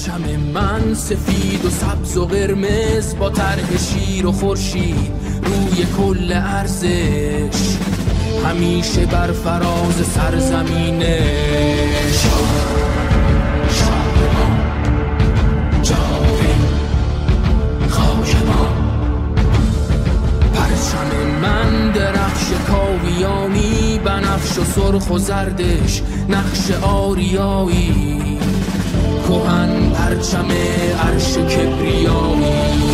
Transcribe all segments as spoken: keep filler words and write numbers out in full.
پرچم من سفید و سبز و قرمز با طرح شیر و خورشید روی کل ارزش، همیشه بر فراز سرزمینه. پرچم من درخش کاویانی، بنفش و سرخ و زردش نقش آریایی، کهن پرچم عرش کبریایی.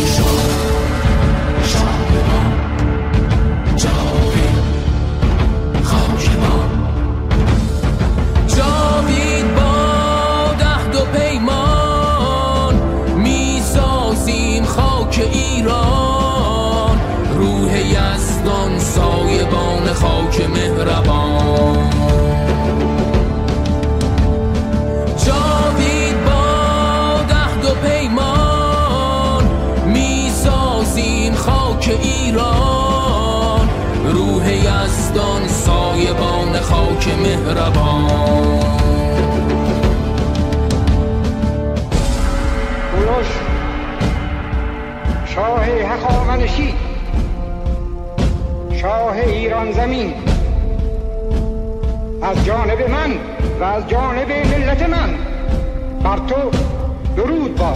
جاوید با عهد و پیمان میسازیم خاک ایران، روح یزدان سایبان خاک مهربان. جاوید با عهد و پیمان میسازیم خاک ایران، روح یزدان سایبان خاک مهربان. کوروش شاه هخامنشی، شاه ایران زمین، از جانب من و از جانب ملت من بر تو درود باد.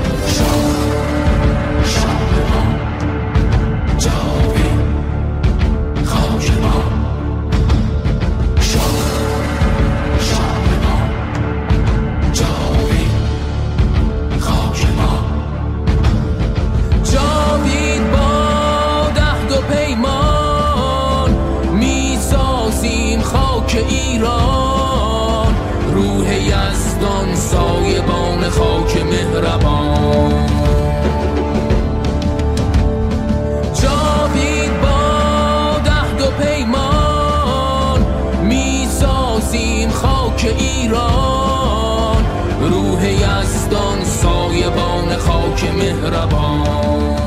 ایران، روح یزدان سایبان خاک مهربان. جاوید با عهد و پیمان میسازیم خاک ایران، روح یزدان سایبان خاک مهربان.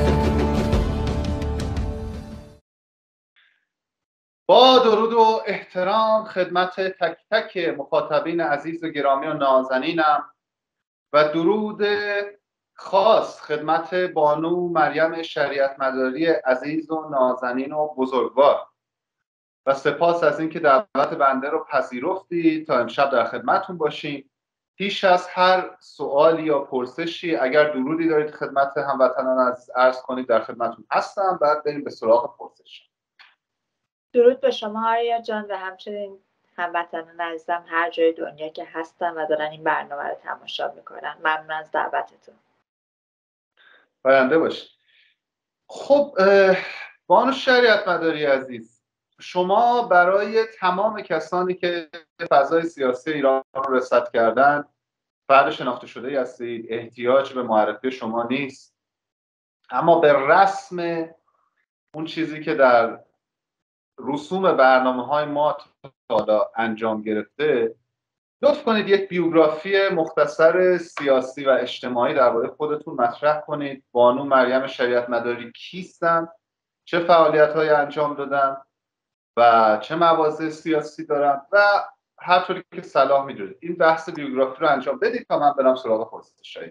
با درود و احترام خدمت تک تک مخاطبین عزیز و گرامی و نازنینم و درود خاص خدمت بانو مریم شریعت مداری عزیز و نازنین و بزرگوار و سپاس از اینکه دعوت بنده رو پذیرفتید تا امشب در خدمتون باشیم. پیش از هر سوالی یا پرسشی اگر درودی دارید خدمت هموطنان عزیز عرض کنید، در خدمتون هستم. بعد بریم به سراغ پرسش. درود به شما آریا جان و همچنین هموطنان عزیزم هر جای دنیا که هستن و دارن این برنامه رو تماشا میکنن. ممنون از دعوتتون. پاینده باشید. خب بانو شریعت مداری عزیز، شما برای تمام کسانی که فضای سیاسی ایران رو رصد کردن فرد شناخته شده هستید، احتیاج به معرفی شما نیست، اما به رسم اون چیزی که در رسوم برنامه های ما تا انجام گرفته، لطف کنید یک بیوگرافی مختصر سیاسی و اجتماعی درباره خودتون مطرح کنید. بانو مریم شریعت مداری کیستن، چه فعالیت های انجام دادن و چه مواضع سیاسی دارن و هر طوری که صلاح میدونید این بحث بیوگرافی رو انجام بدید تا من برم سراغ پرسش‌های.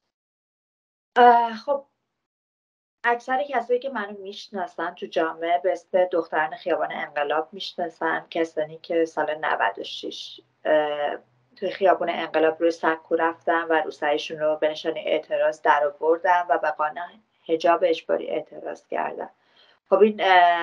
خب اکثر کسایی که منو میشناسن تو جامعه به اسم دختران خیابان انقلاب میشناسن، کسانی که سال نود و شش توی خیابان انقلاب روی سکو رفتن و روسریشون رو به نشانه اعتراض در آوردن و به قانون حجاب اجباری اعتراض کردن. خب این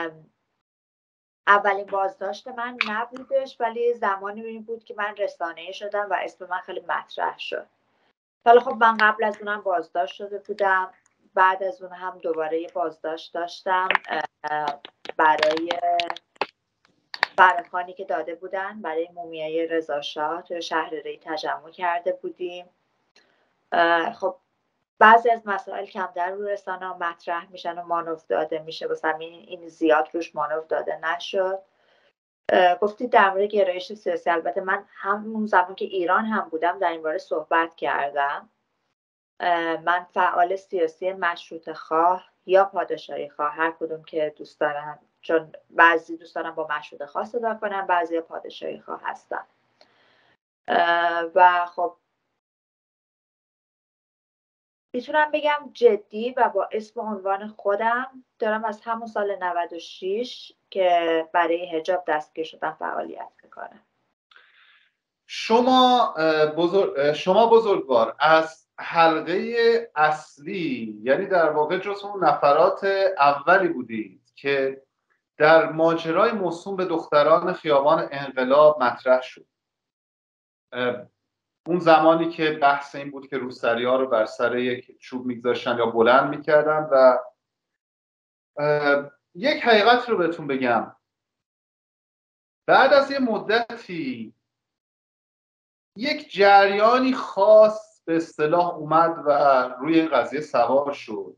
اولین بازداشت من نبودش، ولی زمانی بود که من رسانه‌ای شدم و اسم من خیلی مطرح شد. ولی خب من قبل از اونم بازداشت شده بودم، بعد از اون هم دوباره یه بازداشت داشتم برای برخوانی که داده بودن برای مومیای رضا شاه توی شهر ری تجمع کرده بودیم. خب بعضی از مسائل کمتر روی رسانه مطرح میشن و مانور داده میشه، واسه همین این زیاد روش مانور داده نشد. گفتی در مورد گرایش سیاسی، البته من همون زمان که ایران هم بودم در این باره صحبت کردم. من فعال سیاسی مشروطه خواه یا پادشاهی خواه، هر کدوم که دوست دارن، چون بعضی دوست دارن با مشروطه خواه صدا کنن، بعضی پادشاهی خواه هستن. و خب میتونم بگم جدی و با اسم عنوان خودم دارم از همون سال نود و شش که برای حجاب دستگیر شدم فعالیت میکنم. شما بزرگ شما بزرگوار از حلقه اصلی، یعنی در واقع جز اون نفرات اولی بودید که در ماجرای موسوم به دختران خیابان انقلاب مطرح شد. اون زمانی که بحث این بود که روسری‌ها رو بر سر یک چوب میگذاشتن یا بلند میکردن. و یک حقیقت رو بهتون بگم، بعد از یه مدتی یک جریانی خاص به اصطلاح اومد و روی این قضیه سوار شد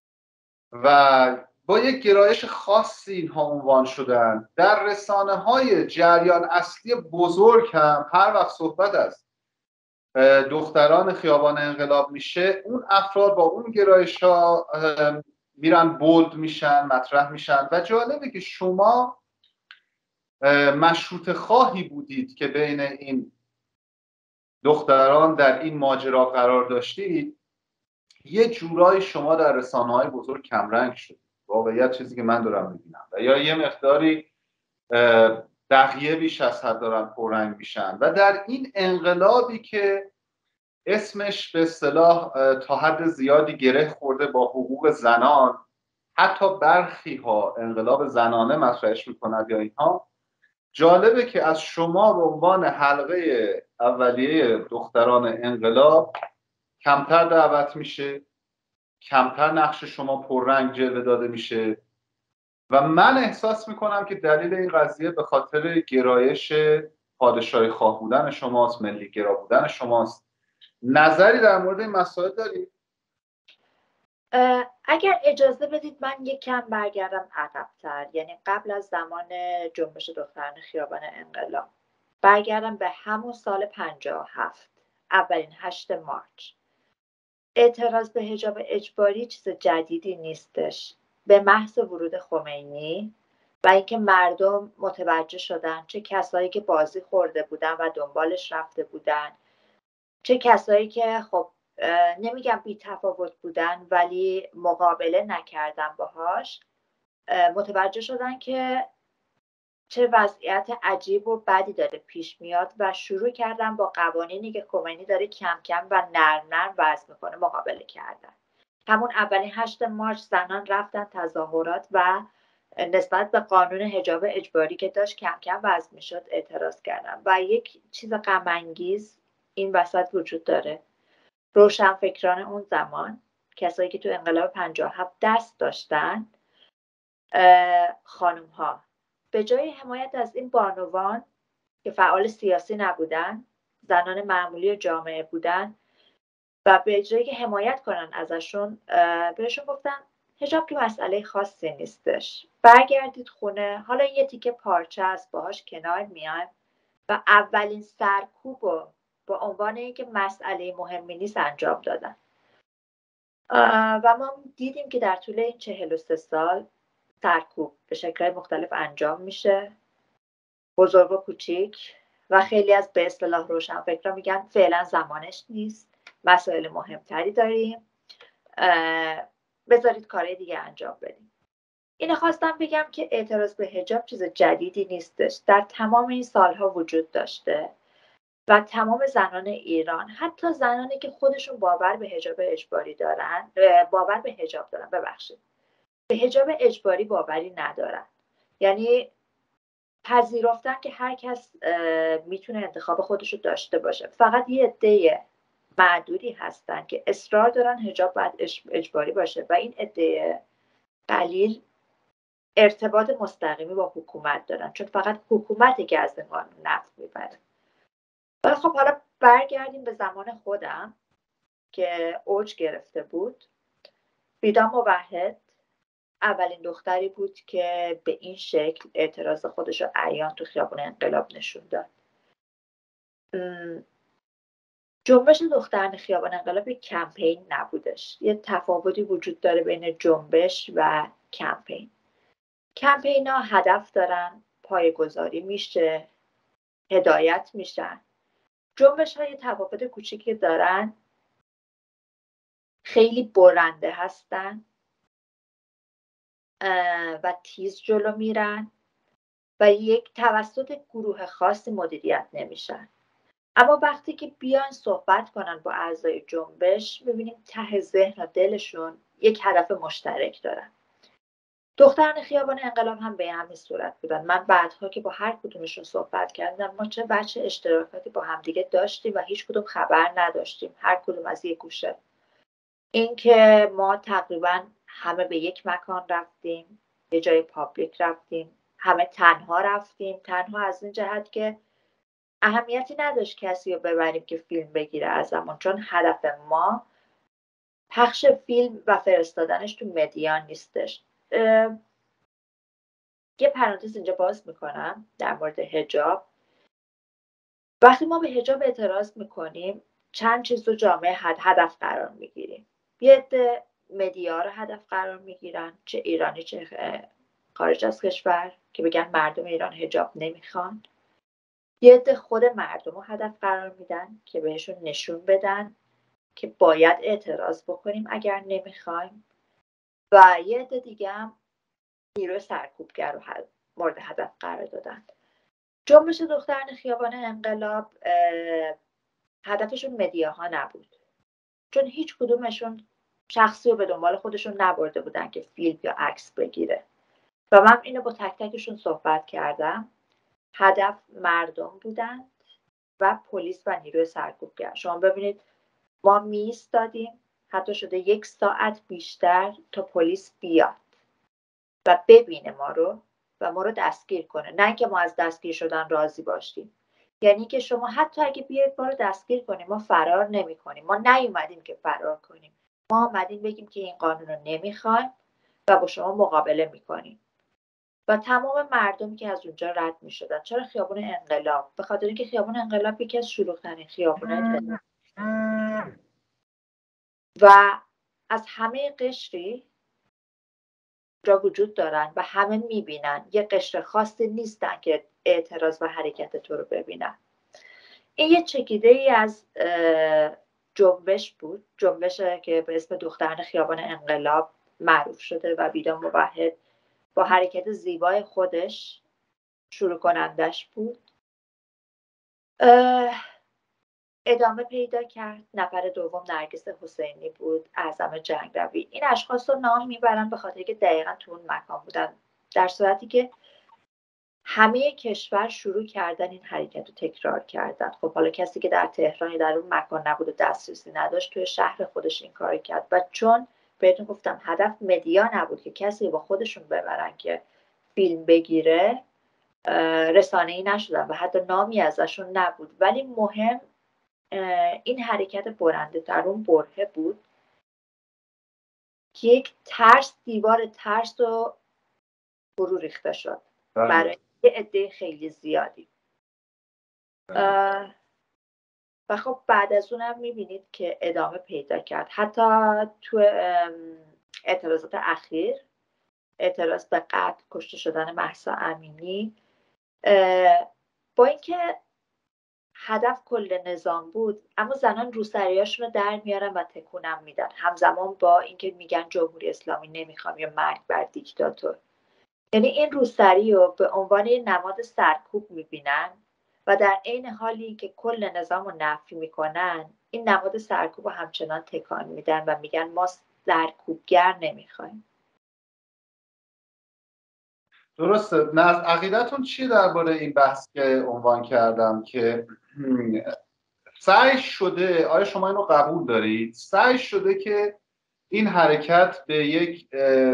و با یک گرایش خاصی اینها عنوان شدن. در رسانه های جریان اصلی بزرگ هم هر وقت صحبت از دختران خیابان انقلاب میشه، اون افراد با اون گرایش ها میرن بولد میشن، مطرح میشن. و جالبه که شما مشروط خواهی بودید که بین این دختران در این ماجرا قرار داشتید. یه جورایی شما در رسانه‌های بزرگ کمرنگ شد، واقعیت چیزی که من دارم میبینم، و یا یه مقداری بقیه بیش از حد دارن پررنگ میشن. و در این انقلابی که اسمش به اصطلاح تا حد زیادی گره خورده با حقوق زنان، حتی برخی ها انقلاب زنانه مطرحش میکنند یا اینها، جالبه که از شما به عنوان حلقه اولیه دختران انقلاب کمتر دعوت میشه، کمتر نقش شما پررنگ جلوه داده میشه. و من احساس میکنم که دلیل این قضیه به خاطر گرایش پادشاهی خواه بودن شماست، ملی گرا بودن شماست. نظری در مورد این مسائل دارید؟ اگر اجازه بدید من یک کم برگردم عقب‌تر، یعنی قبل از زمان جنبش دختران خیابان انقلاب، برگردم به همون سال پنجاه و هفت، اولین هشت مارچ. اعتراض به حجاب اجباری چیز جدیدی نیستش. به محض ورود خمینی و اینکه مردم متوجه شدن، چه کسایی که بازی خورده بودن و دنبالش رفته بودن، چه کسایی که خب نمیگم بی تفاوت بودن ولی مقابله نکردن باهاش، متوجه شدن که چه وضعیت عجیب و بدی داره پیش میاد و شروع کردن با قوانینی که خمینی داره کم کم و نرم نرم وضع میکنه مقابله کردن. همون اولین هشت مارچ زنان رفتن تظاهرات و نسبت به قانون حجاب اجباری که داشت کم کم وضع میشد اعتراض کردن. و یک چیز غم انگیز این وسط وجود داره، روشنفکران اون زمان، کسایی که تو انقلاب پنجاه و هفت دست داشتن، خانم ها به جای حمایت از این بانوان که فعال سیاسی نبودن، زنان معمولی جامعه بودن، و به جایی که حمایت کنن ازشون، بهشون گفتن حجاب که مسئله خاصی نیستش، برگردید خونه، حالا یه تیکه پارچه است باهاش کنار میایم. و اولین سرکوب رو با عنوان اینکه مسئله مهمی نیست انجام دادن. و ما دیدیم که در طول این چهل و سه سال سرکوب به شکل‌های مختلف انجام میشه، بزرگ و کوچیک. و خیلی از به اصطلاح روشنفکران میگن فعلا زمانش نیست، مسائل مهمتری داریم، بذارید کارهای دیگه انجام بدیم. اینو خواستم بگم که اعتراض به حجاب چیز جدیدی نیستش، در تمام این سالها وجود داشته و تمام زنان ایران، حتی زنانی که خودشون باور به حجاب اجباری دارن، باور به حجاب دارن ببخشید به حجاب اجباری باوری ندارن، یعنی پذیرفتن که هر کس میتونه انتخاب خودشو داشته باشه. فقط یه عده معدودی هستن که اصرار دارن حجاب باید اجباری باشه و این عده قلیل ارتباط مستقیمی با حکومت دارن، چون فقط حکومتی که از این قانون نفع میبره. ولی خب حالا برگردیم به زمان خودم که اوج گرفته بود. ویدا موحد اولین دختری بود که به این شکل اعتراض خودش رو عیان تو خیابون انقلاب نشون داد. جنبش دختران خیابان انقلاب یک کمپین نبودش. یه تفاوتی وجود داره بین جنبش و کمپین. کمپین ها هدف دارن، پایه‌گذاری میشه، هدایت میشن. جنبش های تفاوت کوچیکی دارن، خیلی برنده هستن و تیز جلو میرن و یک توسط گروه خاصی مدیریت نمیشن. اما وقتی که بیان صحبت کنن با اعضای جنبش میبینیم ته ذهن و دلشون یک هدف مشترک دارن. دختران خیابان انقلاب هم به همین صورت بودن. من بعدها که با هر کدومشون صحبت کردم ما چه بچه اشتراکاتی با همدیگه داشتیم و هیچ کدوم خبر نداشتیم، هر کدوم از یک گوشه. اینکه ما تقریبا همه به یک مکان رفتیم، یه جای پابلیک رفتیم، همه تنها رفتیم. تنها از این جهت که اهمیتی نداشت کسی رو ببریم که فیلم بگیره ازمون، چون هدف ما پخش فیلم و فرستادنش تو مدیان نیستش. یه پرانتز اینجا باز میکنم در مورد حجاب. وقتی ما به حجاب اعتراض میکنیم چند چیز رو جامعه هدف قرار میگیریم. یه عده مدیا رو هدف قرار میگیرن، چه ایرانی چه خارج از کشور، که بگن مردم ایران حجاب نمیخوان. یه عده خود مردم رو هدف قرار میدن که بهشون نشون بدن که باید اعتراض بکنیم اگر نمیخوایم. و یه عده دیگه هم نیروی سرکوبگر رو مورد هدف قرار دادن. جنبش دختران خیابان انقلاب هدفشون مدیاها نبود، چون هیچ کدومشون شخصی رو به دنبال خودشون نبرده بودن که فیلم یا عکس بگیره. و من اینو با تک تکشون صحبت کردم. هدف مردم بودن و پلیس و نیروی سرکوبگر. شما ببینید ما می ایستادیم حتی شده یک ساعت بیشتر تا پلیس بیاد و ببینه ما رو و ما رو دستگیر کنه، نه که ما از دستگیر شدن راضی باشیم. یعنی که شما حتی اگه بیاید ما رو دستگیر کنیم ما فرار نمی کنیم. ما نیومدیم که فرار کنیم، ما اومدیم بگیم که این قانون رو نمیخوایم و با شما مقابله میکنیم. و تمام مردمی که از اونجا رد میشدن. چرا خیابون انقلاب؟ به خاطر اینکه خیابون انقلاب یکی از شلوغ‌ترین خیابون‌های و از همه قشری جا وجود دارن و همه میبینن. یه قشر خاصی نیستن که اعتراض و حرکت تو رو ببینن. این یه چکیده ای از جنبش بود، جنبش که به اسم دختران خیابان انقلاب معروف شده و بیدان موحد با حرکت زیبای خودش شروع کنندش بود. ادامه پیدا کرد. نفر دوم نرگس حسینی بود، اعظم جنگروی. این اشخاص رو نام میبرن به خاطر که دقیقا تو اون مکان بودن، در صورتی که همه کشور شروع کردن این حرکت رو تکرار کردن. خب حالا کسی که در تهرانی در اون مکان نبود و دسترسی نداشت توی شهر خودش این کار کرد. و چون بهتون گفتم هدف مدیا نبود که کسی با خودشون ببرن که فیلم بگیره، رسانه‌ای نشدن و حتی نامی ازشون نبود. ولی مهم این حرکت برنده در اون برهه بود که یک ترس، دیوار ترس رو فرو ریخته شد برای یه عده خیلی زیادی. و خب بعد از اونم میبینید که ادامه پیدا کرد. حتی تو اعتراضات اخیر، اعتراض به قتل، کشته شدن مهسا امینی، با اینکه هدف کل نظام بود اما زنان روسریاشون رو در میارن و تکونم میدن، همزمان با اینکه میگن جمهوری اسلامی نمیخوام یا مرگ بر دیکتاتور. یعنی این روسری رو به عنوان نماد سرکوب میبینن و در عین حالی که کل نظام رو نفی میکنن این نماد سرکوب رو همچنان تکان میدن و میگن ما سرکوبگر نمیخوایم. درسته. نه از عقیدتون چیه درباره این بحث که عنوان کردم که سعی شده، آیا شما اینو قبول دارید؟ سعی شده که این حرکت به یک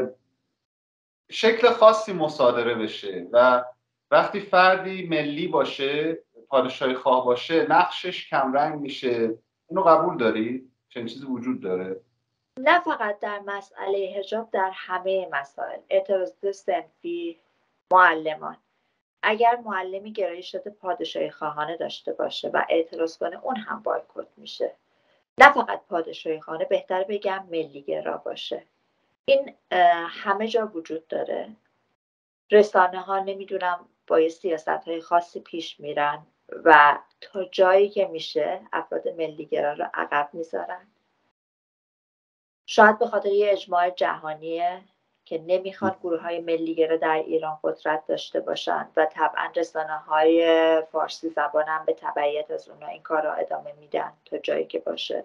شکل خاصی مصادره بشه و وقتی فردی ملی باشه، پادشاهی خواه باشه، نقشش کمرنگ میشه. اینو قبول دارید؟ چنین چیزی وجود داره؟ نه فقط در مسئله حجاب، در همه مسائل. اعتراضات صنفی، معلمان، اگر معلمی گرایشات پادشاهی خواهانه داشته باشه و اعتراض کنه اون هم بایکوت میشه. نه فقط پادشاهی خواهانه، بهتر بگم ملی گرا باشه. این همه جا وجود داره. رسانه ها نمیدونم با یه سیاست های خاصی پیش میرن و تا جایی که میشه افراد ملی گرا رو عقب میذارن. شاید به خاطر یه اجماع جهانیه که نمیخوان گروه های ملیگرا در ایران قدرت داشته باشن و طبعا رسانه های فارسی زبان هم به تبعیت از اونا این کار را ادامه میدن تا جایی که باشه.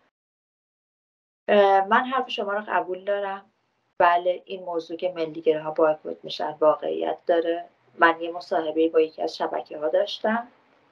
من حرف شما رو قبول دارم. بله این موضوع که ملیگراها بایکوت میشن واقعیت داره. من یه مصاحبه با یکی از شبکه ها داشتم.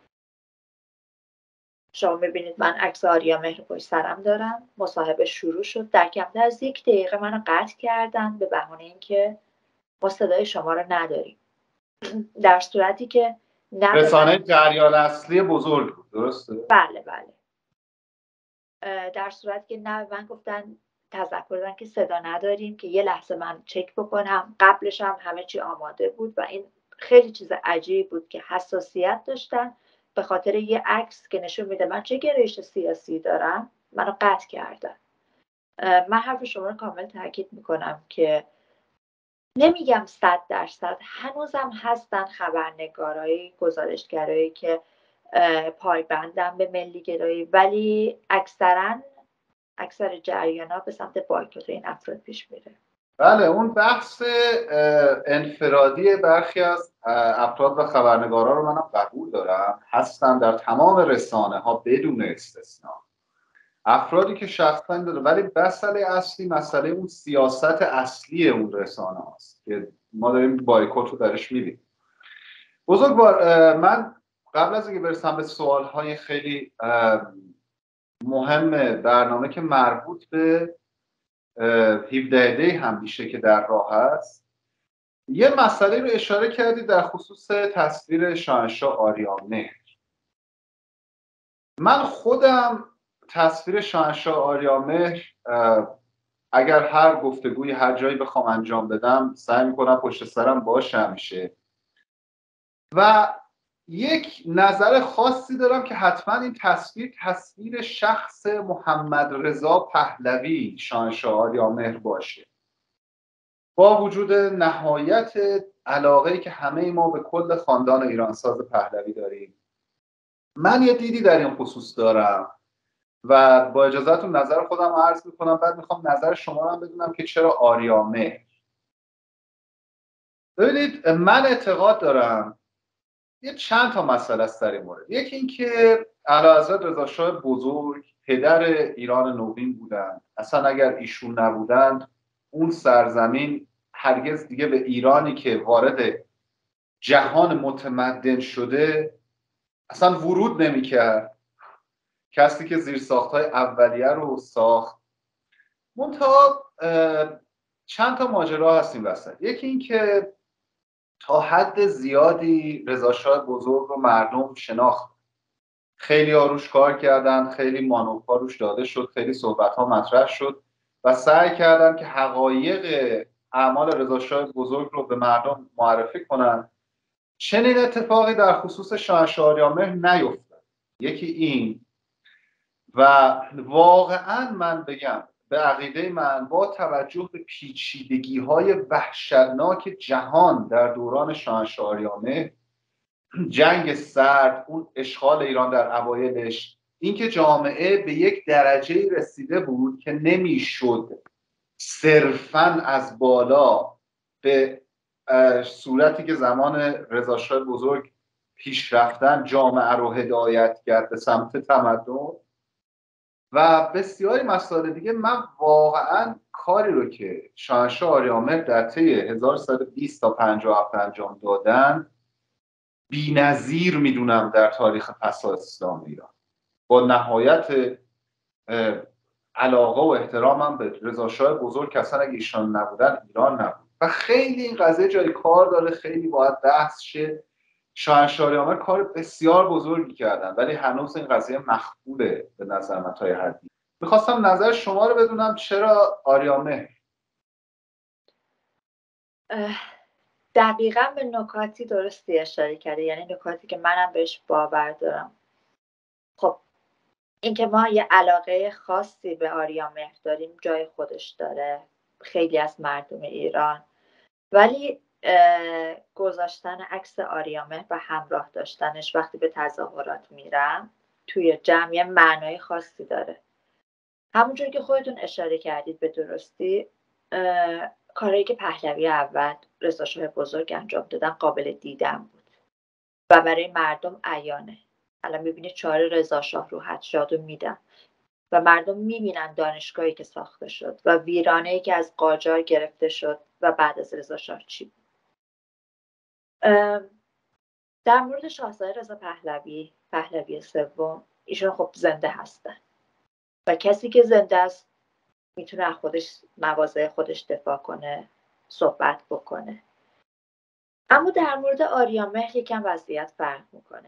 شما میبینید من عکس آریا مهر پشت سرم دارم. مصاحبه شروع شد، در کمتر از یک دقیقه منو قطع کردن به بهانه اینکه ما صدای شما رو نداریم. در صورتی که نه رسانه جریان اصلی بزرگ بود، درسته؟ بله بله. در صورتی که نه من گفتن تذکر دادن که صدا نداریم که یه لحظه من چک بکنم. قبلش هم همه چی آماده بود و این خیلی چیز عجیبی بود که حساسیت داشتن به خاطر یه عکس که نشون میده من چه گرایش سیاسی دارم منو قطع کردن. من حرف شما رو کامل تاکید میکنم که نمیگم صد درصد، هنوزم هستن خبرنگارایی گزارشگرایی که پایبندن به ملیگرایی، ولی اکثرا اکثر جریانا به سمت بایکوت این افراد پیش میره. بله اون بحث انفرادی برخی از افراد و خبرنگارا رو منم قبول دارم، هستن در تمام رسانه ها بدون استثنا افرادی که شخصا داره، ولی مسئله اصلی مسئله اون سیاست اصلی اون رسانه هاست که ما داریم بایکوت رو درش میبینیم. بزرگوار، من قبل از اینکه برسم به سوال های خیلی مهم برنامه که مربوط به هفده دی هم میشه که در راه هست، یه مسئله رو اشاره کردید در خصوص تصویر شاهنشاه آریامهر. من خودم تصویر شاهنشاه آریامهر اگر هر گفتگوی هر جایی بخوام انجام بدم سعی میکنم پشت سرم باشه همیشه و یک نظر خاصی دارم که حتما این تصویر تصویر شخص محمد رضا پهلوی شاهنشاه آریامهر باشه، با وجود نهایت علاقه‌ای که همه ما به کل خاندان ایرانساز پهلوی داریم. من یه دیدی در این خصوص دارم و با اجازهتون نظر خودم عرض میکنم، بعد میخوام نظر شما رو هم بدونم که چرا آریامهر. ببینید من اعتقاد دارم یه چند تا مسئله است در این مورد. یکی این که اعلیحضرت رضا شاه بزرگ پدر ایران نوین بودن، اصلا اگر ایشون نبودند اون سرزمین هرگز دیگه به ایرانی که وارد جهان متمدن شده اصلا ورود نمی‌کرد. کسی که زیرساخت‌های اولیه رو ساخت. منتها چند تا ماجرا هست این وسط. یکی این که تا حد زیادی رضا شاه بزرگ رو مردم شناخت، خیلی ها روش کار کردن، خیلی مانورها روش داده شد، خیلی صحبت ها مطرح شد و سعی کردن که حقایق اعمال رضا شاه بزرگ رو به مردم معرفی کنن. چنین اتفاقی در خصوص شاهنشاه آریامهر نیفتاد. یکی این و واقعا من بگم به عقیده من با توجه به پیچیدگی های وحشتناک جهان در دوران شاهنشاه آریامهر، جنگ سرد، اون اشغال ایران در اوایلش، اینکه جامعه به یک درجه رسیده بود که نمیشد صرفاً از بالا به صورتی که زمان رضا شاه بزرگ پیش رفتن جامعه رو هدایت کرد به سمت تمدن و بسیاری مسائل دیگه. من واقعا کاری رو که شاهنشاه آریامهر در طی هزار و سیصد و بیست تا پنجاه و هفت انجام دادن بی‌نظیر میدونم در تاریخ پسا اسلام ایران. با نهایت علاقه و احترامم به رضا شاه بزرگ که اصلا اگه ایشان نبودن ایران نبود و خیلی این قضیه جای کار داره، خیلی باید بحث شه. شاهنشاه آریامهر کار بسیار بزرگی کردن ولی هنوز این قضیه مخفوله به نظر من تا حدی. میخواستم نظر شما رو بدونم چرا آریامهر؟ دقیقا به نکاتی درستی اشاره کرده، یعنی نکاتی که منم بهش باور دارم. خب اینکه ما یه علاقه خاصی به آریامهر داریم جای خودش داره، خیلی از مردم ایران، ولی گذاشتن عکس آریامهر و همراه داشتنش وقتی به تظاهرات میرم توی جمع یه معنای خاصی داره. همونجور که خودتون اشاره کردید به درستی، کاری که پهلوی اول، رضا شاه بزرگ انجام دادن قابل دیدن بود و برای مردم عیانه. الان میبینید چهار رضا شاه رو حجاد رو میدن و مردم میبینن دانشگاهی که ساخته شد و ویرانه‌ای که از قاجار گرفته شد و بعد از رضا شاه چی بود. در مورد شاهزاده رضا پهلوی، پهلوی سوم، ایشون خب زنده هستن و کسی که زنده است میتونه از خودش، مواضع خودش دفاع کنه، صحبت بکنه. اما در مورد آریامهر یکم وضعیت فرق میکنه.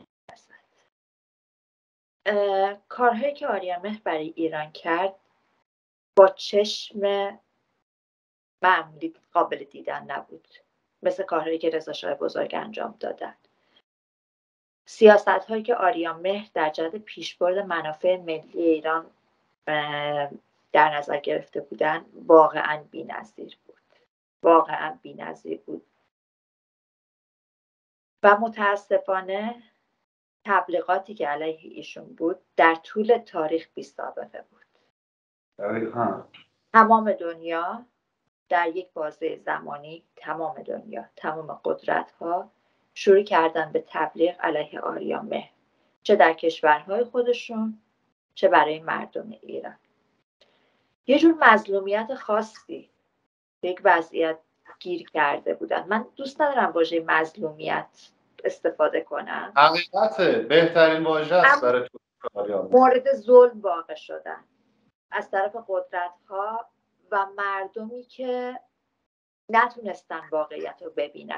کارهایی که آریامهر برای ایران کرد با چشم معمولی قابل دیدن نبود، مثل کارهایی که رضا شاه بزرگ انجام دادن. سیاست هایی که آریامهر در جهت پیشبرد منافع ملی ایران در نظر گرفته بودن واقعا بی‌نظیر بود. واقعا بی‌نظیر بود. و متاسفانه تبلیغاتی که علیه ایشون بود در طول تاریخ بی‌سابقه بود. دقیقاً. تمام دنیا در یک بازه زمانی، تمام دنیا، تمام قدرت ها شروع کردن به تبلیغ علیه آریامهر، چه در کشورهای خودشون چه برای مردم ایران. یه جور مظلومیت خاصی به یک وضعیت گیر کرده بودن. من دوست ندارم واژه مظلومیت استفاده کنم. حقیقته بهترین واژه است برای آریامهر. مورد ظلم واقع شدن از طرف قدرت ها و مردمی که نتونستن واقعیت رو ببینن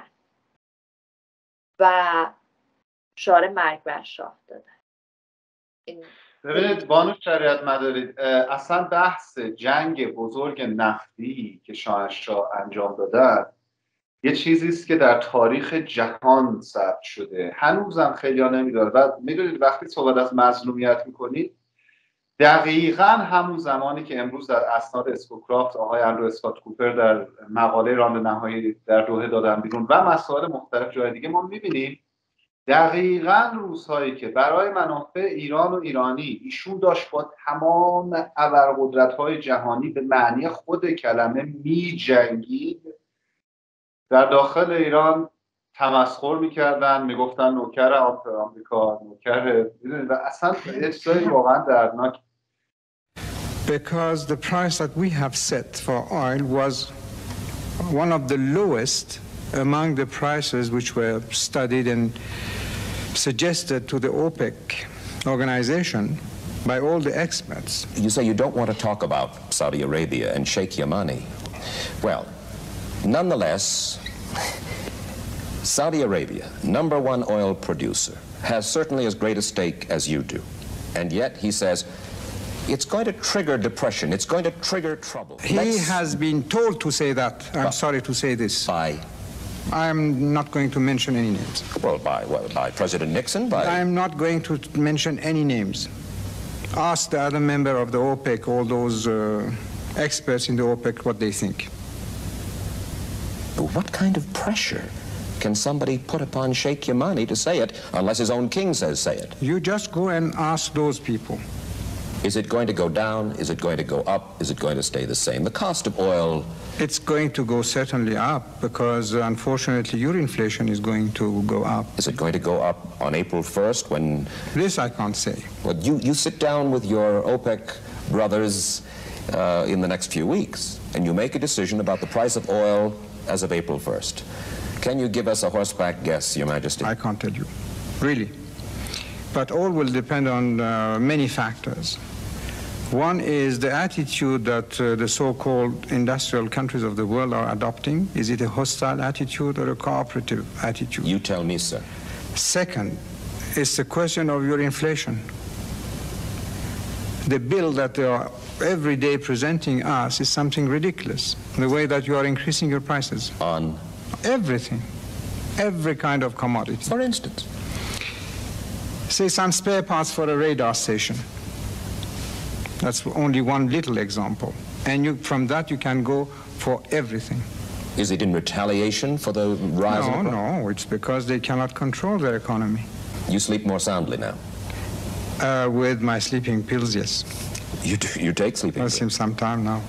و شعار مرگ بر شاه دادن. ببینید بانو شریعت مداری، اصلا بحث جنگ بزرگ نفتی که شاهنشاه انجام دادن یه چیزی است که در تاریخ جهان ثبت شده، هنوزم خیلی ها نمیداره. و میدونید وقتی صحبت از مظلومیت میکنید دقیقاً همون زمانی که امروز در اسناد اسکوکرافت آقای اندرو اسکات کوپر در مقاله راند نهایی در دوحه دادن بیرون و مسائل مختلف جای دیگه، ما میبینیم دقیقاً روزهایی که برای منافع ایران و ایرانی ایشون داشت با تمام ابرقدرت‌های جهانی به معنی خود کلمه می جنگید، در داخل ایران تمسخر میکردن، میگفتن نوکر آمریکا، نوکر، و اصلا یه چیزایی واقعا دردناک. Because the price that we have set for oil was one of the lowest among the prices which were studied and suggested to the OPEC organization by all the experts. You say you don't want to talk about Saudi Arabia and Sheikh Yamani. Well, nonetheless, Saudi Arabia, number one oil producer, has certainly as great a stake as you do. And yet he says it's going to trigger depression, it's going to trigger trouble. He Let's... has been told to say that. I'm but, sorry to say this. By? I'm not going to mention any names. Well, by, well, by President Nixon? By... I'm not going to mention any names. Ask the other member of the OPEC, all those uh, experts in the OPEC, what they think. What kind of pressure can somebody put upon Sheikh Yamani to say it unless his own king says say it? You just go and ask those people. Is it going to go down? Is it going to go up? Is it going to stay the same? The cost of oil... It's going to go certainly up because, uh, unfortunately, your inflation is going to go up. Is it going to go up on April first when... This I can't say. Well, you, you sit down with your OPEC brothers uh, in the next few weeks and you make a decision about the price of oil as of April first. Can you give us a horseback guess, Your Majesty? I can't tell you, really. But all will depend on uh, many factors. One is the attitude that uh, the so-called industrial countries of the world are adopting. Is it a hostile attitude or a cooperative attitude? You tell me, sir. Second, it's the question of your inflation. The bill that they are every day presenting us is something ridiculous. The way that you are increasing your prices. On? Everything. Every kind of commodity. For instance? Say some spare parts for a radar station. That's only one little example. And you, from that you can go for everything. Is it in retaliation for the rise no, of the... No, no, it's because they cannot control their economy. You sleep more soundly now? Uh, with my sleeping pills, yes. You, do, you take sleeping Well, pills? since some time now.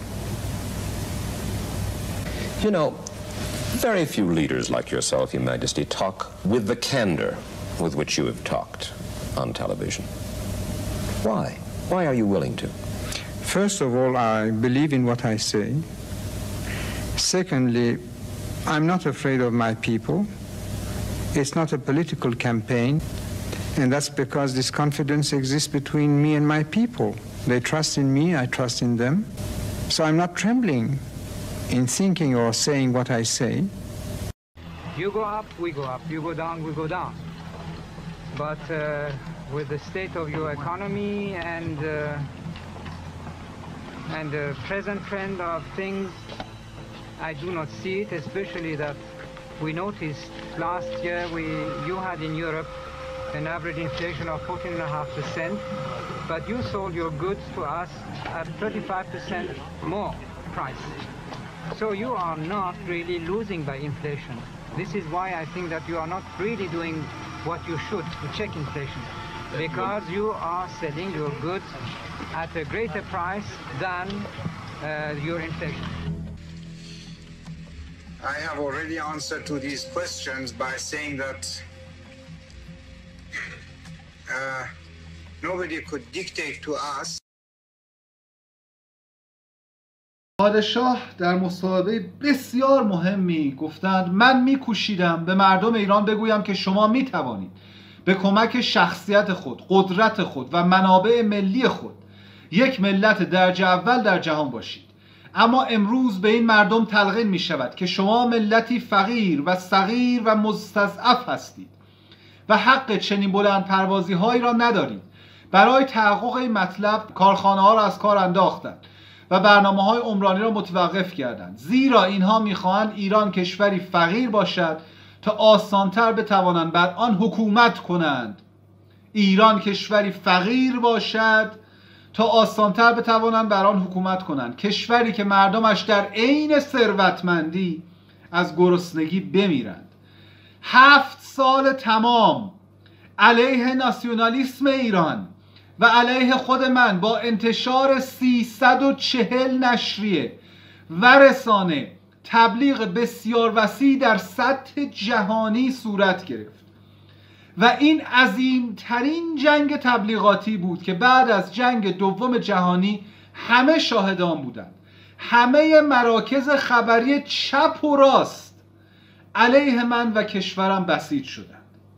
You know, very few leaders like yourself, Your Majesty, talk with the candor with which you have talked on television. Why? Why are you willing to? First of all, I believe in what I say. Secondly, I'm not afraid of my people. It's not a political campaign, and that's because this confidence exists between me and my people. They trust in me, I trust in them. So I'm not trembling in thinking or saying what I say. You go up, we go up. You go down, we go down. But uh, with the state of your economy and uh, and the present trend of things, I do not see it, especially that we noticed last year we you had in Europe an average inflation of fourteen point five percent, but you sold your goods to us at thirty-five percent more price. So you are not really losing by inflation. This is why I think that you are not really doing what you should to check inflation, because you are selling your goods at a greater price than uh, your inflation. I have already answered to these questions by saying that uh, nobody could dictate to us. پادشاه در مصاحبه بسیار مهمی گفتند من میکوشیدم به مردم ایران بگویم که شما میتوانید به کمک شخصیت خود، قدرت خود و منابع ملی خود یک ملت درجه اول در جهان باشید. اما امروز به این مردم تلقین می شود که شما ملتی فقیر و صغیر و مستضعف هستید و حق چنین بلند پروازی هایی را ندارید. برای تحقق این مطلب کارخانه ها را از کار انداختند و برنامه های عمرانی را متوقف کردند، زیرا اینها میخواهند ایران کشوری فقیر باشد تا آسانتر بتوانند بر آن حکومت کنند. ایران کشوری فقیر باشد تا آسانتر بتوانند بر آن حکومت کنند، کشوری که مردمش در عین ثروتمندی از گرسنگی بمیرند. هفت سال تمام علیه ناسیونالیسم ایران و علیه خود من با انتشار سیصد و چهل نشریه و رسانه تبلیغ بسیار وسیع در سطح جهانی صورت گرفت و این عظیمترین جنگ تبلیغاتی بود که بعد از جنگ دوم جهانی همه شاهدان بودند. همه مراکز خبری چپ و راست علیه من و کشورم بسیج شدند.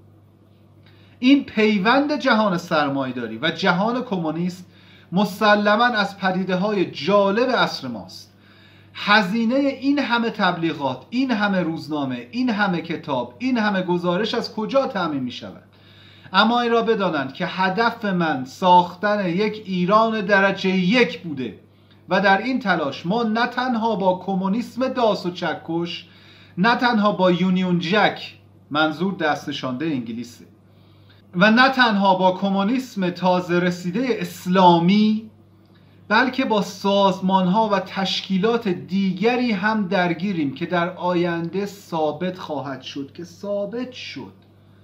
این پیوند جهان سرمایه‌داری و جهان کمونیست مسلماً از پدیده‌های جالب عصر ماست. هزینه این همه تبلیغات، این همه روزنامه، این همه کتاب، این همه گزارش از کجا تامین می شود؟ اما این را بدانند که هدف من ساختن یک ایران درجه یک بوده و در این تلاش ما نه تنها با کمونیسم داس و چکش، نه تنها با یونیون جک، منظور دست نشانده انگلیسه، و نه تنها با کمونیسم تازه رسیده اسلامی، بلکه با سازمان‌ها و تشکیلات دیگری هم درگیریم که در آینده ثابت خواهد شد که ثابت شد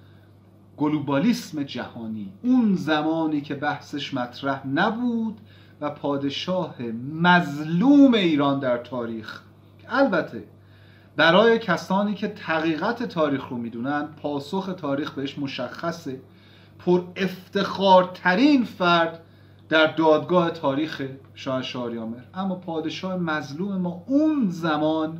گلوبالیسم جهانی اون زمانی که بحثش مطرح نبود و پادشاه مظلوم ایران در تاریخ، البته برای کسانی که حقیقت تاریخ رو میدونن پاسخ تاریخ بهش مشخصه، پر افتخارترین فرد در دادگاه تاریخ شاه شاهریامر، اما پادشاه مظلوم ما اون زمان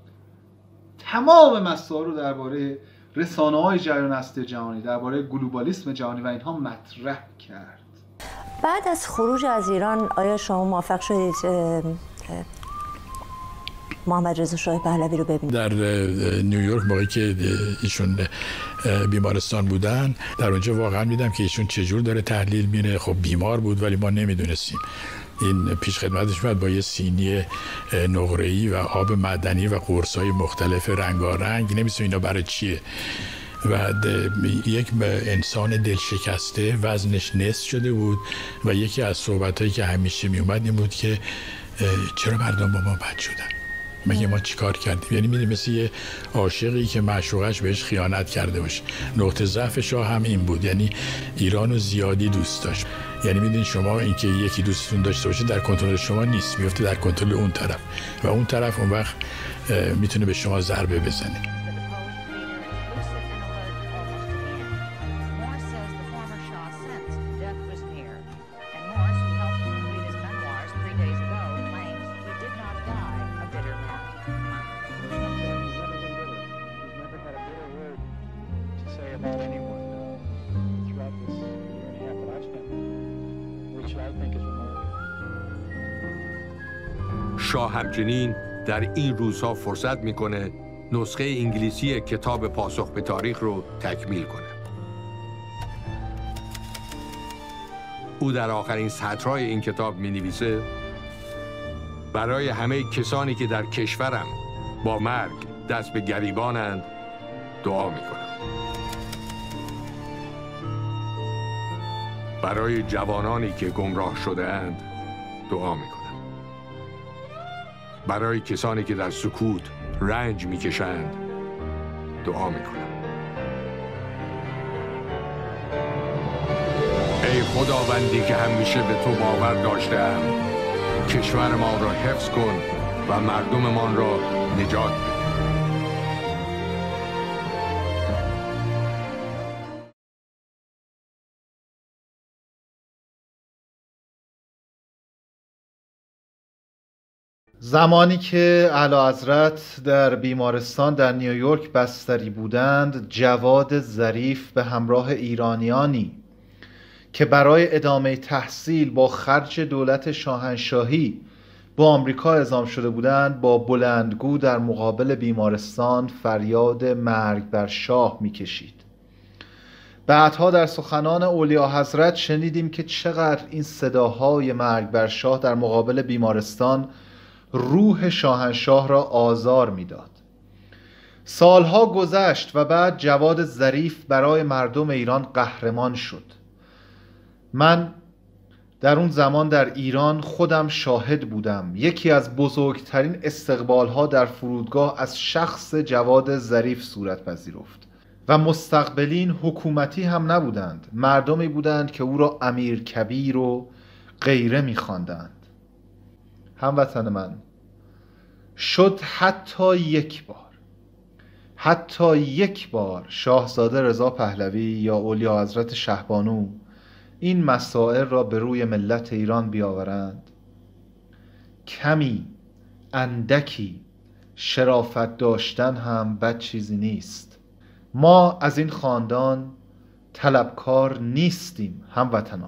تمام مسائل رو درباره رسانه‌های جریان هستی جهانی، درباره گلوبالیسم جهانی و اینها مطرح کرد. بعد از خروج از ایران آیا شما موفق شدید محمد رضا شاه پهلوی رو ببینید؟ در نیویورک موقعی که ایشون بیمارستان بودن، در اونجا واقعا میدم که ایشون چجور داره تحلیل میره. خب بیمار بود ولی ما نمیدونستیم. این پیش خدمتش میاد با یه سینی نقره‌ای و آب معدنی و قرص‌های مختلف رنگارنگ، نمی‌دونم اینا برای چیه. و یک انسان دلشکسته، وزنش نصف شده بود و یکی از صحبتایی که همیشه میومد این بود که چرا مردم با ما بد شدن؟ مگه ما چیکار کردیم؟ یعنی میدونی مثل یه عاشقی که معشوقش بهش خیانت کرده باشه. نقطه ضعف شاه هم این بود، یعنی ایرانو زیادی دوست داشت. یعنی میدونید شما اینکه یکی دوستتون داشته باشه در کنترل شما نیست، میفته در کنترل اون طرف و اون طرف اون وقت میتونه به شما ضربه بزنه. شاه همچنین در این روزها فرصت میکنه نسخه انگلیسی کتاب پاسخ به تاریخ رو تکمیل کنه. او در آخرین سطرهای این کتاب می نویسه برای همه کسانی که در کشورم با مرگ دست به گریبانند دعا می کنم. برای جوانانی که گمراه شده اند دعا می کنم. برای کسانی که در سکوت رنج می کشند دعا می کنم. ای خداوندی که همیشه به تو باور داشته‌ام، کشور ما را حفظ کن و مردممان را نجات بده. زمانی که اعلیحضرت در بیمارستان در نیویورک بستری بودند، جواد ظریف به همراه ایرانیانی که برای ادامه تحصیل با خرج دولت شاهنشاهی به آمریکا اعزام شده بودند، با بلندگو در مقابل بیمارستان فریاد مرگ بر شاه می‌کشید. بعدها در سخنان اولیاءحضرت شنیدیم که چقدر این صداهای مرگ بر شاه در مقابل بیمارستان روح شاهنشاه را آزار میداد. سالها گذشت و بعد جواد ظریف برای مردم ایران قهرمان شد. من در اون زمان در ایران خودم شاهد بودم. یکی از بزرگترین استقبالها در فرودگاه از شخص جواد ظریف صورت پذیرفت و مستقبلین حکومتی هم نبودند، مردمی بودند که او را امیر کبیر و غیره می‌خواندند. هموطن من، شد حتی یک بار حتی یک بار شاهزاده رضا پهلوی یا اولیاءحضرت شهبانو این مسائل را به روی ملت ایران بیاورند؟ کمی، اندکی شرافت داشتن هم بد چیزی نیست. ما از این خاندان طلبکار نیستیم هموطنان.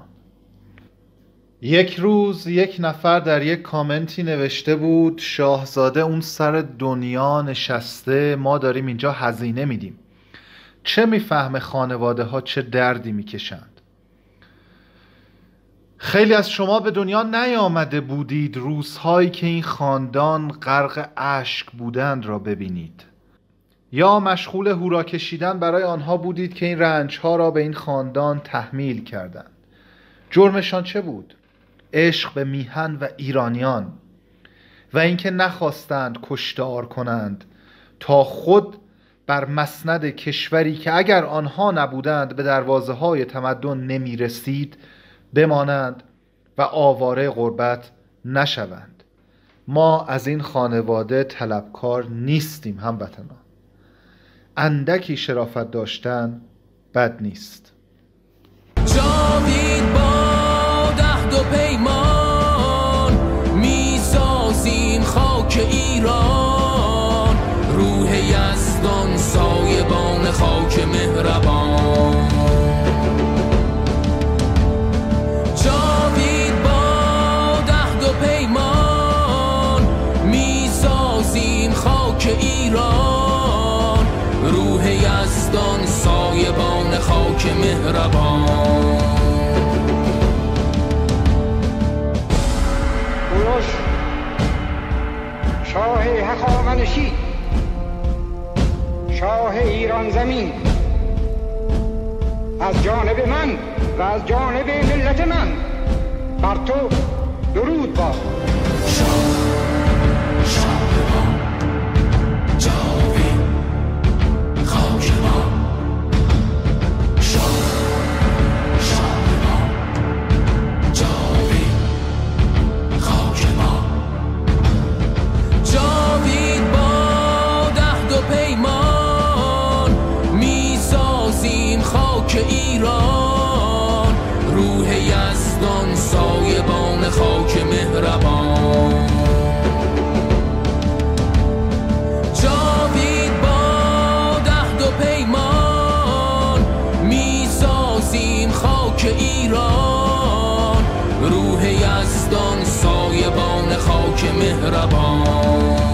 یک روز یک نفر در یک کامنتی نوشته بود شاهزاده اون سر دنیا نشسته، ما داریم اینجا هزینه میدیم، چه میفهمه خانواده ها چه دردی میکشند. خیلی از شما به دنیا نیامده بودید روزهایی که این خاندان غرق اشک بودند را ببینید، یا مشغول هورا کشیدن برای آنها بودید که این رنجها را به این خاندان تحمیل کردند. جرمشان چه بود؟ عشق به میهن و ایرانیان و اینکه نخواستند کشتار کنند تا خود بر مسند کشوری که اگر آنها نبودند به دروازه های تمدن نمی رسید بمانند و آواره غربت نشوند. ما از این خانواده طلبکار نیستیم هموطنان. اندکی شرافت داشتن بد نیست. جاوید با دهد و پیمان میسازیم خاک ایران، روح یزدان سایبان خاک مهربان. جاوید با دهد و پیمان میسازیم خاک ایران، روح یزدان سایبان خاک مهربان. کوروش شاه هخامنشی، شاه ایران زمین، از جانب من و از جانب ملت من بر تو درود باد. یزدان سایبان خاک مهربان.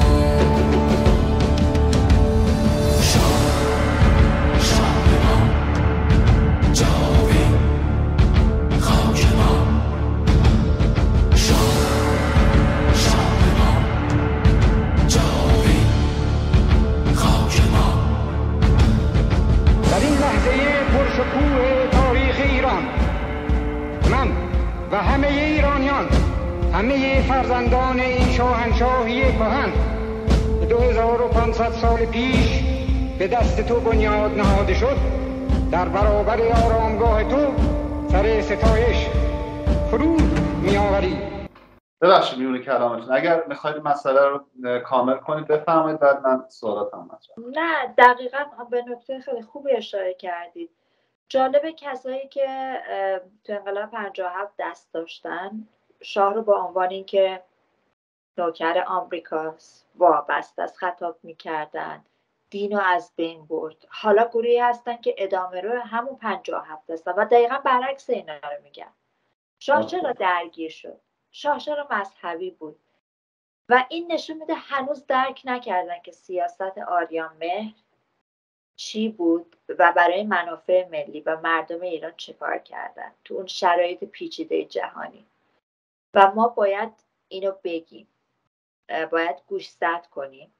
و همه ایرانیان، همه فرزندان این شاهنشاهی کهن دو هزار و پانصد سال پیش به دست تو بنیاد نهاده شد، در برابر آرامگاه تو سر ستایش فرود می‌آوری. ببخشید میونه کلامتون، اگر میخواید مسئله رو کامل کنید بفرمایید، بعد من سوالاتم مطرح. نه دقیقاً به نکته خیلی خوبی اشاره کردید. جالب کسایی که تو انقلاب پنجاه و هفت دست داشتن شاه رو با عنوان اینکه نوکر آمریکاست وابسته است خطاب میکردن، دین رو از بین برد. حالا گروهی هستن که ادامه رو همون پنجاه و هفت هستن و دقیقا برعکس اینا رو میگن. شاه چرا درگیر شد؟ شاه چرا مذهبی بود؟ و این نشون میده هنوز درک نکردن که سیاست آریان مهر چی بود و برای منافع ملی و مردم ایران چه کار کردن تو اون شرایط پیچیده جهانی. و ما باید اینو بگیم، باید گوشزد کنیم.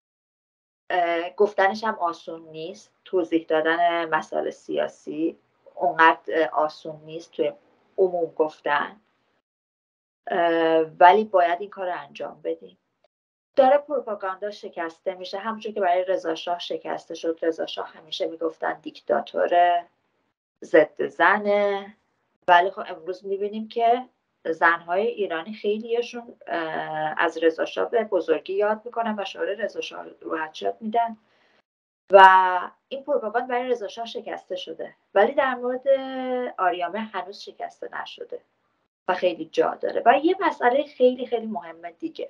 گفتنش هم آسون نیست، توضیح دادن مسائل سیاسی اونقدر آسون نیست توی عموم گفتن، ولی باید این کار رو انجام بدیم. داره پروپاگاندا شکسته میشه، همونجور که برای رضا شاه شکسته شد. رضا شاه همیشه میگفتن دیکتاتوره، ضد زنه، ولی خب امروز میبینیم که زنهای ایرانی خیلیشون از رضا شاه به بزرگی یاد میکنن و شعار رضا شاه رو حجت میدن و این پروپاگاندا برای رضا شاه شکسته شده، ولی در مورد آریامه هنوز شکسته نشده و خیلی جا داره. و یه مسئله خیلی خیلی مهمه دیگه،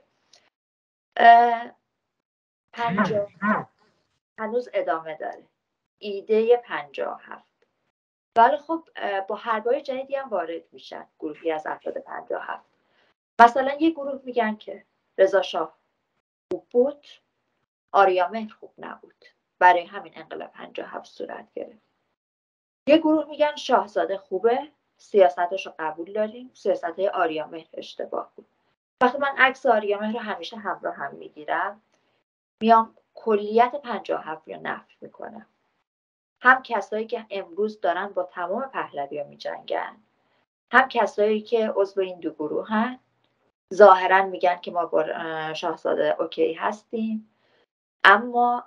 پنجاه هنوز ادامه داره، ایده پنجاه هفت، ولی خب با حربای جدیدی هم وارد میشن گروهی از افراد پنجاه هفت. مثلا یه گروه میگن که رضا شاه خوب بود، آریامهر خوب نبود، برای همین انقلاب پنجاه هفت صورت گرفت. یه گروه میگن شاهزاده خوبه، سیاستاشو قبول داریم، سیاستهای آریامهر اشتباه بود. وقتی من عکس آریامهر رو همیشه همراه هم میگیرم، میام کلیت پنجاه هفت رو نفی میکنم. هم کسایی که امروز دارن با تمام پهلوی‌ها میجنگن، هم کسایی که عضو این دو گروه هن، ظاهرا میگن که ما با شاهزاده اوکی هستیم، اما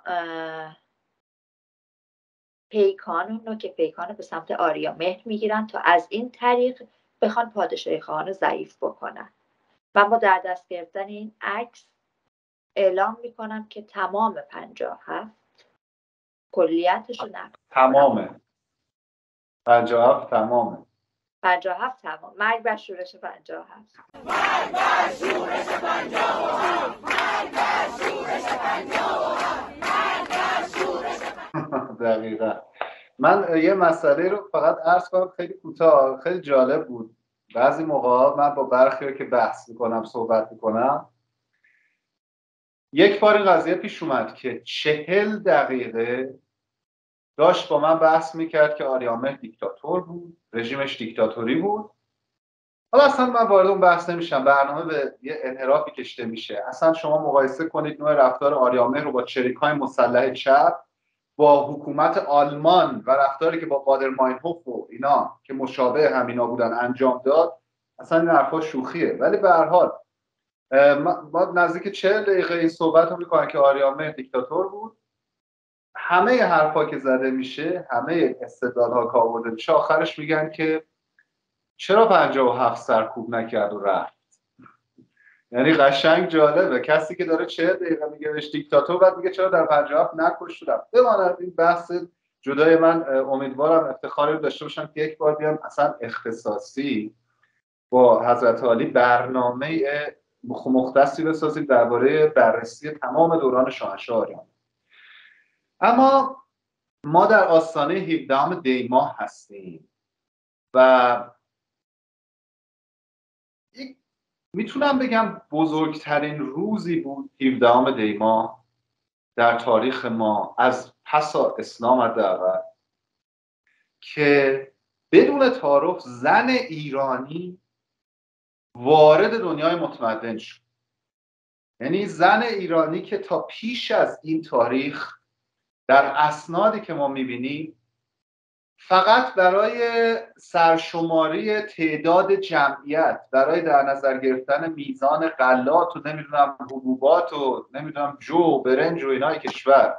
پیکان رو که پیکان رو به سمت آریامهر میگیرن تا از این طریق بخوان پادشاهی خواهان رو ضعیف بکنن. و ما در دست گرفتن این عکس اعلام میکنم که تمام پنجاه هفت کلیتش رو نفی تمامه پنجاه هفت تمامه پنجاه هفت تمام. مرگ بر شورش پنجاه هفت. مرگ بر شورش پنجاه و هفت. مرگ بر شورش پنجاه و هفت. مرگ بر شورش پنجاه و هفت. دقیقا. من یه مسئله رو فقط عرض کنم خیلی کوتاه، خیلی جالب بود. بعضی موقع من با برخی که بحث میکنم صحبت میکنم، یک بار این قضیه پیش اومد که چهل دقیقه داشت با من بحث میکرد که آریامهر دیکتاتور بود، رژیمش دیکتاتوری بود. حالا اصلا من وارد اون بحث نمیشم، برنامه به یه انحرافی کشیده میشه. اصلا شما مقایسه کنید نوع رفتار آریامهر رو با چریک‌های مسلح چپ، با حکومت آلمان و رفتاری که با بادر ماینهوف و اینا که مشابه همینا بودن انجام داد، اصلا این حرفا شوخیه. ولی به هر حال ما نزدیک چهل دقیقه این صحبت رو میکنن که آریامهر دیکتاتور بود. همه حرفا که زده میشه، همه استدلال‌ها که آورده میشه، آخرش میگن که چرا پنجاه و هفت سرکوب نکرد و رفت. یعنی قشنگ جالبه کسی که داره چهل دقیقه میگه بهش دیکتاتور، بعد میگه چرا در پنجاه و هفت نکشت رفت. بماند این بحث جدای. من امیدوارم افتخاری رو داشته باشم که یک بار بیام اصلا اختصاصی با حضرت علی برنامه مختصی بسازیم درباره بررسی تمام دوران شاهنشاه آریان. اما ما در آستانه هفدهم دی ماه هستیم و یک میتونم بگم بزرگترین روزی بود هفدهم دی ماه در تاریخ ما از پسا اسلام حداقل که بدون تعارف زن ایرانی وارد دنیای متمدن شد. یعنی زن ایرانی که تا پیش از این تاریخ در اسنادی که ما میبینیم فقط برای سرشماری تعداد جمعیت، برای در نظر گرفتن میزان غلات و نمیدونم حبوبات و نمیدونم جو و برنج و اینای کشور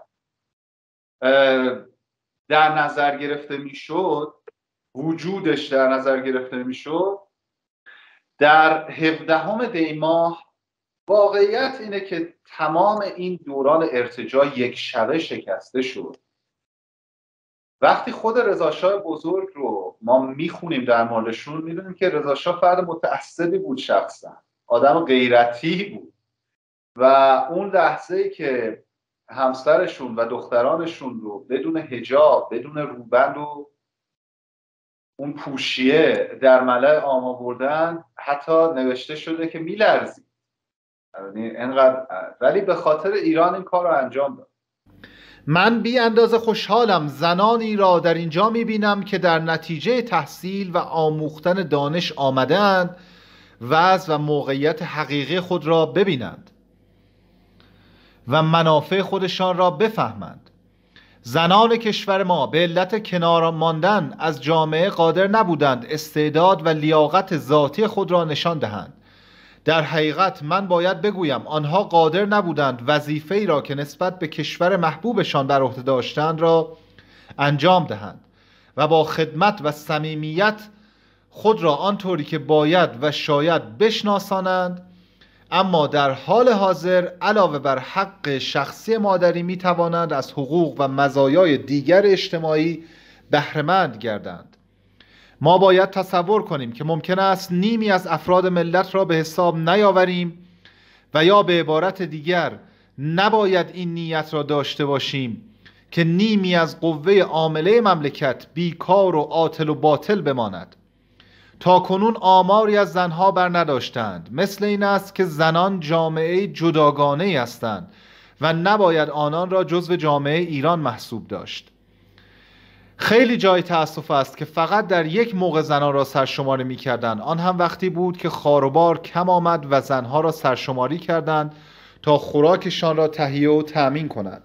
در نظر گرفته میشد، وجودش در نظر گرفته میشد، در هفدهم دی ماه واقعیت اینه که تمام این دوران ارتجاع یک شبه شکسته شد. وقتی خود رضا شاه بزرگ رو ما میخونیم در موردشون میدونیم که رضا شاه فرد متعصبی بود، شخصا آدم غیرتی بود و اون لحظه‌ای که همسرشون و دخترانشون رو بدون حجاب، بدون روبند و اون پوشیه در ملأ عام آوردن، حتی نوشته شده که میلرزید، یعنی انقدر، ولی به خاطر ایران این کار رو انجام داد. من بی اندازه خوشحالم زنانی را در اینجا میبینم که در نتیجه تحصیل و آموختن دانش آمدند وضع و موقعیت حقیقی خود را ببینند و منافع خودشان را بفهمند. زنان کشور ما به علت کنار ماندن از جامعه قادر نبودند استعداد و لیاقت ذاتی خود را نشان دهند. در حقیقت من باید بگویم آنها قادر نبودند وظیفه‌ای را که نسبت به کشور محبوبشان بر عهده داشتند را انجام دهند و با خدمت و صمیمیت خود را آنطوری که باید و شاید بشناسانند. اما در حال حاضر علاوه بر حق شخصی مادری می توانند از حقوق و مزایای دیگر اجتماعی بهره‌مند گردند. ما باید تصور کنیم که ممکن است نیمی از افراد ملت را به حساب نیاوریم و یا به عبارت دیگر نباید این نیت را داشته باشیم که نیمی از قوه عامله مملکت بیکار و عاطل و باطل بماند. تا کنون آماری از زنها بر نداشتند. مثل این است که زنان جامعه جداگانه هستند و نباید آنان را جزو جامعه ایران محسوب داشت. خیلی جای تأسف است که فقط در یک موقع زنان را سرشماری می کردند. آن هم وقتی بود که خاروبار کم آمد و زنها را سرشماری کردند تا خوراکشان را تهیه و تأمین کنند.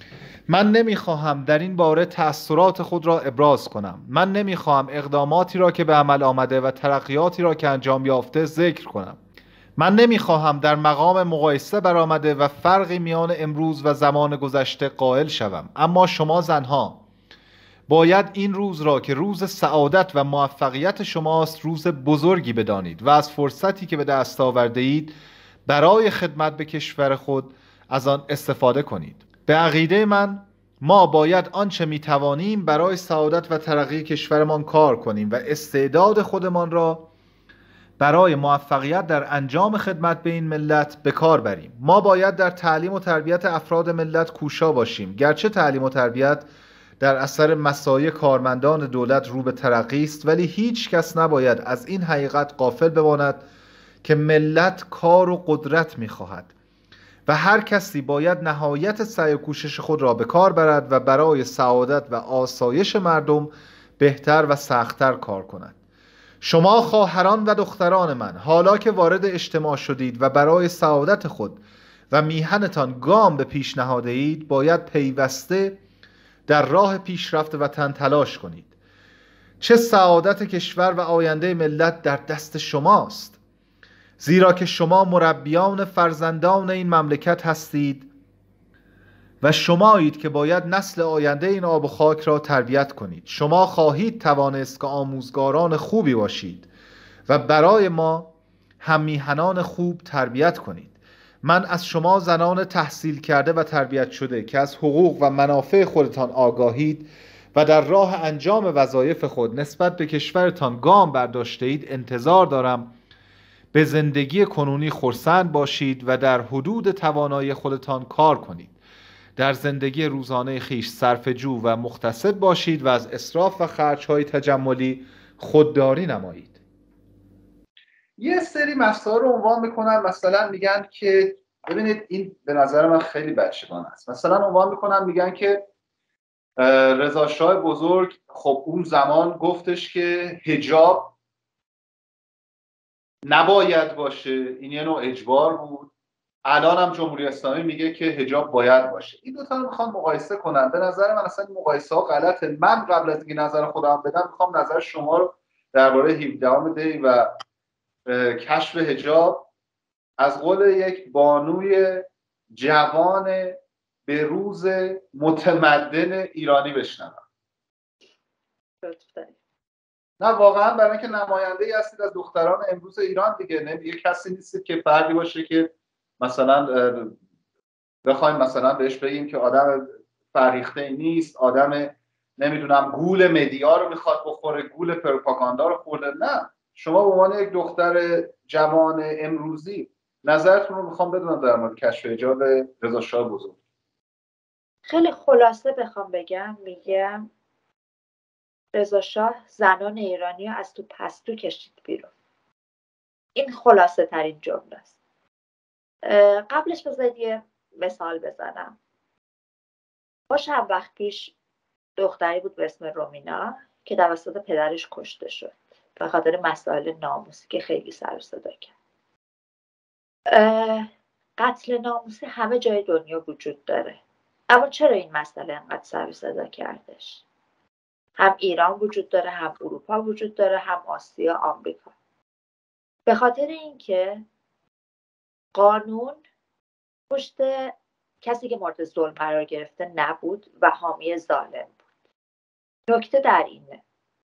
من نمیخواهم در این باره تأثیرات خود را ابراز کنم. من نمیخواهم اقداماتی را که به عمل آمده و ترقیاتی را که انجام یافته ذکر کنم. من نمیخواهم در مقام مقایسه برآمده و فرقی میان امروز و زمان گذشته قائل شوم. اما شما زنها باید این روز را که روز سعادت و موفقیت شماست روز بزرگی بدانید و از فرصتی که به دست آورده اید برای خدمت به کشور خود از آن استفاده کنید. به عقیده من ما باید آنچه میتوانیم برای سعادت و ترقی کشورمان کار کنیم و استعداد خودمان را برای موفقیت در انجام خدمت به این ملت به کار بریم. ما باید در تعلیم و تربیت افراد ملت کوشا باشیم. گرچه تعلیم و تربیت در اثر مساعی کارمندان دولت رو به ترقی است، ولی هیچ کس نباید از این حقیقت غافل بماند که ملت کار و قدرت میخواهد و هر کسی باید نهایت سعی و کوشش خود را به کار برد و برای سعادت و آسایش مردم بهتر و سخت‌تر کار کند. شما خواهران و دختران من، حالا که وارد اجتماع شدید و برای سعادت خود و میهنتان گام به پیش نهاده اید، باید پیوسته در راه پیشرفت وطن تلاش کنید. چه سعادت کشور و آینده ملت در دست شماست، زیرا که شما مربیان فرزندان این مملکت هستید و شمایید که باید نسل آینده این آب و خاک را تربیت کنید. شما خواهید توانست که آموزگاران خوبی باشید و برای ما هم میهنان خوب تربیت کنید. من از شما زنان تحصیل کرده و تربیت شده که از حقوق و منافع خودتان آگاهید و در راه انجام وظایف خود نسبت به کشورتان گام برداشته اید انتظار دارم به زندگی کنونی خرسند باشید و در حدود توانایی خودتان کار کنید. در زندگی روزانه خیش صرفه‌جو و مقتصد باشید و از اسراف و خرج‌های تجملی خودداری نمایید. یه سری مسائل رو عنوان میکنن، مثلا میگن که ببینید این به نظر من خیلی بچگانه است. مثلا عنوان میکنن میگن که رضا شاه بزرگ خب اون زمان گفتش که حجاب نباید باشه، این یه نوع اجبار بود. الان هم جمهوری اسلامی میگه که حجاب باید باشه. این دو تا رو میخوان مقایسه کنن. به نظر من اصلا این مقایسه ها غلطه. من قبل از اینکه نظر خودم بدم میخوام نظر شما رو درباره هفدهم دی و کشف حجاب از قول یک بانوی جوان به روز متمدن ایرانی بشنوم. نه واقعا برای اینکه نماینده ای هستید از دختران امروز ایران دیگه، نه دیگه کسی نیستید که فردی باشه که مثلا بخوایم مثلا بهش بگیم که آدم فریخته ای نیست، آدم نمیدونم گول مدیا رو میخواد بخوره، گول پروپاگاندا رو خورده. نه، شما به عنوان یک دختر جوان امروزی نظرتون رو میخوام بدونم در مورد کشف حجاب رضا شاه بزرگ. خیلی خلاصه بخوام بگم، میگم رضا شاه زنان ایرانی رو از تو پستو کشید بیرون. این خلاصه ترین جمله است. قبلش بذارید یه مثال بزنم. با چند وقت پیش دختری بود به اسم رومینا که توسط پدرش کشته شد به خاطر مسائل ناموسی که خیلی سر و صدا کرد. قتل ناموسی همه جای دنیا وجود داره، اما چرا این مسئله انقدر سر و صدا کردش؟ هم ایران وجود داره، هم اروپا وجود داره، هم آسیا، آمریکا. به خاطر اینکه قانون پشت کسی که مورد ظلم قرار گرفته نبود و حامی ظالم بود. نکته در اینه،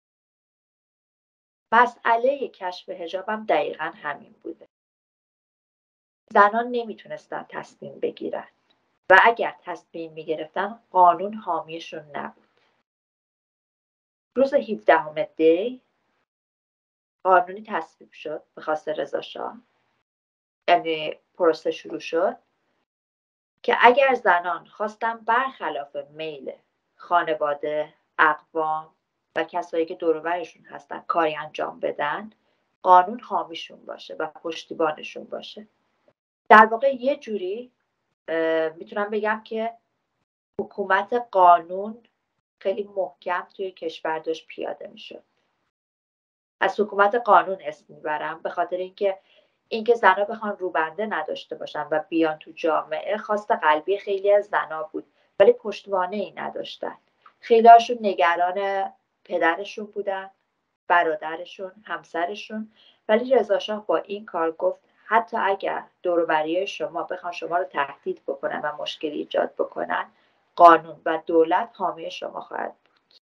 مسئله کشف حجاب هم دقیقا همین بوده. زنان نمیتونستن تصمیم بگیرن و اگر تصمیم میگرفتن قانون حامیشون نبود. روز هفدهم دی قانونی تصویب شد به خواست رضا شاه، یعنی پروسه شروع شد که اگر زنان خواستن برخلاف میل خانواده، اقوام و کسایی که دور و برشون هستن کاری انجام بدن، قانون حامیشون باشه و پشتیبانشون باشه. در واقع یه جوری میتونم بگم که حکومت قانون خیلی محکم توی کشور داشت پیاده میشد. از حکومت قانون اسم میبرم به خاطر اینکه اینکه زنها بخوان روبنده نداشته باشن و بیان تو جامعه خواست قلبی خیلی از زنها بود، ولی پشتوانه ای نداشتن. خیلی هاشون نگران پدرشون بودن، برادرشون، همسرشون. ولی رضا شاه با این کار گفت حتی اگر دور و بریای شما بخوان شما رو تهدید بکنن و مشکلی ایجاد بکنن، قانون و دولت حامی شما خواهد بود.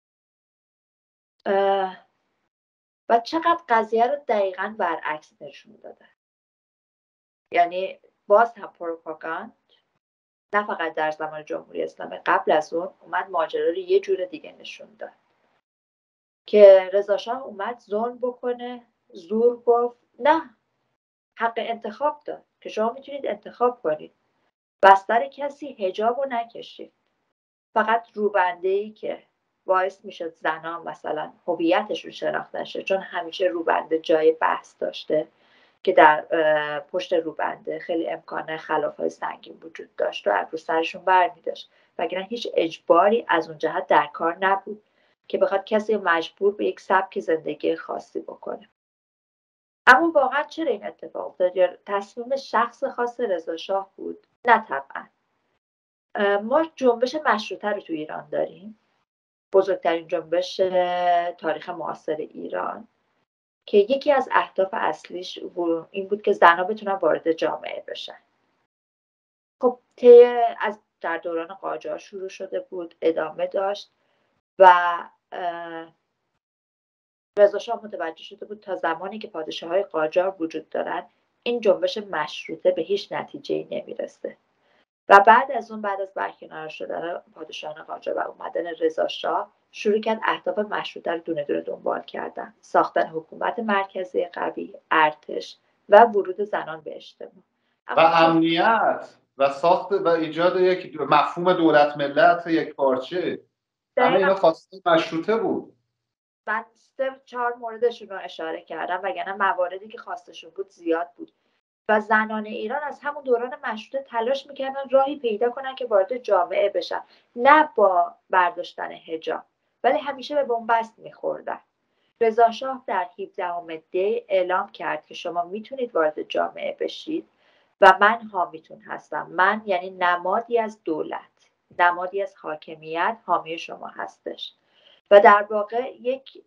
و چقدر قضیه رو دقیقاً برعکس نشون داده. یعنی باز هم پروپاگاند نه فقط در زمان جمهوری اسلامی، قبل از اون اومد ماجرا رو یه جور دیگه نشون داد که رضا شاه اومد ظلم بکنه، زور گفت، نه، حق انتخاب داد که شما میتونید انتخاب کنید. بستر کسی حجاب رو نکشید، فقط روبنده‌ای که باعث میشد زنان مثلا هویتشون شناخته شه، چون همیشه روبنده جای بحث داشته که در پشت روبنده خیلی امکان خلاف‌های سنگین وجود داشت و ابرو سرشون برمی داشت، وگرنه هیچ اجباری از اون جهت در کار نبود که بخواد کسی مجبور به یک سبک زندگی خاصی بکنه. اما واقعا چرا این اتفاق افتاد؟ یا تصمیم شخص خاص رضا شاه بود؟ نه طبعا. ما جنبش مشروطه رو تو ایران داریم، بزرگترین جنبش تاریخ معاصر ایران، که یکی از اهداف اصلیش این بود که زنها بتونن وارد جامعه بشن. خب طی از در دوران قاجار شروع شده بود، ادامه داشت و رضا شاه متوجه شده بود تا زمانی که پادشاه‌های قاجار وجود دارن این جنبش مشروطه به هیچ نتیجه‌ای نمیرسه. و بعد از اون، بعد از برکنار شدن پادشاهان قاجار و اومدن رضا شاه، شروع کرد اهداف مشروطه رو دونه دونه دنبال کردن: ساختن حکومت مرکزی قوی، ارتش و ورود زنان به اجتماع و امنیت و ساخت و ایجاد یک مفهوم دولت ملت یک پارچه. همه اینا خواسته مشروطه بود. من سه چهار موردشون رو اشاره کردم وگرنه مواردی که خواستشون بود زیاد بود. و زنان ایران از همون دوران مشروطه تلاش میکردن راهی پیدا کنن که وارد جامعه بشن، نه با برداشتن حجاب، ولی همیشه به بنبست میخوردن. رضا شاه در هفدهم دی اعلام کرد که شما میتونید وارد جامعه بشید و من حامیتون هستم. من یعنی نمادی از دولت، نمادی از حاکمیت حامی شما هستش. و در واقع یک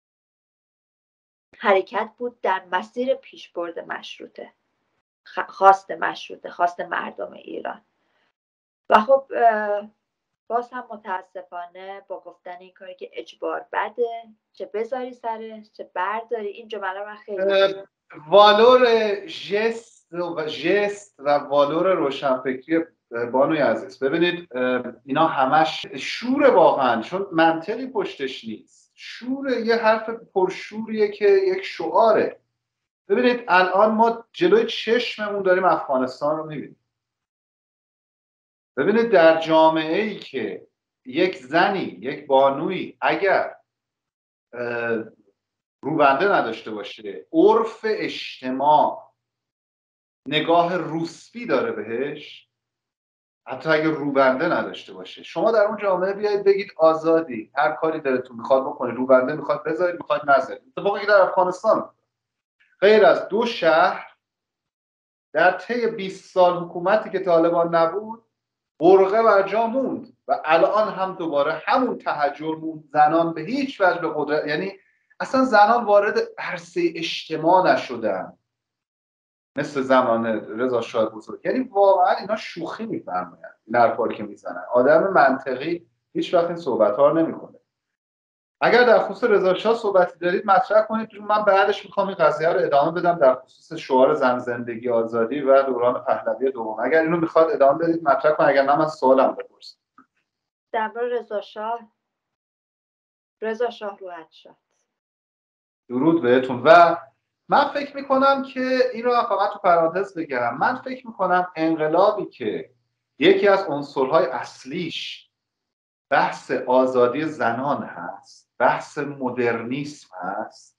حرکت بود در مسیر پیشبرد مشروطه، خواست مشروطه، خواست مردم ایران. و خب باز هم متاسفانه با گفتن این کاری که اجبار بده، چه بذاری سرش چه برداری، این جمله من خیلی والور ژست و ژست و والور روشنفکری بانوی عزیز، ببینید اینا همش شور واقعا، چون منطقی پشتش نیست. شور یه حرف پرشوریه که یک شعاره. ببینید الان ما جلوی چشممون داریم افغانستان رو میبینیم. ببینید در جامعه ای که یک زنی، یک بانوی اگر روبنده نداشته باشه، عرف اجتماع نگاه روسپی داره بهش، حتی اگر روبنده نداشته باشه، شما در اون جامعه بیایید بگید آزادی، هر کاری دلتون میخواد بکنید، روبنده میخواد بذارید، میخواد نذارید. اتفاقی که در افغانستان غیر از دو شهر در طی بیست سال حکومتی که طالبان نبود برقه بر جا موند و الان هم دوباره همون تهجر موند. زنان به هیچ وجه به قدرت، یعنی اصلا زنان وارد عرصه اجتماع نشدن مثل زمان رضا شاه بزرگ. یعنی واقعا اینا شوخی میفرمایند این حرفا رو که میزنن. آدم منطقی هیچ وقت این صحبت ها رو نمیکنه. اگر در خصوص رضا شاه صحبتی دارید مطرح کنید، من بعدش میخوام این قضیه رو ادامه بدم در خصوص شعار زن زندگی آزادی و دوران پهلوی دوم. اگر اینو میخواد ادامه بدید مطرح کنید، اگر نه من سوالم بپرسم. در مورد رضا شاه، رضا شاه روحت شد. درود بهتون. و من فکر میکنم که این رو فقط تو پرانتز بگم، من فکر میکنم انقلابی که یکی از عنصرهای اصلیش بحث آزادی زنان هست، بحث مدرنیسم هست،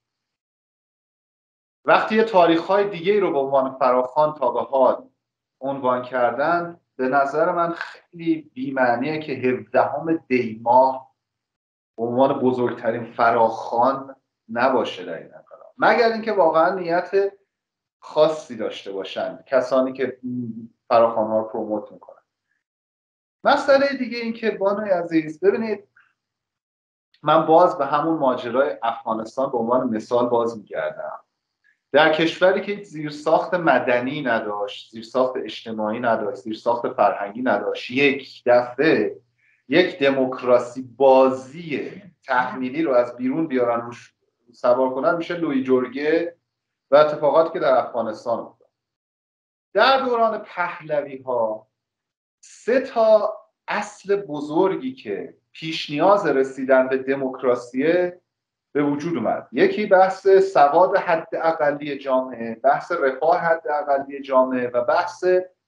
وقتی یه تاریخ‌های دیگه رو به عنوان فراخوان تا به حال عنوان کردن، به نظر من خیلی بی‌معنیه که هفدهم دی ماه به عنوان بزرگترین فراخوان نباشه در این انقلاب، مگر اینکه واقعا نیت خاصی داشته باشن کسانی که فراخوان‌ها رو پروموت میکنن. مسئله دیگه این که بانوی عزیز، ببینید من باز به همون ماجرای افغانستان به عنوان مثال باز میگردم. در کشوری که زیرساخت مدنی نداشت، زیرساخت اجتماعی نداشت، زیرساخت فرهنگی نداشت، یک دفعه یک دموکراسی بازی تحمیلی رو از بیرون بیارن روش سوار کنن، میشه لویی جرگه و اتفاقاتی که در افغانستان افتاد. در دوران پهلوی ها سه تا اصل بزرگی که پیش نیاز رسیدن به دموکراسیه به وجود اومد. یکی بحث سواد حداقلی جامعه، بحث رفاه حداقلی جامعه و بحث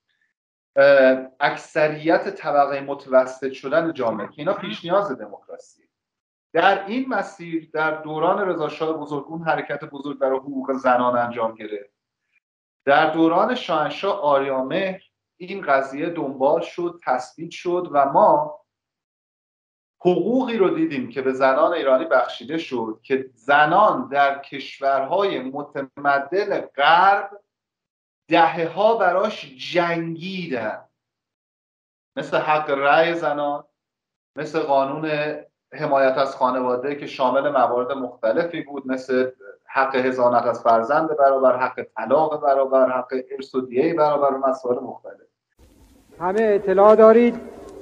اکثریت طبقه متوسط شدن جامعه که اینا پیش نیاز دموکراسی. در این مسیر در دوران رضا شاه بزرگ اون حرکت بزرگ برای حقوق زنان انجام گرفت. در دوران شاهنشاه آریامهر این قضیه دنبال شد، تثبیت شد و ما حقوقی رو دیدیم که به زنان ایرانی بخشیده شد که زنان در کشورهای متمدن غرب دهه ها براش جنگیدن، مثل حق رأی زنان، مثل قانون حمایت از خانواده که شامل موارد مختلفی بود، مثل حق حضانت از فرزند برابر، حق طلاق برابر، حق ارث و دیه برابر و مسائل مختلف. همه اطلاع دارید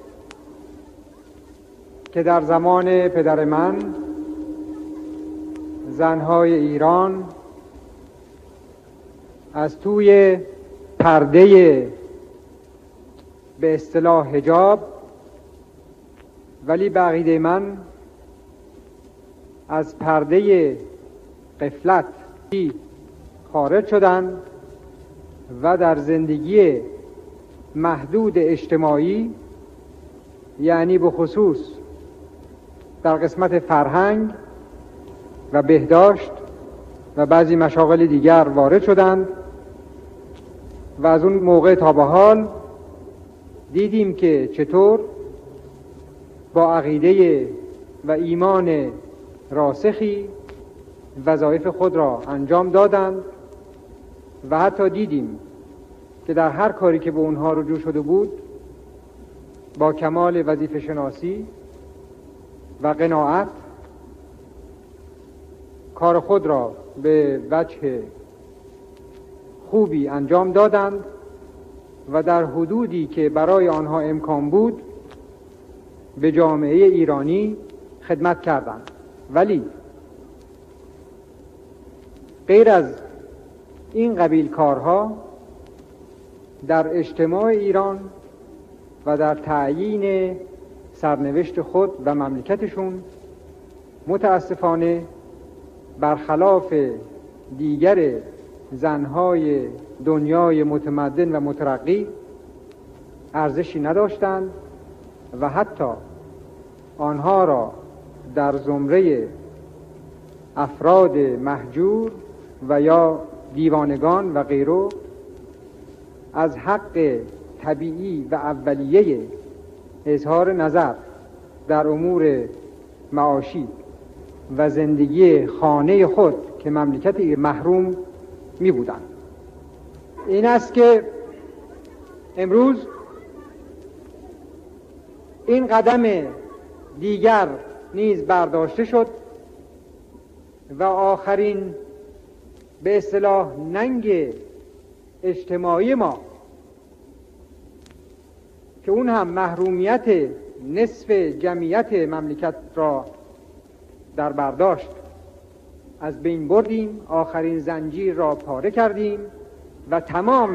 که در زمان پدر من زنهای ایران از توی پرده به اصطلاح حجاب، ولی به عقیده من از پرده غفلت خارج شدند و در زندگی محدود اجتماعی، یعنی به خصوص در قسمت فرهنگ و بهداشت و بعضی مشاغل دیگر وارد شدند و از اون موقع تا به حال دیدیم که چطور با عقیده و ایمان راسخی وظایف خود را انجام دادند و حتی دیدیم که در هر کاری که به اونها رجوع شده بود با کمال وظیفه شناسی و قناعت کار خود را به وجه خوبی انجام دادند و در حدودی که برای آنها امکان بود به جامعه ایرانی خدمت کردند. ولی غیر از این قبیل کارها در اجتماع ایران و در تعیین سرنوشت خود و مملکتشون متاسفانه برخلاف دیگر زنهای دنیای متمدن و مترقی ارزشی نداشتند و حتی آنها را در زمره افراد مهجور و یا دیوانگان و غیره از حق طبیعی و اولیه اظهار نظر در امور معاشی و زندگی خانه خود که مملکت محروم می بودند. این است که امروز این قدم دیگر نیز برداشته شد و آخرین به اصطلاح ننگ اجتماعی ما که اون هم محرومیت نصف جمعیت مملکت را در برداشت از بین بردیم، آخرین زنجیر را پاره کردیم و تمام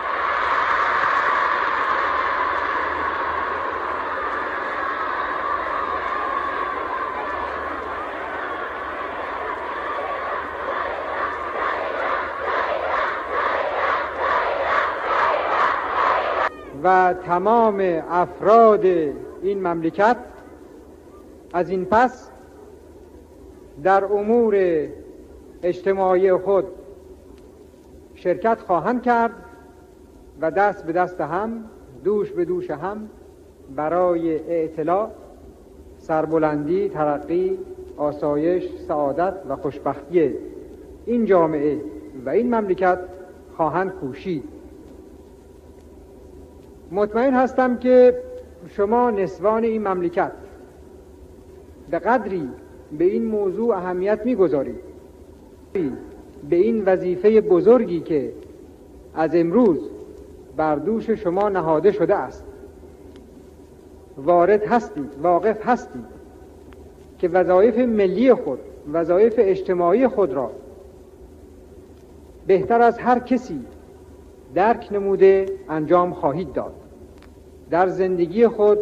و تمام افراد این مملکت از این پس در امور اجتماعی خود شرکت خواهند کرد و دست به دست هم، دوش به دوش هم برای اطلاع، سربلندی، ترقی، آسایش، سعادت و خوشبختی این جامعه و این مملکت خواهند کوشید. مطمئن هستم که شما نسوان این مملکت به قدری به این موضوع اهمیت می‌گذارید، به این وظیفه بزرگی که از امروز بر دوش شما نهاده شده است وارد هستید، واقف هستید که وظایف ملی خود، وظایف اجتماعی خود را بهتر از هر کسی درک نموده انجام خواهید داد. در زندگی خود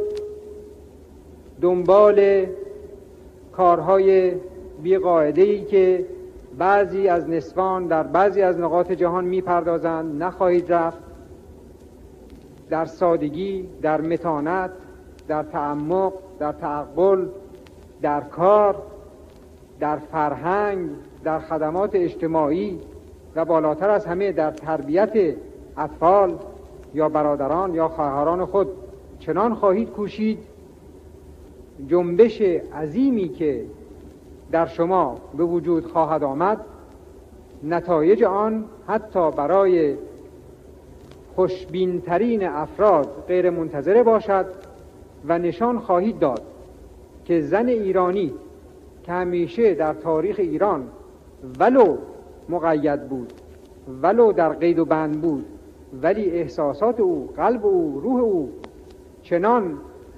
دنبال کارهای بی‌قاعده‌ای که بعضی از نسوان در بعضی از نقاط جهان می‌پردازند نخواهید رفت. در سادگی، در متانت، در تعمق، در تعقل، در کار، در فرهنگ، در خدمات اجتماعی و بالاتر از همه در تربیت اطفال یا برادران یا خواهران خود چنان خواهید کوشید جنبش عظیمی که در شما به وجود خواهد آمد نتایج آن حتی برای خوشبین‌ترین افراد غیر منتظره باشد و نشان خواهید داد که زن ایرانی که همیشه در تاریخ ایران ولو مقید بود، ولو در قید و بند بود، ولی احساسات او، قلب او، روح او چنان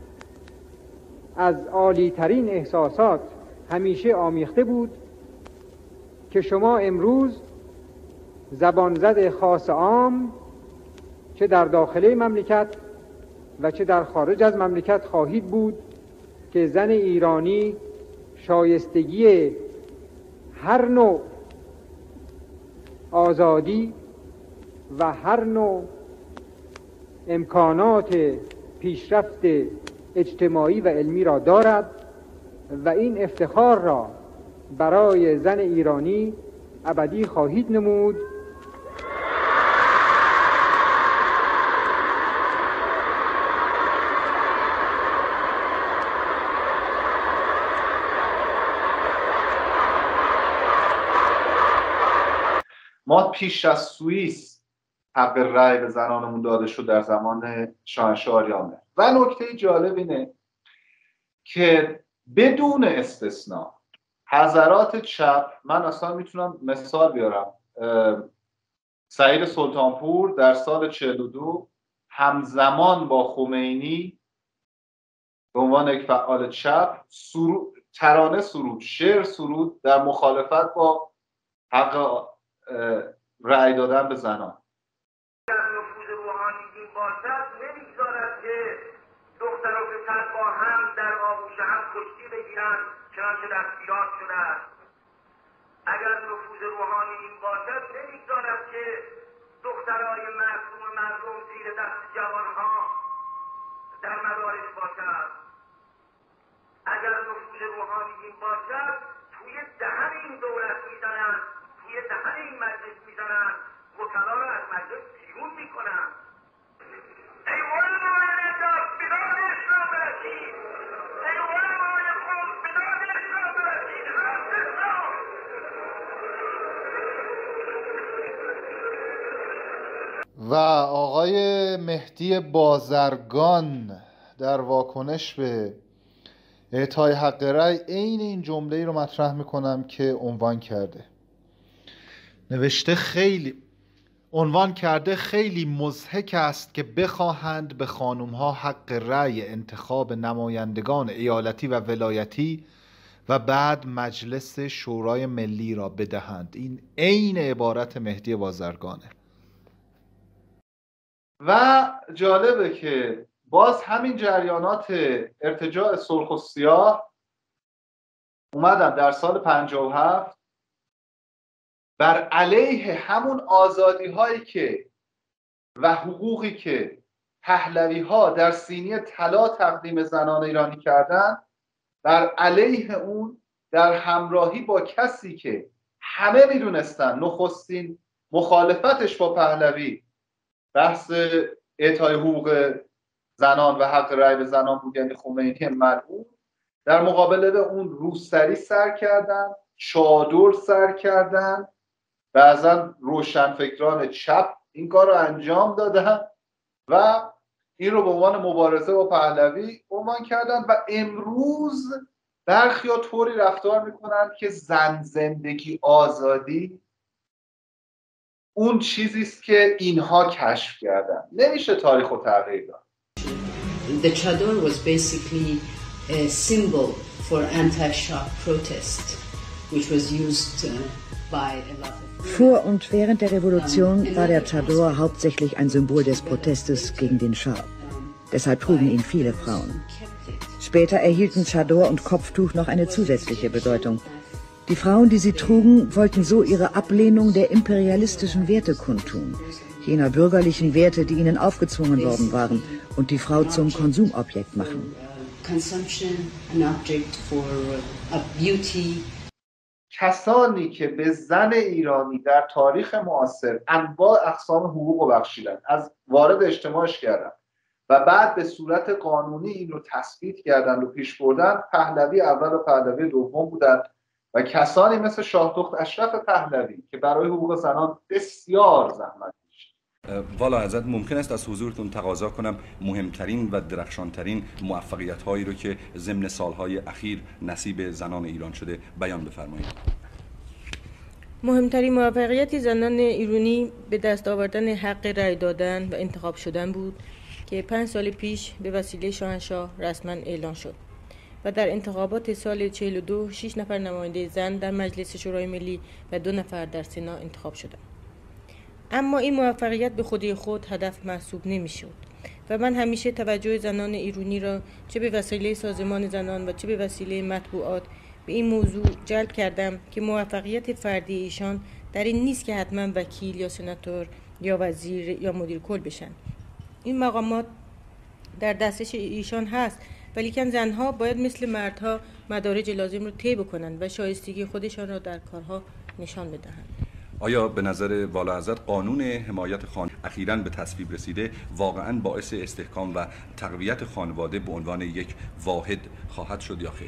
از عالی ترین احساسات همیشه آمیخته بود که شما امروز زبانزد خاص عام چه در داخل مملکت و چه در خارج از مملکت خواهید بود که زن ایرانی شایستگی هر نوع آزادی و هر نوع امکانات پیشرفت اجتماعی و علمی را دارد و این افتخار را برای زن ایرانی ابدی خواهید نمود. ما پیش از سوئیس حق رأی به زنانمون داده شد در زمان شاهنشاه آریامه. و نکته جالب اینه که بدون استثناء حضرات چپ، من اصلا میتونم مثال بیارم، سعید سلطانپور در سال چهل و دو همزمان با خمینی به عنوان یک فعال چپ سرود، ترانه سرود، شعر سرود در مخالفت با حق رأی دادن به زنان. در نفوذ روحانی این باشد نمیگذارد که دختر و پسر با هم در آغوش هم کشتی بگیرند چنانچه در ایران شده است. اگر نفوذ روحانی این باشد نمیگذارد که دخترای معصوم مردم زیر دست جوانها در مدارس باشد. اگر نفوذ روحانی این باشد توی دهن این دولت میزنند، توی دهن این مجلس میزنند، وکلا را از مجلس بیرون میکنند. ای علمای نجات به داد اسلام برسید، ای علمای خود به داد اسلام برسید. راست اسلام و آقای مهدی بازرگان در واکنش به اعطای حق رأی عین این جمله‌ای رو مطرح میکنم که عنوان کرده. نوشته خیلی عنوان کرده خیلی مضحک است که بخواهند به خانم‌ها حق رأی انتخاب نمایندگان ایالتی و ولایتی و بعد مجلس شورای ملی را بدهند. این عین عبارت مهدی بازرگانه. و جالبه که باز همین جریانات ارتجاع سرخ و سیاه اومدن در سال پنجاه و هفت بر علیه همون آزادی هایی که و حقوقی که پهلوی ها در سینی طلا تقدیم زنان ایرانی کردن، بر علیه اون در همراهی با کسی که همه میدونستن نخستین مخالفتش با پهلوی بحث اعطای حقوق زنان و حق رأی به زنان بود، یعنی خمینی ملعون، در مقابله به اون روسری سر کردن، چادر سر کردن، بعضا روشنفکران چپ این کار رو انجام دادن و این رو به عنوان مبارزه با پهلوی عنوان کردن. و امروز برخی‌ها طوری رفتار میکنن که زن، زندگی، آزادی اون چیزی است که اینها کشف کردن. نمیشه تاریخ رو تغییر داد. The chador was basically a symbol for anti-Shah protest, which was used by a lot of... Vor und während der Revolution war der Chador hauptsächlich ein Symbol des Protestes gegen den Schah. Deshalb trugen ihn viele Frauen. Später erhielten Chador und Kopftuch noch eine zusätzliche Bedeutung. Die Frauen, die sie trugen, wollten so ihre Ablehnung der imperialistischen Werte kundtun, jener bürgerlichen Werte, die ihnen aufgezwungen worden waren, und die Frau zum Konsumobjekt machen. Consumption, an object for a beauty. کسانی که به زن ایرانی در تاریخ معاصر انواع اقسام حقوق رو بخشیدن، از وارد اجتماعش کردن و بعد به صورت قانونی این رو تثبیت کردن و پیش بردن، پهلوی اول و پهلوی دوم بودن و کسانی مثل شاهدخت اشرف پهلوی که برای حقوق زنان بسیار زحمت کشید. والا حضرت، ممکن است از حضورتون تقاضا کنم مهمترین و درخشانترین موفقیت هایی رو که ضمن سالهای اخیر نصیب زنان ایران شده بیان بفرمایید. مهمترین موفقیت زنان ایرانی به دست آوردن حق رأی دادن و انتخاب شدن بود که پنج سال پیش به وسیله شاهنشاه رسما اعلان شد و در انتخابات سال چهل و دو شش نفر نماینده زن در مجلس شورای ملی و دو نفر در سنا انتخاب شدند. اما این موفقیت به خودی خود هدف محسوب نمی‌شد و من همیشه توجه زنان ایرانی را چه به وسیله سازمان زنان و چه به وسیله مطبوعات به این موضوع جلب کردم که موفقیت فردی ایشان در این نیست که حتما وکیل یا سناتور یا وزیر یا مدیر کل بشن. این مقامات در دستش ایشان هست ولیکن زنها باید مثل مردها مدارج لازم رو طی بکنند و شایستگی خودشان را در کارها نشان بدهند. آیا به نظر والا حضرت قانون حمایت خانواده اخیراً به تصویب رسیده واقعاً باعث استحکام و تقویت خانواده به عنوان یک واحد خواهد شد یا خیر؟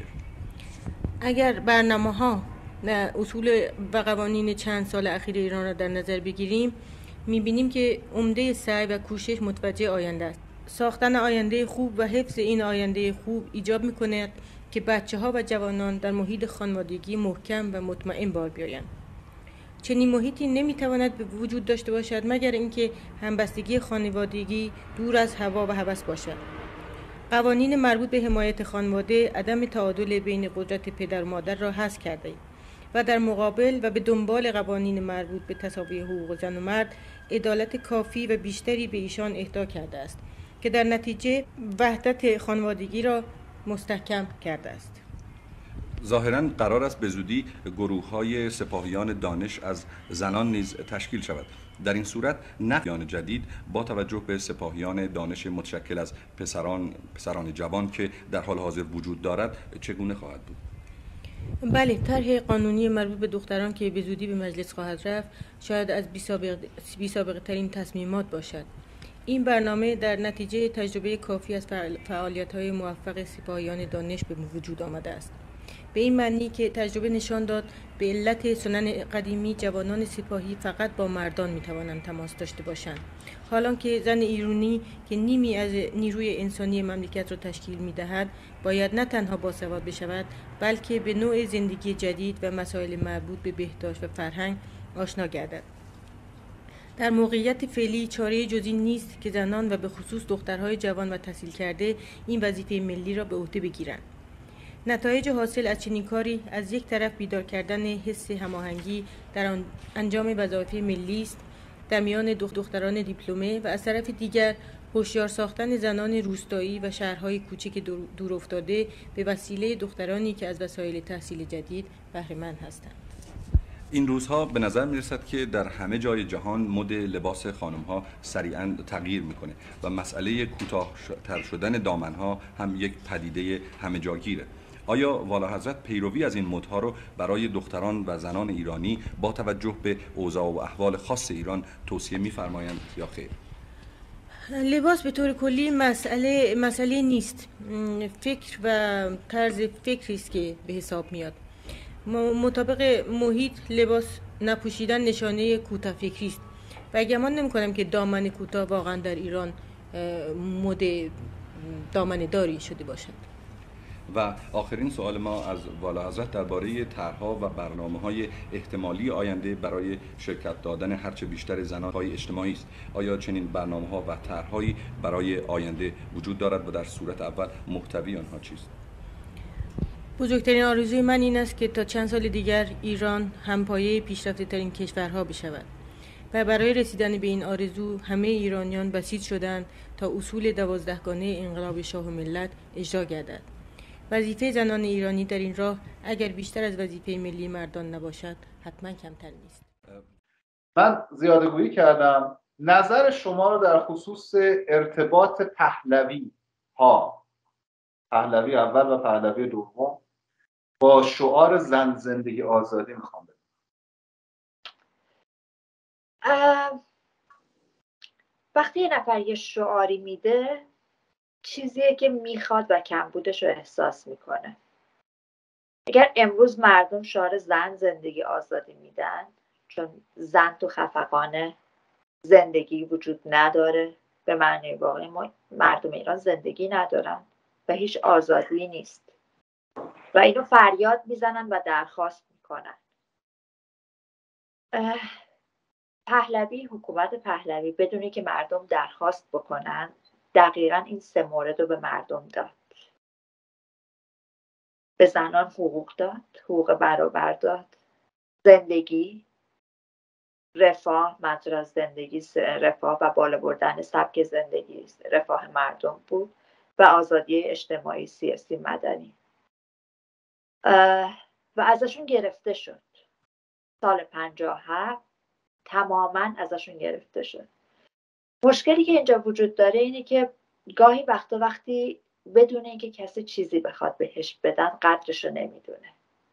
اگر برنامه‌ها اصول و قوانین چند سال اخیر ایران را در نظر بگیریم، می‌بینیم که عمده سعی و کوشش متوجه آینده است. ساختن آینده خوب و حفظ این آینده خوب ایجاب می‌کند که بچه‌ها و جوانان در محیط خانوادگی محکم و مطمئن بار بیایند. چنین محیطی نمی‌تواند به وجود داشته باشد مگر اینکه همبستگی خانوادگی دور از هوا و هوس باشد. قوانین مربوط به حمایت خانواده عدم تعادل بین قدرت پدر و مادر را حذف کرده و در مقابل و به دنبال قوانین مربوط به تساوی حقوق زن و مرد عدالت کافی و بیشتری به ایشان اهدا کرده است که در نتیجه وحدت خانوادگی را مستحکم کرده است. ظاهراً قرار است به زودی گروه‌های سپاهیان دانش از زنان نیز تشکیل شود. در این صورت نقشیان جدید با توجه به سپاهیان دانش متشکل از پسران پسران جوان که در حال حاضر وجود دارد چگونه خواهد بود؟ بله، طرح قانونی مربوط به دختران که به زودی به مجلس خواهد رفت شاید از بی سابقه ترین تصمیمات باشد. این برنامه در نتیجه تجربه کافی از فعالیت‌های موفق سپاهیان دانش به وجود آمده است. به این معنی که تجربه نشان داد به علت سنن قدیمی جوانان سپاهی فقط با مردان میتوانند تماس داشته باشند، حالان که زن ایرانی که نیمی از نیروی انسانی مملکت را تشکیل میدهد باید نه تنها باسواد بشود بلکه به نوع زندگی جدید و مسائل مربوط به بهداشت و فرهنگ آشنا گردد. در موقعیت فعلی چاره جزی نیست که زنان و به خصوص دخترهای جوان و تحصیل کرده این وظیفه ملی را به عهده بگیرند. نتایج حاصل از چنین کاری از یک طرف بیدار کردن حس هماهنگی در انجام وظایف ملی است در میان دختران دیپلمه و از طرف دیگر هوشیار ساختن زنان روستایی و شهرهای کوچک دور افتاده به وسیله دخترانی که از وسایل تحصیل جدید بهره مند هستند. این روزها به نظر میرسد که در همه جای جهان مد لباس خانم‌ها سریعاً تغییر میکنه و مسئله کوتاه‌تر شدن دامن‌ها هم یک پدیده همه جاگیره. آیا والا حضرت پیروی از این مدها رو برای دختران و زنان ایرانی با توجه به اوضاع و احوال خاص ایران توصیه می‌فرمایند یا خیر؟ لباس به طور کلی مسئله مسئله نیست، فکر و طرز فکری است که به حساب میاد. مطابق محیط لباس نپوشیدن نشانه کوتاه‌فکری است و گمان نمی‌کنم که دامن کوتاه واقعا در ایران مد دامن داری شده باشد. و آخرین سوال ما از والا حضرت درباره طرح‌ها و برنامه‌های احتمالی آینده برای شرکت دادن هرچه بیشتر زنان‌های اجتماعی است. آیا چنین برنامه‌ها و طرح‌هایی برای آینده وجود دارد و در صورت اول محتوی آنها چیست؟ بزرگترین آرزوی من این است که تا چند سال دیگر ایران همپایه پیشرفته‌ترین کشورها بشود و برای رسیدن به این آرزو همه ایرانیان بسیج شدند تا اصول دوازدهگانه انقلاب شاه و ملت اجرا گردد. وظیفه زنان ایرانی در این راه اگر بیشتر از وظیفه ملی مردان نباشد حتما کمتر نیست. من زیاده گویی کردم. نظر شما رو در خصوص ارتباط پهلوی ها، پهلوی اول و پهلوی دوم، با شعار زن زندگی آزادی میخوام بدونم. وقتی یه نفر یه شعاری میده چیزیه که میخواد و کمبودش رو احساس میکنه. اگر امروز مردم شعار زن زندگی آزادی میدن چون زن تو خفقانه زندگی وجود نداره، به معنی واقعی ما مردم ایران زندگی ندارن و هیچ آزادی نیست و اینو فریاد میزنن و درخواست میکنن. پهلوی، حکومت پهلوی بدونی که مردم درخواست بکنن دقیقاً این سه مورد رو به مردم داد. به زنان حقوق داد، حقوق برابر داد، زندگی، رفاه، منظور از زندگی رفاه و بالا بردن سبک زندگی رفاه مردم بود و آزادی اجتماعی، سیاسی، مدنی و ازشون گرفته شد. سال پنجاه و هفت تماماً ازشون گرفته شد. مشکلی که اینجا وجود داره اینه که گاهی وقتا وقتی بدون اینکه کسی چیزی بخواد بهش بدن قدرشو نمیدونه.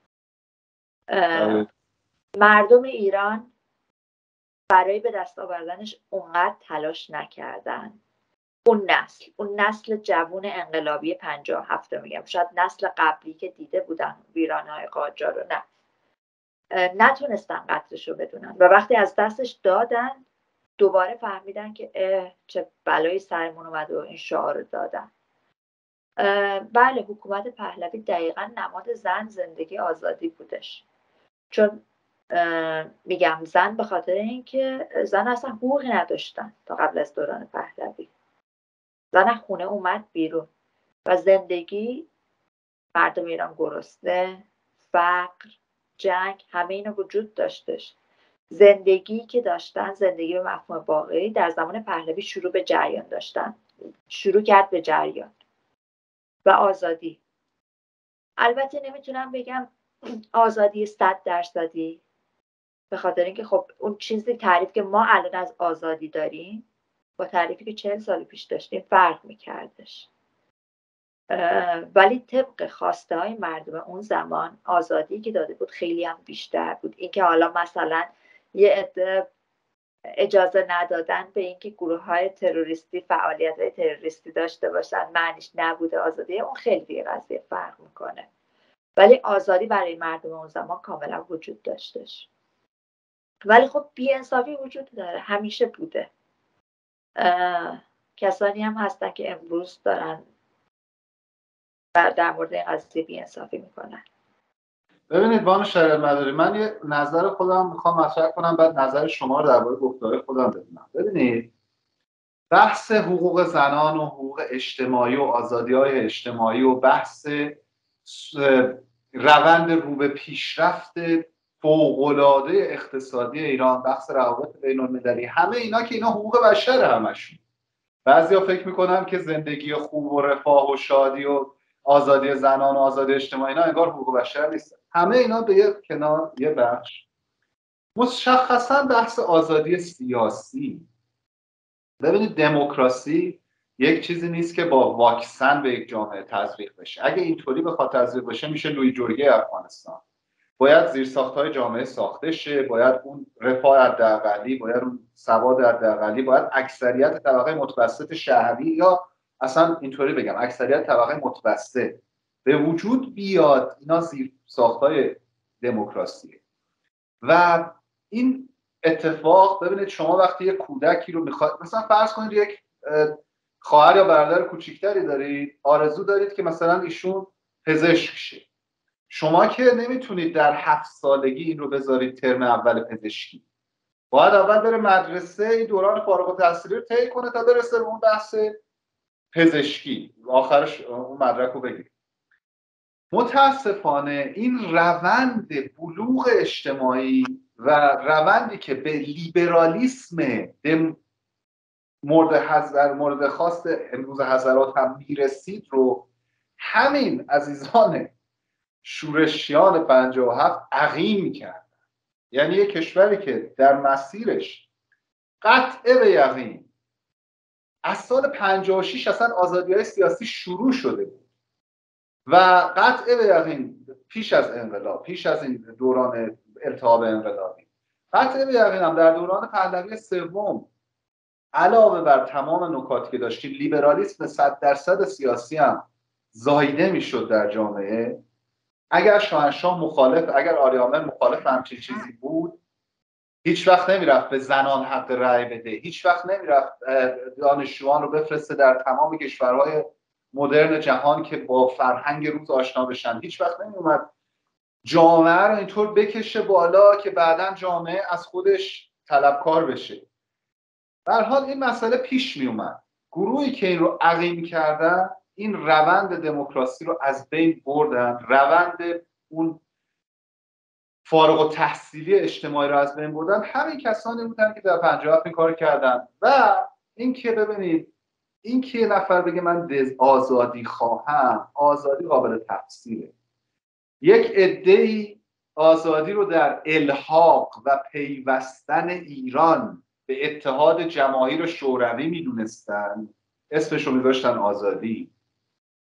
مردم ایران برای به دست آوردنش اونقدر تلاش نکردن. اون نسل اون نسل جوون انقلابی پنجاه و هفت میگم، شاید نسل قبلی که دیده بودن ویرانه‌های قاجار رو نه نتونستن قدرشو بدونن و وقتی از دستش دادن دوباره فهمیدن که اه چه بلایی سرمون اومد و این شعار رو دادن. بله حکومت پهلوی دقیقا نماد زن، زندگی، آزادی بودش. چون میگم زن به خاطر اینکه زن اصلا حقوقی نداشتن تا قبل از دوران پهلوی. زن از خونه اومد بیرون و زندگی، مردم ایران گرسنه، فقر، جنگ، همه اینا وجود داشتش. زندگی که داشتن، زندگی به مفهوم واقعی، در زمان پهلوی شروع به جریان داشتن، شروع کرد به جریان و آزادی. البته نمیتونم بگم آزادی صد درصدی، به خاطر اینکه خب اون چیزی تعریف که ما الان از آزادی داریم با تعریفی که چهل سال پیش داشتیم فرق میکردش. ولی طبق خواسته های مردم اون زمان آزادی که داده بود خیلی هم بیشتر بود. اینکه حالا مثلا یه عده اجازه ندادن به اینکه گروه های تروریستی فعالیت های تروریستی داشته باشن معنیش نبوده آزادی، اون خیلی دیگه قضیه فرق میکنه. ولی آزادی برای مردم اون زمان کاملا وجود داشتش. ولی خب بی‌انصافی وجود داره، همیشه بوده. کسانی هم هستن که امروز دارن در مورد این قضیه بی‌انصافی میکنن. ببینید بانو شریعت مداری، من یه نظر خودم میخوام مطرح کنم، بعد نظر شما رو درباره گفته‌های خودم بدونم. ببینید بحث حقوق زنان و حقوق اجتماعی و آزادی‌های اجتماعی و بحث روند رو به پیشرفت فوق‌العاده اقتصادی ایران، بحث روابط بین‌المللی، همه اینا که اینا حقوق بشر همشون. بعضیا فکر میکنن که زندگی خوب و رفاه و شادی و آزادی زنان و آزادی اجتماعی اینا انگار حقوق بشر نیست. همه اینا به یک کنار، یه بخش مشخصا بحث آزادی سیاسی. ببینید دموکراسی یک چیزی نیست که با واکسن به یک جامعه تزریق بشه. اگه اینطوری بخواد تزریق بشه میشه لویی جرگه افغانستان. باید زیرساخت‌های جامعه ساخته شه، باید اون رفاه حداقلی، باید اون سواد حداقلی، باید اکثریت طبقه متوسط شهری یا اصلا اینطوری بگم اکثریت طبقه متوسط به وجود بیاد. اینا زیرساخت‌های دموکراسیه. و این اتفاق، ببینید شما وقتی یک کودکی رو میخواید، مثلا فرض کنید یک خواهر یا برادر کوچیکتری دارید، آرزو دارید که مثلا ایشون پزشک شه. شما که نمیتونید در هفت سالگی این رو بذارید ترم اول پزشکی. باید اول بره مدرسه، این دوران فارغ التحصیلی رو طی کنه تا برسه به اون بحث پزشکی، آخرش اون مدرک رو بگیره. متاسفانه این روند بلوغ اجتماعی و روندی که به لیبرالیسم مورد حذر مورد خواست امروز حضرات هم میرسید رو همین عزیزان شورشیان پنجاه و هفت عقیم کردن. یعنی یک کشوری که در مسیرش قطعه به یقین از سال پنجاه و شش اصلا آزادی‌های سیاسی شروع شده بود و قطعه به یقین پیش از انقلاب، پیش از این دوران التهاب انقلابی، قطعه به یقین هم در دوران پهلوی سوم علاوه بر تمام نکاتی که داشتیم لیبرالیسم صد درصد سیاسی هم زاییده میشد در جامعه. اگر شاهنشاه مخالف، اگر آریامر مخالف همچین چیزی بود، هیچ وقت نمیرفت به زنان حق رأی بده، هیچ وقت نمیرفت دانشجویان رو بفرسته در تمام کشورهای مدرن جهان که با فرهنگ روز آشنا بشن، هیچ وقت نمیومد جامعه رو اینطور بکشه بالا که بعداً جامعه از خودش طلبکار بشه. به هر حال این مسئله پیش می اومد. گروهی که این رو عقیم کردن این روند دموکراسی رو از بین بردن، روند اون فارغ التحصیلی اجتماعی رو از بین بردن. همین کسانی بودن که در پنجاه و هفت این کار کردن. و اینکه ببینید اینکه یه نفر بگه من آزادی خواهم، آزادی قابل تفسیره. یک عده‌ای آزادی رو در الحاق و پیوستن ایران به اتحاد جماهیر شوروی میدونستن، اسمش رو میذاشتن آزادی.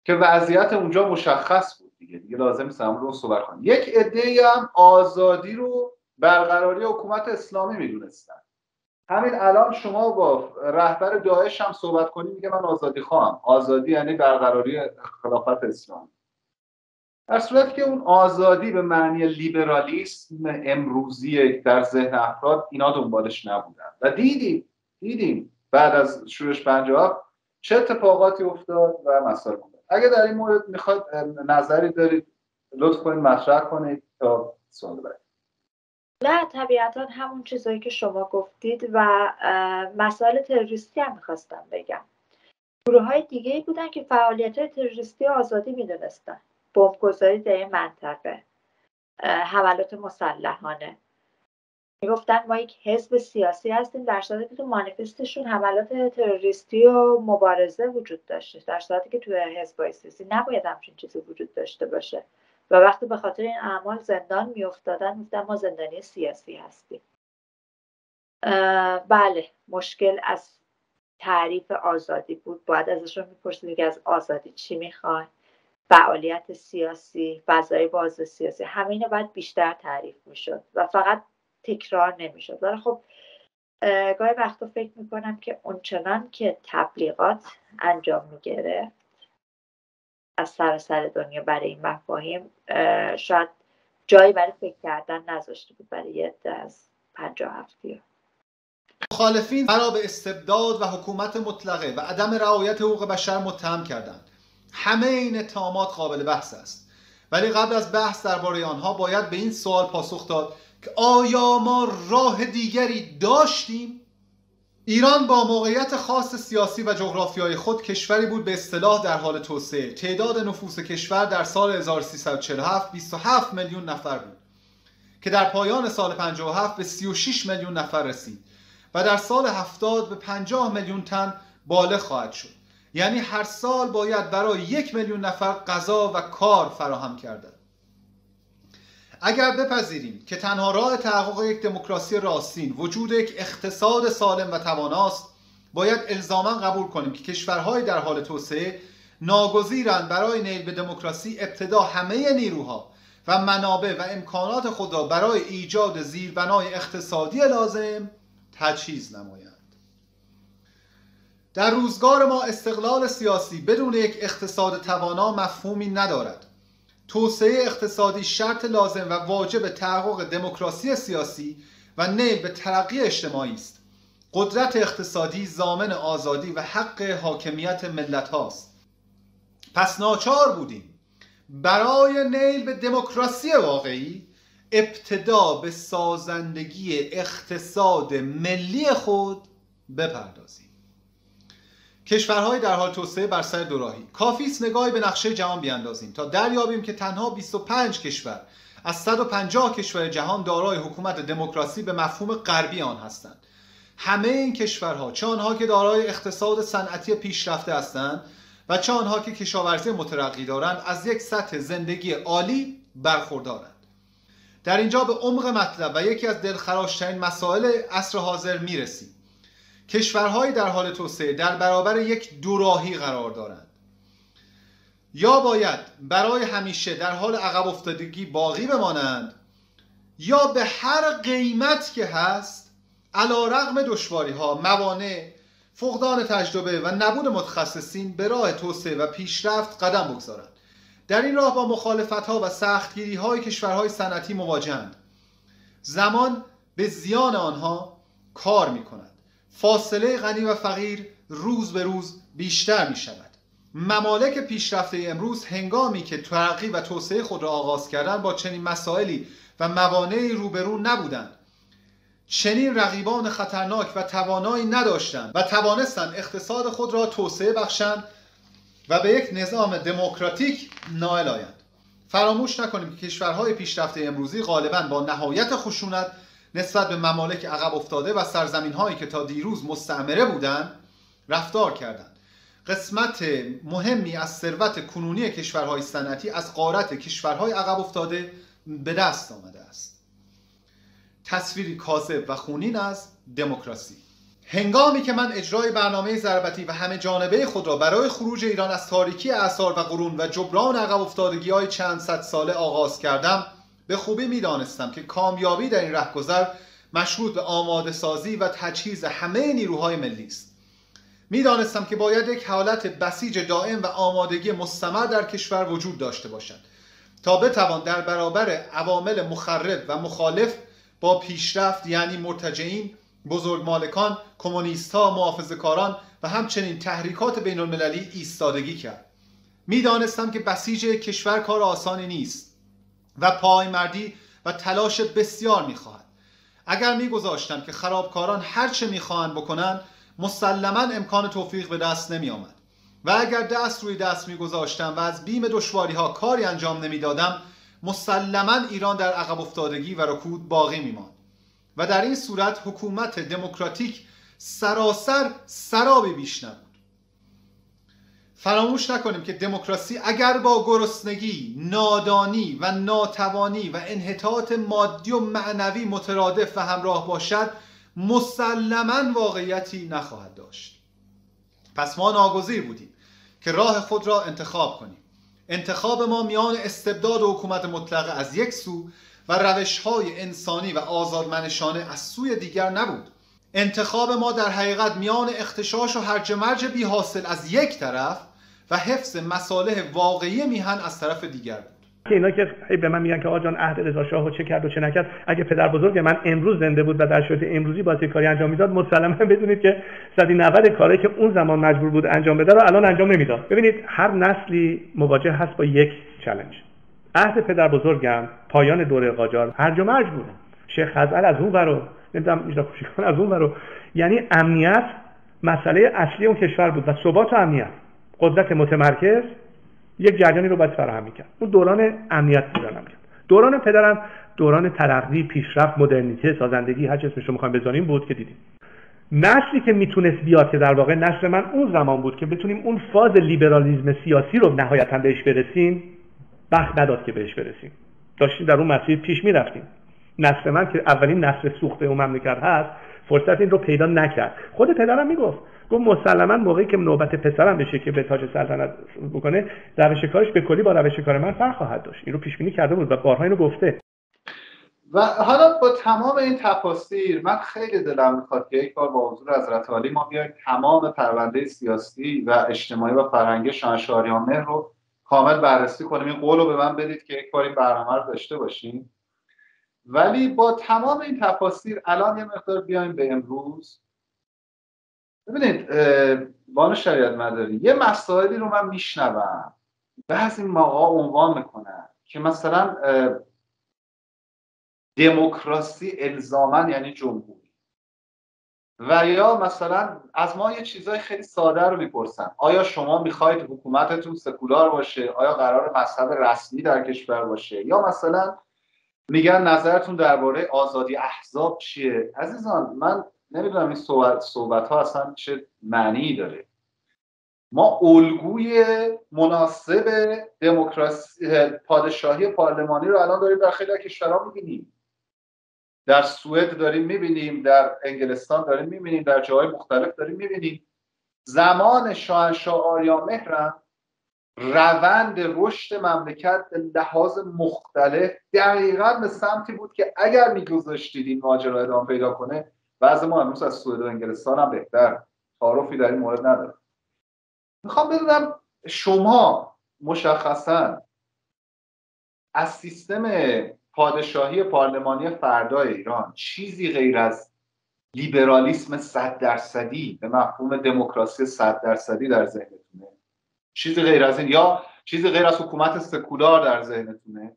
که وضعیت اونجا مشخص بود دیگه دیگه لازم نیست هم رو صحبت کنیم. یک عده‌ای هم آزادی رو برقراری حکومت اسلامی میدونستن. همین الان شما با رهبر داعش هم صحبت کنید میگه من آزادی خواهم. آزادی یعنی برقراری خلافت اسلامی. در صورتی که اون آزادی به معنی لیبرالیسم امروزی در ذهن افراد اینا دنبالش نبودن و دیدیم دیدیم بعد از شورش پنجاه چه اتفاقاتی افتاد و مسائل بود. اگه در این مورد میخواید نظری دارید لطف کنید مطرح کنید تا سوال بعد. نه طبیعتا همون چیزایی که شما گفتید و مسائل تروریستی هم میخواستم بگم. گروه های دیگه بودن که فعالیت های تروریستی آزادی میدونستن، بمبگذاری در این منطقه، حملات مسلحانه. میگفتن ما یک حزب سیاسی هستیم، در صورتی که تو مانیفستشون حملات تروریستی و مبارزه وجود داشته، در صورتی که تو حزب سیاسی نباید همچین چیزی وجود داشته باشه و وقتی به خاطر این اعمال زندان میافتادن میگفتن ما زندانی سیاسی هستیم. بله مشکل از تعریف آزادی بود. باید ازشون میپرسید که از آزادی چی میخوان؟ فعالیت سیاسی، فضای باز سیاسی، همینه باید بیشتر تعریف میشد و فقط تکرار نمیشد. ولی خب گاهی وقتا فکر میکنم که اونچنان که تبلیغات انجام میگیره از سراسر دنیا برای این مفاهیم شاید جایی برای فکر کردن نذاشته بود برای یه عده از پنجاه هفتی. مخالفین مرا به استبداد و حکومت مطلقه و عدم رعایت حقوق بشر متهم کردند. همه این اتهامات قابل بحث است، ولی قبل از بحث درباره آنها باید به این سوال پاسخ داد که آیا ما راه دیگری داشتیم؟ ایران با موقعیت خاص سیاسی و جغرافیایی خود کشوری بود به اصطلاح در حال توسعه. تعداد نفوس کشور در سال هزار و سیصد و چهل و هفت بیست و هفت میلیون نفر بود که در پایان سال پنجاه و هفت به سی و شش میلیون نفر رسید و در سال هفتاد به پنجاه میلیون تن بالغ خواهد شد. یعنی هر سال باید برای یک میلیون نفر غذا و کار فراهم کرده. اگر بپذیریم که تنها راه تحقق یک دموکراسی راستین وجود یک اقتصاد سالم و تواناست، باید الزاما قبول کنیم که کشورهای در حال توسعه ناگزیرند برای نیل به دموکراسی ابتدا همه نیروها و منابع و امکانات خود را برای ایجاد زیربنای اقتصادی لازم تجهیز نمایند. در روزگار ما استقلال سیاسی بدون یک اقتصاد توانا مفهومی ندارد. توسعه اقتصادی شرط لازم و واجب تحقق دموکراسی سیاسی و نیل به ترقی اجتماعی است. قدرت اقتصادی ضامن آزادی و حق حاکمیت ملت هاست. پس ناچار بودیم برای نیل به دموکراسی واقعی ابتدا به سازندگی اقتصاد ملی خود بپردازیم. کشورهای در حال توسعه بر سر دوراهی. کافی است نگاهی به نقشه جهان بیاندازیم تا دریابیم که تنها بیست و پنج کشور از صد و پنجاه کشور جهان دارای حکومت دموکراسی به مفهوم غربی آن هستند. همه این کشورها، چه آنها که دارای اقتصاد صنعتی پیشرفته هستند و چه آنها که کشاورزی مترقی دارند، از یک سطح زندگی عالی برخوردارند. در اینجا به عمق مطلب و یکی از دلخراشترین مسائل عصر حاضر میرسیم. کشورهای در حال توسعه در برابر یک دوراهی قرار دارند. یا باید برای همیشه در حال عقب افتادگی باقی بمانند، یا به هر قیمت که هست علی رغم دشواری‌ها، موانع، فقدان تجربه و نبود متخصصین به راه توسعه و پیشرفت قدم بگذارند. در این راه با مخالفت‌ها و سختگیری‌های کشورهای صنعتی مواجهند. زمان به زیان آنها کار می‌کند. فاصله غنی و فقیر روز به روز بیشتر می شود. ممالک پیشرفته امروز هنگامی که ترقی و توسعه خود را آغاز کردند با چنین مسائلی و موانعی روبرو نبودند. چنین رقیبان خطرناک و توانایی نداشتند و توانستند اقتصاد خود را توسعه بخشند و به یک نظام دموکراتیک نائل آیند. فراموش نکنیم که کشورهای پیشرفته امروزی غالباً با نهایت خشونت نسبت به ممالک عقب افتاده و سرزمین‌هایی که تا دیروز مستعمره بودند رفتار کردند. قسمت مهمی از ثروت کنونی کشورهای صنعتی از غارت کشورهای عقب افتاده به دست آمده است. تصویری کاذب و خونین از دموکراسی. هنگامی که من اجرای برنامه ضربتی و همه جانبه خود را برای خروج ایران از تاریکی اعصار و قرون و جبران عقب افتادگی‌های چند صد ساله آغاز کردم، به خوبی می‌دانستم که کامیابی در این رهگذر مشروط به آماده سازی و تجهیز همه نیروهای ملی است. می‌دانستم که باید یک حالت بسیج دائم و آمادگی مستمر در کشور وجود داشته باشد تا بتوان در برابر عوامل مخرب و مخالف با پیشرفت، یعنی مرتجعین، بزرگ مالکان، کمونیست‌ها، محافظه‌کاران و همچنین تحریکات بین المللی ایستادگی کرد. می‌دانستم که بسیج کشور کار آسانی نیست و پایمردی و تلاش بسیار می‌خواهد. اگر می‌گذاشتم که خرابکاران هر چه می‌خواهند بکنند، مسلماً امکان توفیق به دست نمی‌آمد. و اگر دست روی دست می‌گذاشتم و از بیم دشواری‌ها کاری انجام نمی‌دادم، مسلماً ایران در عقب افتادگی و رکود باقی می‌ماند. و در این صورت حکومت دموکراتیک سراسر سرابی بیش نبود. فراموش نکنیم که دموکراسی اگر با گرسنگی، نادانی و ناتوانی و انحطاط مادی و معنوی مترادف و همراه باشد، مسلماً واقعیتی نخواهد داشت. پس ما ناگزیر بودیم که راه خود را انتخاب کنیم. انتخاب ما میان استبداد و حکومت مطلقه از یک سو و روش‌های انسانی و آزادمنشانه از سوی دیگر نبود. انتخاب ما در حقیقت میان اختشاش و هرج و مرج بی حاصل از یک طرف و حفظ مصالح واقعی میهن از طرف دیگر بود. اینا که به من میگن که آقا جان عهد رضا شاه چه کرد و چه نکرد، اگه پدر بزرگ من امروز زنده بود و در شرایط امروزی باید کاری انجام میداد، مسلما بدونید که صد و نود کاری که اون زمان مجبور بود انجام بده رو الان انجام نمیداد. ببینید هر نسلی مواجه هست با یک چالش. عهد پدر بزرگم پایان دوره قاجار هرج و مرج بود. شیخ خزعل از اون ورو، نمیدونم میرزا کوچیکان از اون ورو، یعنی امنیت مسئله اصلی اون کشور بود و ثبات و امنیت، قدرت متمرکز یک جریانی رو باید فراهم می‌کرد. اون دوران امنیت فراهم کرد. دوران پدرم دوران ترقی، پیشرفت، مدرنیته، سازندگی، هر چه اسمش رو می‌خوایم بذاریم بود که دیدیم. نسلی که میتونست بیاد که در واقع نسل من اون زمان بود که بتونیم اون فاز لیبرالیسم سیاسی رو نهایتاً بهش برسیم، بخت نداد که بهش برسیم. داشتیم در اون مسیر پیش می‌رفتیم. نسل من که اولین نسل سوخته اون مملکت هست، فرصت این رو پیدا نکرد. خود پدرم میگفت، گفت مسلماً موقعی که نوبت پسرم بشه که به تاج سلطنت بکنه، روش کارش به کلی با روش کار من فرق خواهد داشت. این رو پیش بینی کرده بود و بارها اینو گفته. و حالا با تمام این تفاسیر من خیلی دلم میخواد که یک بار با حضور حضرت عالی ما بیایم تمام پرونده سیاسی و اجتماعی و فرهنگی شاهنشاه آریانمهر رو کامل بررسی کنیم. این قول رو به من بدید که یک بار این برنامه رو داشته باشیم. ولی با تمام این تفاسیر الان یه مقدار بیایم به امروز. ببینید بانو شریعت مداری، یه مسائلی رو من میشنوم بعضی موقع عنوان میکنن که مثلا دموکراسی الزاماً یعنی جمهوری، و یا مثلا از ما یه چیزای خیلی ساده رو میپرسن: آیا شما میخواید حکومتتون سکولار باشه؟ آیا قرار مذهب رسمی در کشور باشه؟ یا مثلا میگن نظرتون درباره آزادی احزاب چیه؟ عزیزان من نمیدونم این صحبت, صحبت ها اصلا چه معنی داره. ما الگوی مناسب دموکراسی پادشاهی پارلمانی رو الان داریم در خیلی کشورها میبینیم. در سوئد داریم میبینیم، در انگلستان داریم میبینیم، در جاهای مختلف داریم میبینیم. زمان شاهنشاه آریانمهر روند رشد مملکت به لحاظ مختلف دقیقاً به سمتی بود که اگر میگذاشتید این ماجرا ادامه پیدا کنه، بعضی ما امروز از سوئد و انگلستان هم بهتر، تعارفی در این مورد نداره. میخوام بدونم شما مشخصاً از سیستم پادشاهی پارلمانی فردای ایران چیزی غیر از لیبرالیسم صد درصدی به مفهوم دموکراسی صد درصدی در ذهنتونه؟ چیزی غیر از این یا چیزی غیر از حکومت سکولار در ذهنتونه؟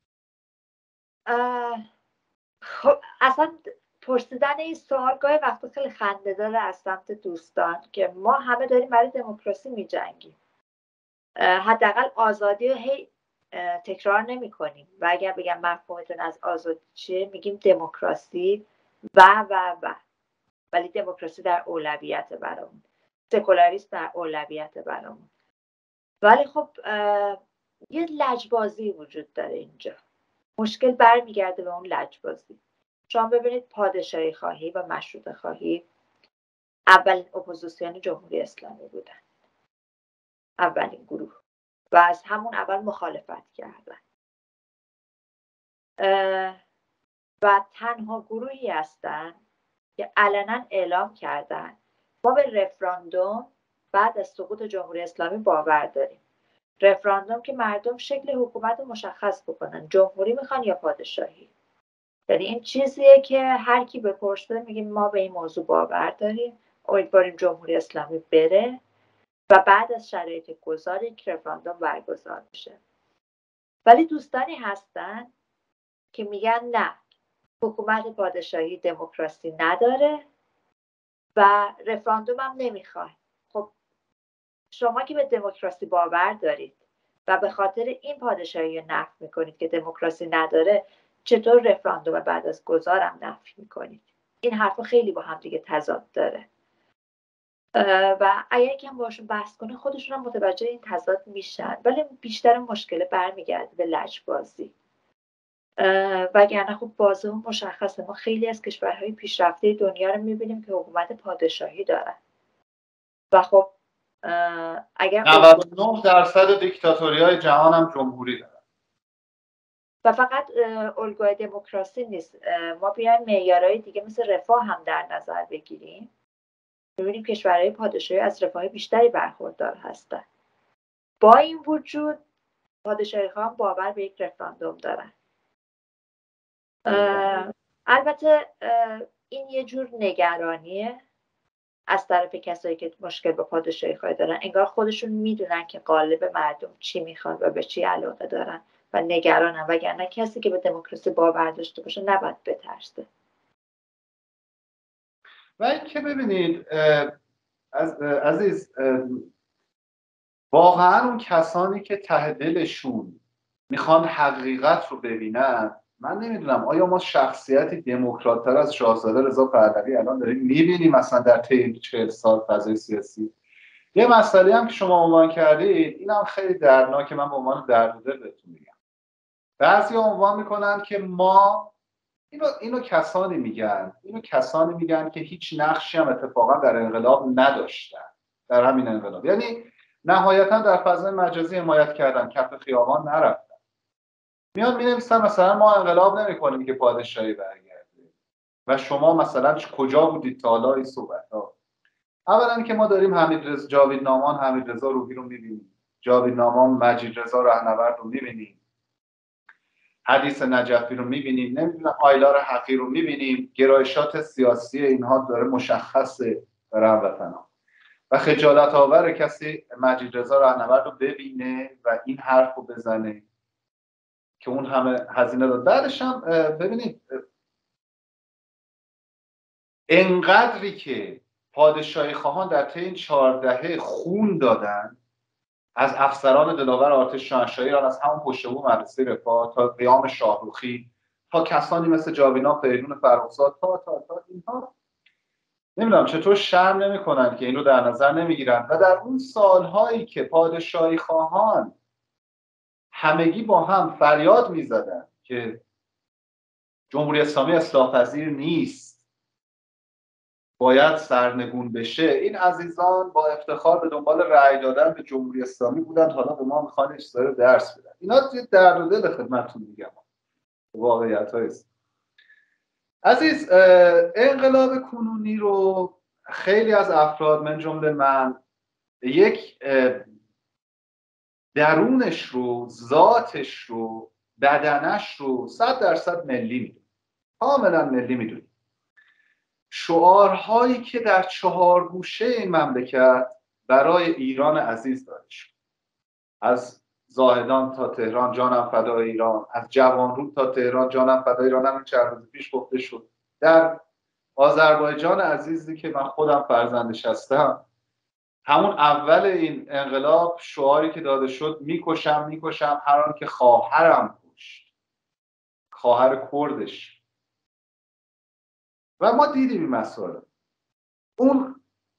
خب اصلا پرسیدن این سوال گاهی وقتا خیلی خنده‌داره از سمت دوستان که ما همه داریم برای دموکراسی می‌جنگیم، حداقل آزادی رو هی تکرار نمی کنیم و اگر بگم مفهومتون از آزادی چیه میگیم دموکراسی و و و ولی دموکراسی در اولویت برامون، سکولاریسم در اولویت برامون. ولی خب یه لجبازی وجود داره اینجا. مشکل برمیگرده به اون لجبازی. شما ببینید پادشاهی خواهی و مشروطه خواهی اولین اپوزیسیون جمهوری اسلامی بودن، اولین گروه، و از همون اول مخالفت کردن و تنها گروهی هستن که علنا اعلام کردن ما به رفراندوم بعد از سقوط جمهوری اسلامی باور داریم. رفراندوم که مردم شکل حکومت رو مشخص بکنن، جمهوری میخوان یا پادشاهی. یعنی این چیزیه که هر کی بپرسه میگیم ما به این موضوع باور داریم، امیدواریم جمهوری اسلامی بره و بعد از شرایط گذار یک رفراندوم برگزار بشه. ولی دوستانی هستن که میگن نه، حکومت پادشاهی دموکراسی نداره و رفراندوم هم نمیخواد. خب شما که به دموکراسی باور دارید و به خاطر این پادشاهی رو نفی میکنید که دموکراسی نداره، چطور رفراندوم بعد از گذارم نفی میکنید؟ این حرفا خیلی با هم دیگه تضاد داره و اگر کم باشون بحث کنه خودشون هم متوجه این تضاد میشن، ولی بیشتر مشکل برمیگرده به لجبازی. وگرنه خب واضح و مشخصه، ما خیلی از کشورهای پیشرفته دنیا رو میبینیم که حکومت پادشاهی دارن و خب اگر نود و نه درصد دیکتاتوری‌های جهان هم جمهوری دارن و فقط الگوی دموکراسی نیست. ما بیایم معیارهای دیگه مثل رفاه هم در نظر بگیریم، می‌بینیم کشورهای پادشاهی از رفاه بیشتری برخوردار هستن. با این وجود پادشاهی‌ها هم باور به یک رفراندوم دارن. البته این یه جور نگرانیه از طرف کسایی که مشکل با پادشاهی خواهی دارن، انگار خودشون میدونن که قالب مردم چی میخوان و به چی علاقه دارن و نگرانن، وگرنه کسی که به دموکراسی باور داشته باشه نباید بترسه. و این که ببینید از عزیز، واقعا اون کسانی که ته دلشون میخوان حقیقت رو ببینن، من نمیدونم آیا ما شخصیتی دموکرات‌تر از شاهزاده رضا پهلوی الان داریم میبینیم مثلا در طی چهل سال فضای سیاسی؟ یه مسئله هم که شما عنوان کردید اینم خیلی دردناکه، من به عنوان درددل بهتون میگم. بعضی عنوان میکنن که ما اینو اینو کسانی میگن اینو کسانی میگن که هیچ نقشی هم اتفاقا در انقلاب نداشتن، در همین انقلاب، یعنی نهایتا در فضای مجازی حمایت کردن، کف خیابان نرفتن. میان مینویسن مثلا ما انقلاب نمی‌کنیم که پادشاهی برگرده و شما مثلا کجا بودید تا حالا این صحبت‌ها. اولا که ما داریم حمیدرضا جاویدنامان حمیدرضا روحی رو می‌بینیم، جاویدنامان مجیدرضا راهنورد رو می‌بینیم، حدیث نجفی رو می‌بینیم، نمیدونم آیلار حقی رو می‌بینیم. گرایشات سیاسی اینها داره مشخصه برای هموطنان و خجالت آور کسی مجیدرضا راهنورد رو ببینه و این حرف رو بزنه که اون همه هزینه داد. بعدش هم ببینید انقدری که پادشاهی خواهان در طی این چهار دهه خون دادن، از افسران دلاور ارتش شاهنشاهی ایران، از همون پشت بوم مدرسه رفاه تا قیام شاهروخی تا کسانی مثل جاویدان فریدون فرخزاد تا تا تا اینها، نمیدونم چطور شرم نمی‌کنن که این رو در نظر نمیگیرن. و در اون سالهایی که پادشاهی خواهان همگی با هم فریاد میزدن که جمهوری اسلامی اصلاح پذیر نیست، باید سرنگون بشه، این عزیزان با افتخار به دنبال رأی دادن به جمهوری اسلامی بودن، حالا به ما میخوان اشتباه درس بدن. اینا یه درد و دل خدمتتون میگم، واقعیت‌ها است. عزیز، انقلاب کنونی رو خیلی از افراد من جمله من یک درونش رو، ذاتش رو، بدنش رو صد درصد ملی میدونیم، کاملا ملی میدونیم. شعارهایی که در چهار گوشه این مملکت برای ایران عزیز داده شد، از زاهدان تا تهران جانم فدای ایران، از جوانرود تا تهران جانم فدای ایران، همین چند روز پیش گفته شد. در آذربایجان عزیزی که من خودم فرزندش هستم، همون اول این انقلاب شعاری که داده شد میکشم میکشم هر آن که خواهرم کشت، خواهر کردش. و ما دیدیم این مسئله، اون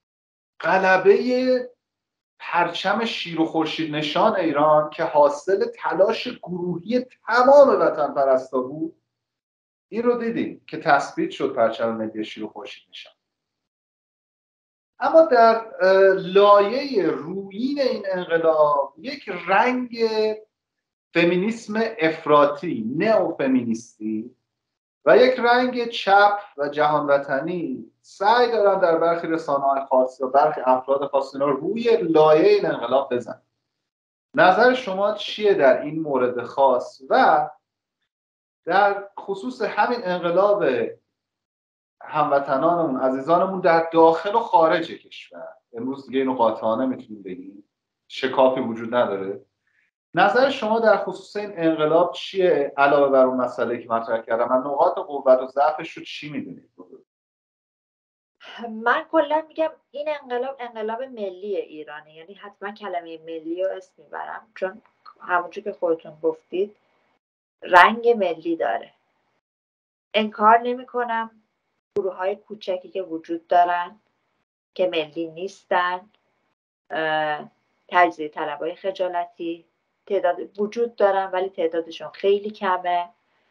غلبه پرچم شیر و خورشید نشان ایران که حاصل تلاش گروهی تمام وطن پرستا بود، این رو دیدیم که تثبیت شد پرچم ملی شیر و خورشید نشان. اما در لایه رویین این انقلاب یک رنگ فمینیسم افراطی، نئو فمینیستی و یک رنگ چپ و جهان وطنی سعی دارن در برخی رسانه‌های خاص و برخی افراد خاص اینا روی لایه این انقلاب بزن. نظر شما چیه در این مورد خاص و در خصوص همین انقلاب هموطنانمون، عزیزانمون در داخل و خارج کشور؟ امروز دیگه اینو قاطعانه میتونیم بگیم، شکافی وجود نداره. نظر شما در خصوص این انقلاب چیه علاوه بر اون مسئله که مطرح کردم؟ من نقاط قوت و ضعفش رو چی میدونید؟ من کلا میگم این انقلاب انقلاب ملی ایرانه، یعنی حتما کلمه ملی رو اسم میبرم چون همونجور که خودتون گفتید رنگ ملی داره. انکار نمی کنم گروه های کوچکی که وجود دارن که ملی نیستن، تجزیه طلبای خجالتی تعداد وجود دارن ولی تعدادشون خیلی کمه،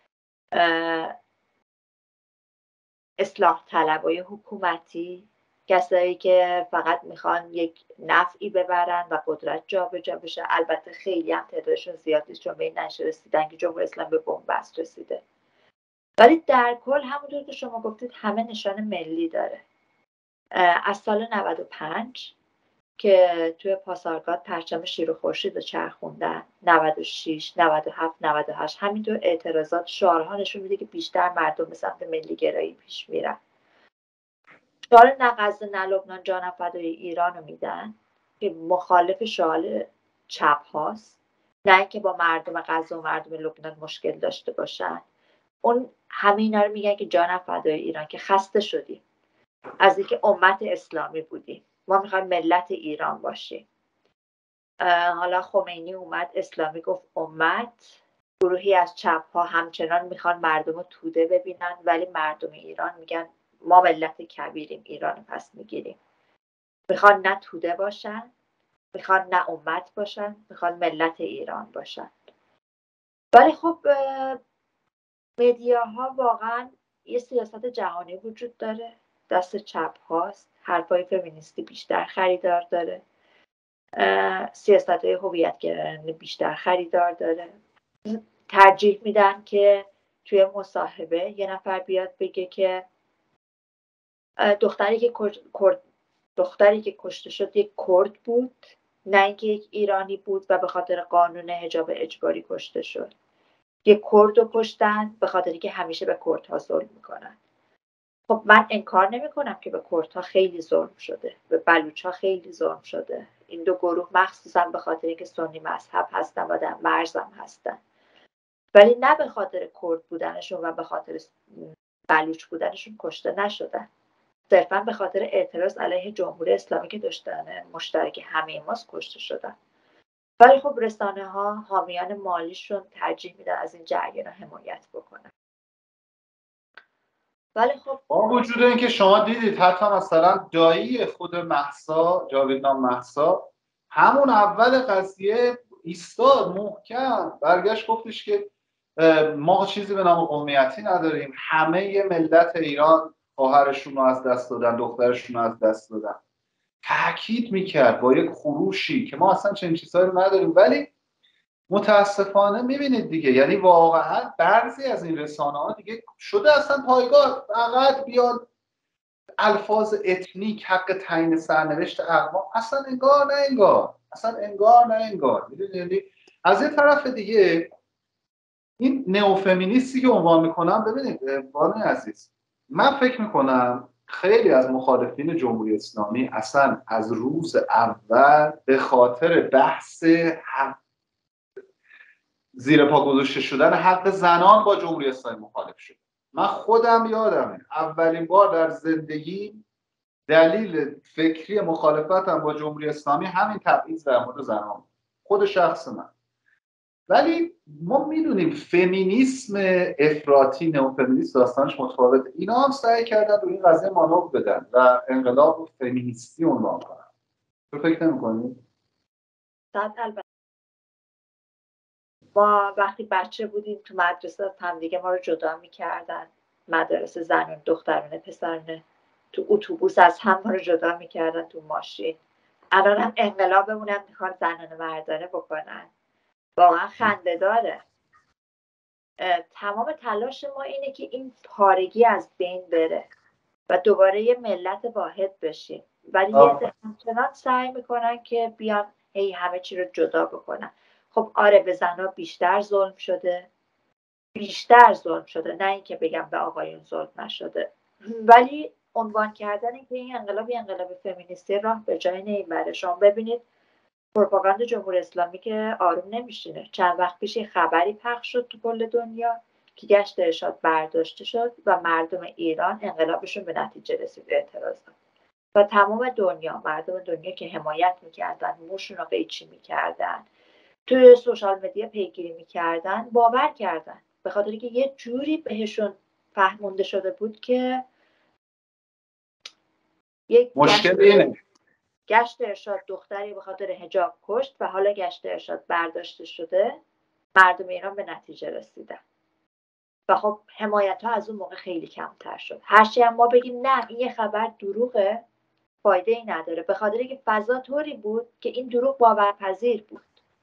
اصلاح طلبای حکومتی، کسایی که فقط میخوان یک نفعی ببرن و قدرت جابجا بشه. البته خیلی هم تعدادشون زیاد نیست چون به این نشه رسیدن که جمهوری اسلامی به بنبست رسیده، ولی در کل همونطور که شما گفتید همه نشان ملی داره. از سال نود و پنج که توی پاسارگاد پرچم شیر و خورشید رو چرخوندن، نود و شش، نود و هفت، نود و هشت، همینطور اعتراضات شعارها نشون میده که بیشتر مردم به سمت ملی گرایی پیش میرن. شعار نه غزه نه لبنان جانم فدای ایران رو میدن که مخالف شعار چپ هاست، نه اینکه با مردم غزه و مردم لبنان مشکل داشته باشن. اون همه اینا رو میگن که جانم فدای ایران، که خسته شدیم از اینکه امت اسلامی بودیم، ما میخوایم ملت ایران باشیم. حالا خمینی اومد اسلامی گفت امت، گروهی از چپ ها همچنان میخوان مردم رو توده ببینن ولی مردم ایران میگن ما ملت کبیریم، ایران رو پس میگیریم. میخوان نه توده باشن، میخوان نه امت باشن، میخوان ملت ایران باشن. ولی خب مدیاها واقعا یه سیاست جهانی وجود داره، دست چپ هاست، حرفای فمینیستی بیشتر خریدار داره، سیاست های هویت گرایانه بیشتر خریدار داره. ترجیح میدن که توی مصاحبه یه نفر بیاد بگه که دختری که کرد دختری که کشته شد یک کرد بود، نه اینکه یک ایرانی بود و به خاطر قانون حجاب اجباری کشته شد. یک کرد رو کشتن به خاطری که همیشه به کردها ظلم میکنن. خب من انکار نمی کنم که به کردها خیلی ظلم شده، به بلوچها خیلی ظلم شده. این دو گروه مخصوصا به خاطر اینکه سنی مذهب هستن و در مرزم هستن، ولی نه به خاطر کرد بودنشون و به خاطر بلوچ بودنشون کشته نشدن، صرفا به خاطر اعتراض علیه جمهوری اسلامی که داشتن مشترک همه ماست کشته شدن. ولی خب رسانه ها حامیان مالیشون ترجیح میدن از این جریان حمایت بکنن. ولی خب با وجود اینکه شما دیدید حتی مثلا دایی خود مهسا، جاویدنام مهسا، همون اول قضیه ایستاد محکم، برگشت گفتش که ما چیزی به نام قومیتی نداریم، همه ملت ایران خواهرشون رو از دست دادن، دخترشون رو از دست دادن. تاکید میکرد با یک خروشی که ما اصلا چنین چیزهایی رو نداریم. ولی متاسفانه میبینید دیگه، یعنی واقعا بعضی از این رسانه ها دیگه شده اصلا پایگاه فقط بیاد الفاظ اتنیک، حق تعیین سرنوشت اقوام، اصلا انگار نه انگار اصلا انگار نه انگار میدونید. از این طرف دیگه این نئوفمینیستی که عنوان میکنم، ببینید بانوی عزیز، من فکر میکنم خیلی از مخالفین جمهوری اسلامی اصلا از روز اول به خاطر بحث حق زیر پا گذاشته شدن حق زنان با جمهوری اسلامی مخالف شد. من خودم یادمه اولین بار در زندگی دلیل فکری مخالفتم با جمهوری اسلامی همین تبعیض در مورد زنان، خود شخص من. ولی ما میدونیم فمینیسم افراطی، نئوفمینیسم داستانش متفاوته. اینا هم سعی کردن رو این قضیه مانور بدن و انقلاب رو فمینیستی عنوان کنن. تو فکر نمی‌کنی؟ البته ما وقتی بچه بودیم تو مدرسه هم دیگه ما رو جدا میکردن، مدرسه زنان دخترانه پسرانه. تو اتوبوس از هم ما رو جدا میکردن، تو ماشین. الان هم انقلابمون هم میخوان زنانه مردانه بکنن. واقعا خنده داره. تمام تلاش ما اینه که این پارگی از بین بره و دوباره یه ملت واحد بشیم، ولی یه عده همچنان سعی میکنن که بیان هی همه چی رو جدا بکنن. خب آره، به زنها بیشتر ظلم شده، بیشتر ظلم شده، نه اینکه بگم به آقایون ظلم نشده، ولی عنوان کردن این که این انقلاب یه انقلاب فمینیستی راه به جای نمیبره. شما ببینید پروپاگاند جمهوری اسلامی که آروم نمیشینه. چند وقت پیش یه خبری پخش شد تو کل دنیا که گشت ارشاد برداشته شد و مردم ایران انقلابشون به نتیجه رسید، اعتراض داد. و تمام دنیا، مردم دنیا که حمایت میکردن، موشون رو قیچی میکردن، توی سوشال مدیا پیگیری میکردن، باور کردن، به خاطر که یه جوری بهشون فهمونده شده بود که یک مشکل اینه گشت ارشاد دختری به خاطر حجاب کشت و حالا گشت ارشاد برداشته شده، مردم ایران به نتیجه رسیدن. و خب حمایت ها از اون موقع خیلی کمتر شد. هرچی هم ما بگیم نه این یه خبر دروغه، فایده ای نداره، به خاطر که فضا طوری بود که این دروغ باورپذیر بود.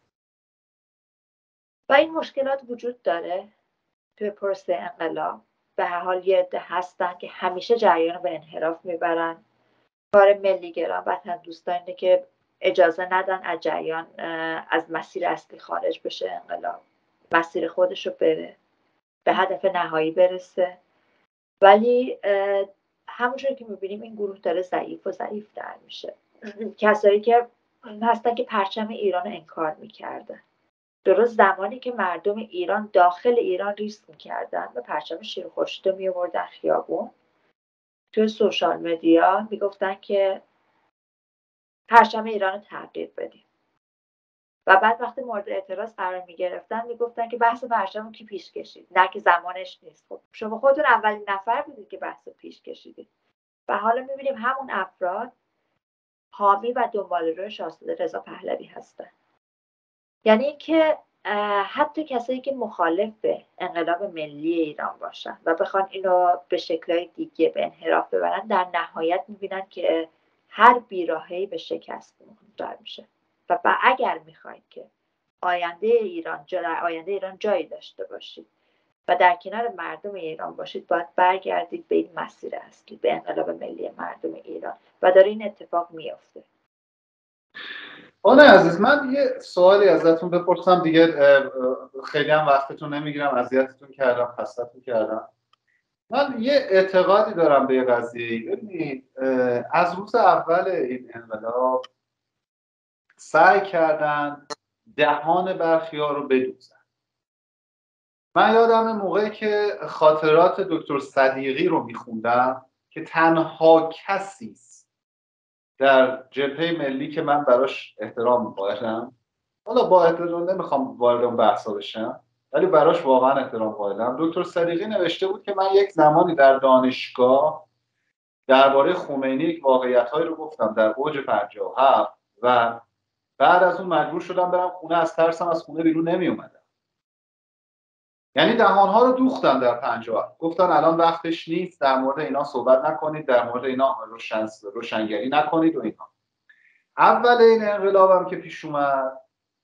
و این مشکلات وجود داره توی پروسه انقلاب. به هر حال یه عده هستن که همیشه جریان رو به انحراف میبرن. کار ملیگرا وطن دوستان اینه که اجازه ندن از جریان، از مسیر اصلی خارج بشه انقلاب، مسیر خودش رو بره، به هدف نهایی برسه. ولی همونجوری که میبینیم این گروه داره ضعیف و ضعیف در میشه. کسایی که هستن که پرچم ایران رو انکار میکردن، درست زمانی که مردم ایران داخل ایران ریسک میکردن و پرچم شیر خورشید میآوردن خیابون، توی سوشال مدیا میگفتن که پرچم ایران رو تغییر بدیم. و بعد وقتی مورد اعتراض قرار میگرفتن میگفتن که بحث پرچم رو کی پیش کشید، نه که زمانش نیست. خب شما خودتون اولین نفر بودید که بحث رو پیش کشیدید. و حالا میبینیم همون افراد حامی و دنباله‌رو شاهزاده رضا پهلوی هستن. یعنی اینکه حتی کسایی که مخالف به انقلاب ملی ایران باشن و بخوان اینو به شکل‌های دیگه به انحراف ببرن، در نهایت میبینن که هر بیراهه‌ای به شکست منجر میشه. و اگر میخواید که آینده ایران در آینده ایران جایی داشته باشید و در کنار مردم ایران باشید، باید برگردید به این مسیر اصلی، به انقلاب ملی مردم ایران. و داره این اتفاق میفته. آنه عزیز، من یه سوالی ازتون بپرسم دیگه، خیلی هم وقتتون نمیگیرم، اذیتتون کردم، خستتون کردم. من یه اعتقادی دارم به یه قضیه. ببینید از روز اول این انقلاب سعی کردن دهان برخی‌ها رو بدوزن. من یادم موقعی که خاطرات دکتر صدیقی رو میخوندم که تنها کسی در جبهه ملی که من براش احترام قائلم، حالا با احترام نمیخوام وارد اون بحثا بشم، ولی براش واقعا احترام قائلم. دکتر صدیقی نوشته بود که من یک زمانی در دانشگاه درباره خمینی یک واقعیت‌هایی رو گفتم در اوج پنجاه و هفت و بعد از اون مجبور شدم برم خونه، از ترسم از خونه بیرون نمی اومدم. یعنی دهانها رو دوختن در پنجاه. گفتن الان وقتش نیست، در مورد اینا صحبت نکنید، در مورد اینا روشن روشنگری نکنید و اینا. اول این انقلابم که پیش اومد،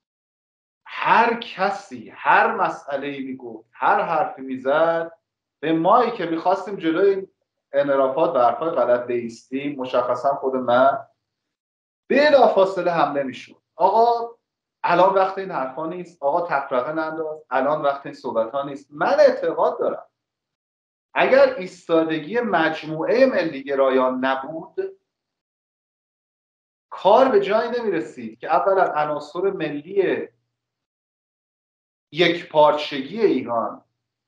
هر کسی هر مسئله‌ای میگفت، هر حرفی میزد، به مایی که میخواستیم جلوی این انحرافات و حرفای غلط بایستیم، مشخصا خود من، بلافاصله حمله میشد. آقا الان وقت این حرفا نیست، آقا تفرقه ننداز، الان وقت این صحبت ها نیست. من اعتقاد دارم اگر ایستادگی مجموعه ملیگرایان نبود، کار به جایی نمیرسید که اولا عناصر ملی یک پارچگی ایران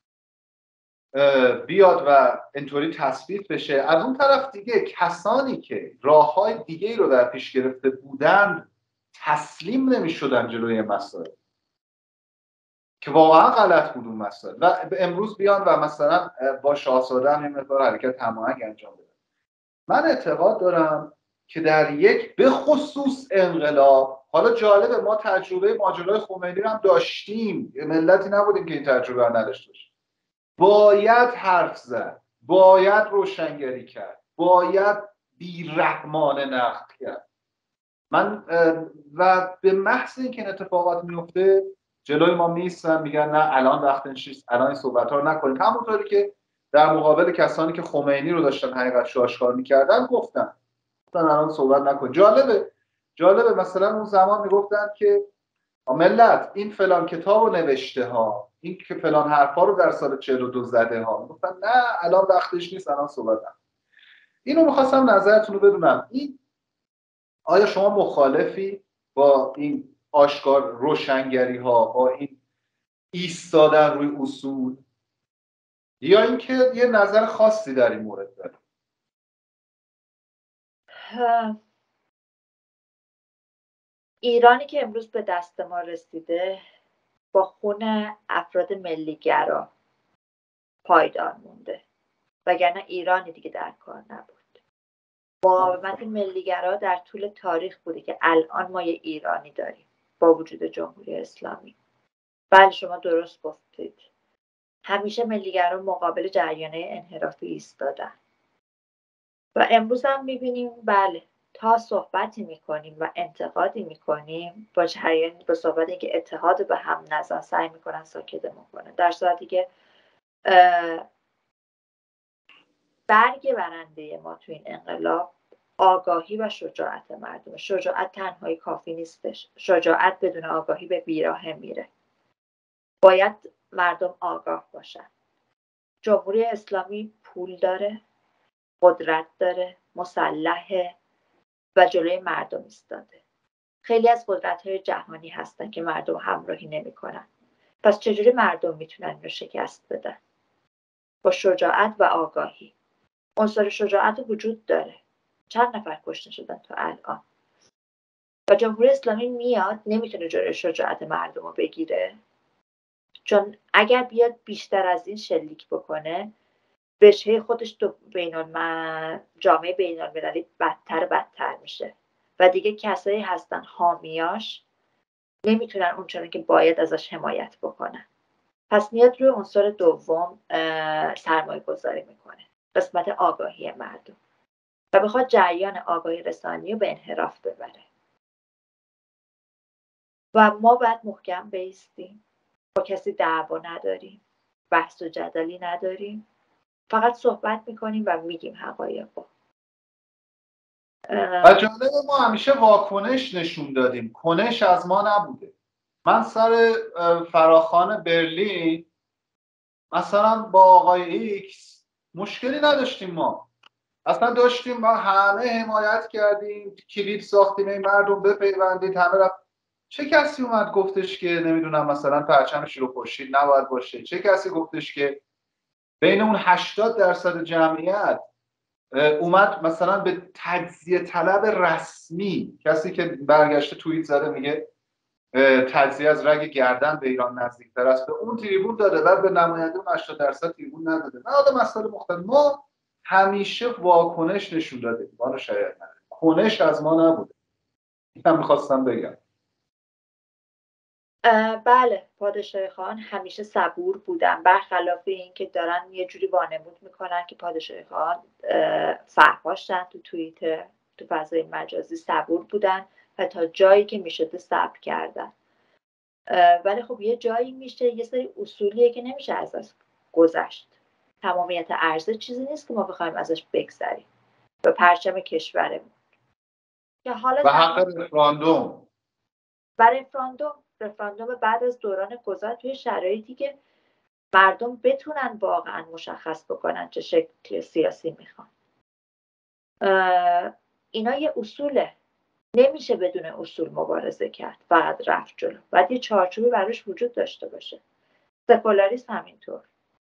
بیاد و اینطوری تثبیت بشه. از اون طرف دیگه کسانی که راههای دیگه ای رو در پیش گرفته بودند تسلیم نمی شدن جلوی مسائل که واقعا غلط بود اون مسائل و امروز بیان و مثلا با شاهزاده هم این مقدار حرکت هماهنگ انجام بدن. من اعتقاد دارم که در یک به خصوص انقلاب، حالا جالبه ما تجربه ماجرای خمینی رو هم داشتیم، ملتی نبودیم که این تجربه رو نداشته باشیم، باید حرف زد، باید روشنگری کرد، باید بیرحمانه نقد کرد. من و به محض اینکه این اتفاقات میفته جلوی ما میستن میگن نه الان وقتش نیست، الان این صحبت ها رو نکنید. همونطوری که در مقابل کسانی که خمینی رو داشتن حقیقتش رو آشکار میکردن گفتن گفتن الان صحبت نکنید. جالبه جالبه مثلا اون زمان میگفتن که ملت این فلان کتاب رو نوشته ها، این که فلان حرفا رو در سال چهل و دو زده ها. گفتن نه الان وقتش نیست، الان صحبت نکنید. اینو میخواستم نظرتون رو بدونم. این آیا شما مخالفی با این آشکار روشنگری ها، با این ایستادن روی اصول، یا اینکه یه نظر خاصی در این مورد دارید؟ ایرانی که امروز به دست ما رسیده با خون افراد ملیگرا پایدار مونده، وگرنه ایرانی دیگه در کار نبود. مقاومت ملیگرا در طول تاریخ بوده که الان ما یه ایرانی داریم با وجود جمهوری اسلامی. بله شما درست گفتید، همیشه ملیگرا مقابل جریانه انحرافی ایستادن و امروز هم میبینیم بله تا صحبتی میکنیم و انتقادی میکنیم با جریان با صحبت اینکه اتحاد به هم نزن سعی میکنن ساکتمون کنن، در صورتی که برگ برنده ما تو این انقلاب آگاهی و شجاعت مردم. شجاعت تنهایی کافی نیستش، شجاعت بدون آگاهی به بیراهه میره. باید مردم آگاه باشن. جمهوری اسلامی پول داره، قدرت داره، مسلحه و جلوی مردم ایستاده. خیلی از قدرت‌های جهانی هستن که مردم همراهی نمی‌کنن. پس چجوری مردم میتونن اینو شکست بدن؟ با شجاعت و آگاهی. عنصر شجاعت وجود داره. چند نفر کشته شدن تا الان و جمهوری اسلامی میاد نمیتونه جلوی شجاعت مردم رو بگیره، چون اگر بیاد بیشتر از این شلیک بکنه بشه خودش تو بین‌الملل جامعه بین‌المللی بدتر بدتر میشه و دیگه کسایی هستن حامیاش نمیتونن اونچنان که باید ازش حمایت بکنن. پس میاد روی عنصر دوم سرمایه گذاری میکنه، قسمت آگاهی مردم، و بخواد جریان آگاهی رسانی رو به انحراف ببره. و ما باید محکم بایستیم، با کسی دعوا نداریم، بحث و جدلی نداریم، فقط صحبت میکنیم و میگیم حقایقو. و جالب ما همیشه واکنش نشون دادیم، کنش از ما نبوده. من سر فراخوان برلین مثلا با آقای ایکس مشکلی نداشتیم، ما اصلا داشتیم، ما همه حمایت کردیم، کلید ساختیم این مردم بپیوندید، همه رفت. چه کسی اومد گفتش که نمیدونم مثلا پرچم شیر و خورشید نباید باشه؟ چه کسی گفتش که بین اون هشتاد درصد جمعیت اومد مثلا به تجزیه طلب رسمی، کسی که برگشته توییت زده میگه تجزیه از رگ گردن به ایران نزدیکتر است، به اون تریبون داده و به نماینده اون هشتاد درصد تریبون نداده. نه حالا مسئله مختلف، ما همیشه واکنش نشون دادیم، ما رو شاید نداره، کنش از ما نبوده. اینم میخواستم بگم. بله پادشاه خان همیشه صبور بودن، برخلاف این که دارن یه جوری وانمود میکنن که پادشاه خان فحاشن تو توییتر، تو فضای مجازی صبور بودن و تا جایی که میشده صبر کردن. ولی خب یه جایی میشه، یه سری اصولیه که نمیشه ازش گذشت. تمامیت عرضه چیزی نیست که ما بخوایم ازش بگذریم به پرچم کشورمون. که حالا و حق رفراندوم و رفراندوم رفراندوم بعد از دوران گذار توی شرایطی که مردم بتونن واقعا مشخص بکنن چه شکل سیاسی میخوان. اینا یه اصوله، نمیشه بدون اصول مبارزه کرد، فقط رفت جلو. باید یه چارچوبی براش وجود داشته باشه. سکولاریسم همینطور،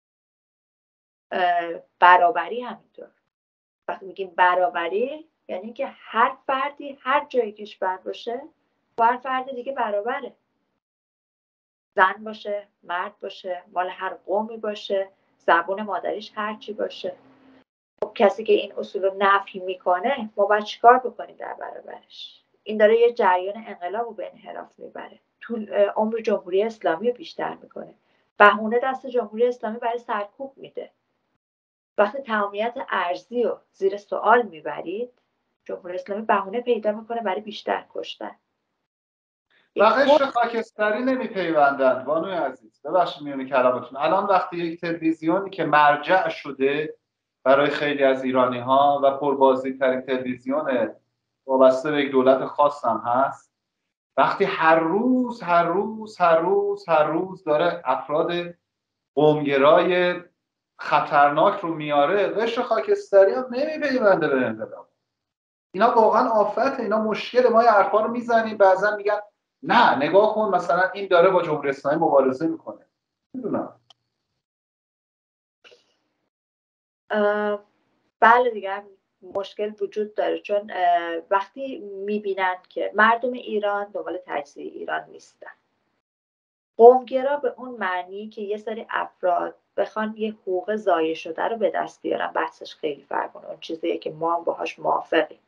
برابری همینطور. وقتی میگیم برابری یعنی که هر فردی هر جای کشور باشه با هر فرد دیگه برابره، زن باشه، مرد باشه، مال هر قومی باشه، زبون مادریش هرچی باشه. خب کسی که این اصول رو نفی میکنه ما باید چیکار بکنیم در برابرش؟ این داره یه جریان انقلاب رو به انحراف میبره، طول عمر جمهوری اسلامی رو بیشتر میکنه، بهونه دست جمهوری اسلامی برای سرکوب میده وقتی تمامیت ارضی رو زیر سوال میبرید، جمهوری اسلامی بهونه پیدا میکنه برای بیشتر کشتن. و قشر خاکستری نمیپیوندن. بانوی عزیز ببخشید میونه کلامتون، الان وقتی یک تلویزیونی که مرجع شده برای خیلی از ایرانی ها و پربازدید ترین تلویزیون وابسته به یک دولت خاص هم هست، وقتی هر روز هر روز هر روز هر روز داره افراد قومگرای خطرناک رو میاره، قشر خاکستری هم نمیپیونده به انقلاب. اینا واقعا آفته، اینا مشکل. ما یه حرفا رو میزنیم بعضا میگن نه نگاه کن مثلا این داره با جمهوری اسلامی مبارزه میکنه. میدونم. بله دیگه مشکل وجود داره، چون وقتی میبینن که مردم ایران دنبال تجزیه ایران نیستن، قومگرا به اون معنی که یه سری افراد بخوان یه حقوق ضایع شده رو به دست بیارن، بحثش خیلی فرق کنه، اون چیزیه که ما هم باهاش موافقیم.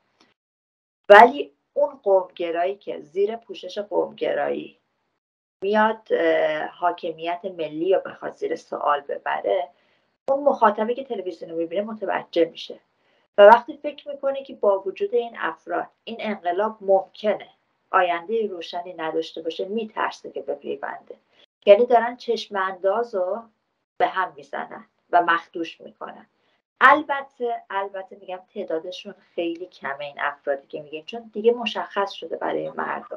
ولی اون قومگرایی که زیر پوشش قومگرایی میاد حاکمیت ملی رو بخواد زیر سوال ببره، اون مخاطبی که تلویزیون رو میبینه متوجه میشه و وقتی فکر میکنه که با وجود این افراد این انقلاب ممکنه آینده روشنی نداشته باشه، میترسه که بپیونده. یعنی دارن چشم انداز رو به هم میزنن و مخدوش میکنن. البته البته میگم تعدادشون خیلی کمه این افرادی که میگن، چون دیگه مشخص شده برای مردم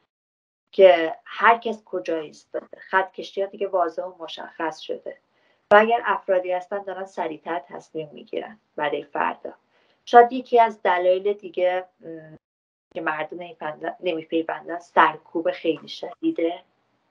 که هر کس کجا ایستاده، خط کشی ها دیگه واضح و مشخص شده و اگر افرادی هستن دارن سریعتر تصمیم میگیرن برای فردا. شاید یکی از دلایل دیگه که مردم نمیپیوندن سرکوب خیلی شدیده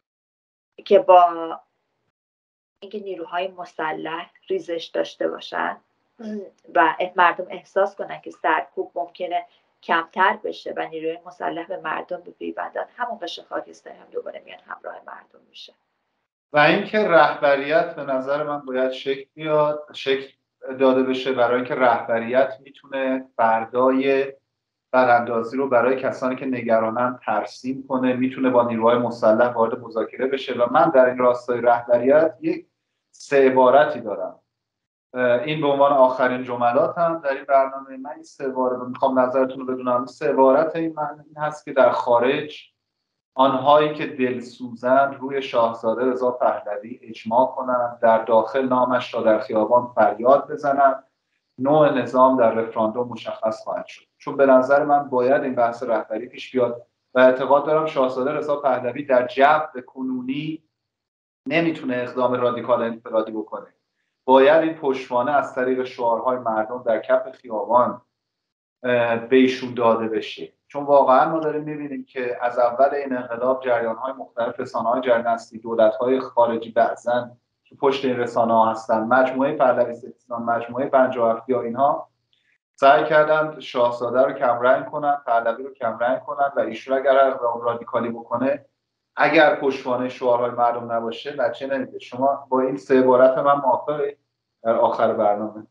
که با اینکه نیروهای مسلح ریزش داشته باشن و مردم احساس کنن که سرکوب ممکنه کمتر بشه و نیروهای مسلح به مردم بپیوندن، همون قشر خاکستری هم دوباره میان همراه مردم میشه. و اینکه رهبریت به نظر من باید شکل بیاد، شکل داده بشه برای اینکه رهبریت میتونه فردای براندازی رو برای کسانی که نگرانن ترسیم کنه، میتونه با نیروهای مسلح وارد مذاکره بشه. و من در این راستای رهبریت یک سه عبارتی دارم، این به عنوان آخرین جملات هم در این برنامه. من این سه عبارت میخوام نظرتون رو بدونم. سه عبارت این من این هست که در خارج آنهایی که دلسوزند روی شاهزاده رضا پهلوی اجماع کنند، در داخل نامش را در خیابان فریاد بزنند، نوع نظام در رفراندوم مشخص خواهد شد. چون به نظر من باید این بحث رهبری پیش بیاد و اعتقاد دارم شاهزاده رضا پهلوی در جو کنونی نمیتونه اقدام رادیکال انفرادی بکنه. باید این پشتوانه از طریق شعارهای مردم در کف خیابان به ایشون داده بشه. چون واقعا ما داریم میبینیم که از اول این انقلاب جریان‌های مختلف، رسانه‌های جرنسلی، دولت‌های خارجی بعضن که پشت این رسانه‌ها هستن، مجموعه پهلوی ستیزان، مجموعه پنجاه و هفت یا اینها سعی کردن شاهزاده رو کمرنگ کنن، پهلوی رو کمرنگ کنن و ایشون اگر اقدام رادیکالی بکنه، اگر پشتوانه شعارهای مردم نباشه لچه نمیده. شما با این سه عبارت من موافقی در آخر برنامه؟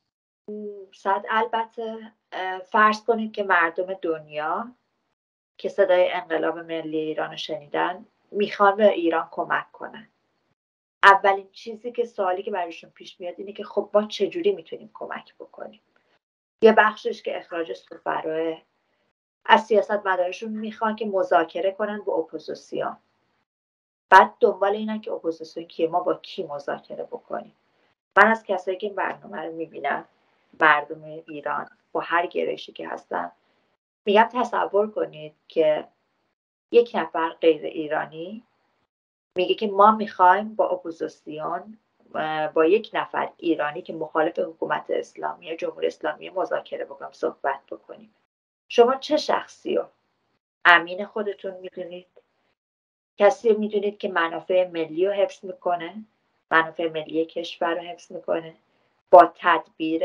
صد البته فرض کنید که مردم دنیا که صدای انقلاب ملی ایران رو شنیدن میخوان به ایران کمک کنن. اولین چیزی که سوالی که برایشون پیش میاد اینه که خب ما چجوری میتونیم کمک بکنیم؟ یه بخشش که اخراج سفرای از سیاست مدارشون میخوان که مذاکره کنن با اپوزیسیون. بعد دنبال اینن که اپوزیسیون کیه، ما با کی مذاکره بکنیم. من از کسایی که این برنامه رو میبینم، مردم ایران با هر گرایشی که هستن، میگم تصور کنید که یک نفر غیر ایرانی میگه که ما میخوایم با اپوزیسیون، با یک نفر ایرانی که مخالف حکومت اسلامی یا جمهوری اسلامی مذاکره بکنیم، صحبت بکنیم. شما چه شخصی رو امین خودتون میدونید؟ کسی رو میدونید که منافع ملی رو حفظ میکنه، منافع ملی کشور رو حفظ میکنه، با تدبیر،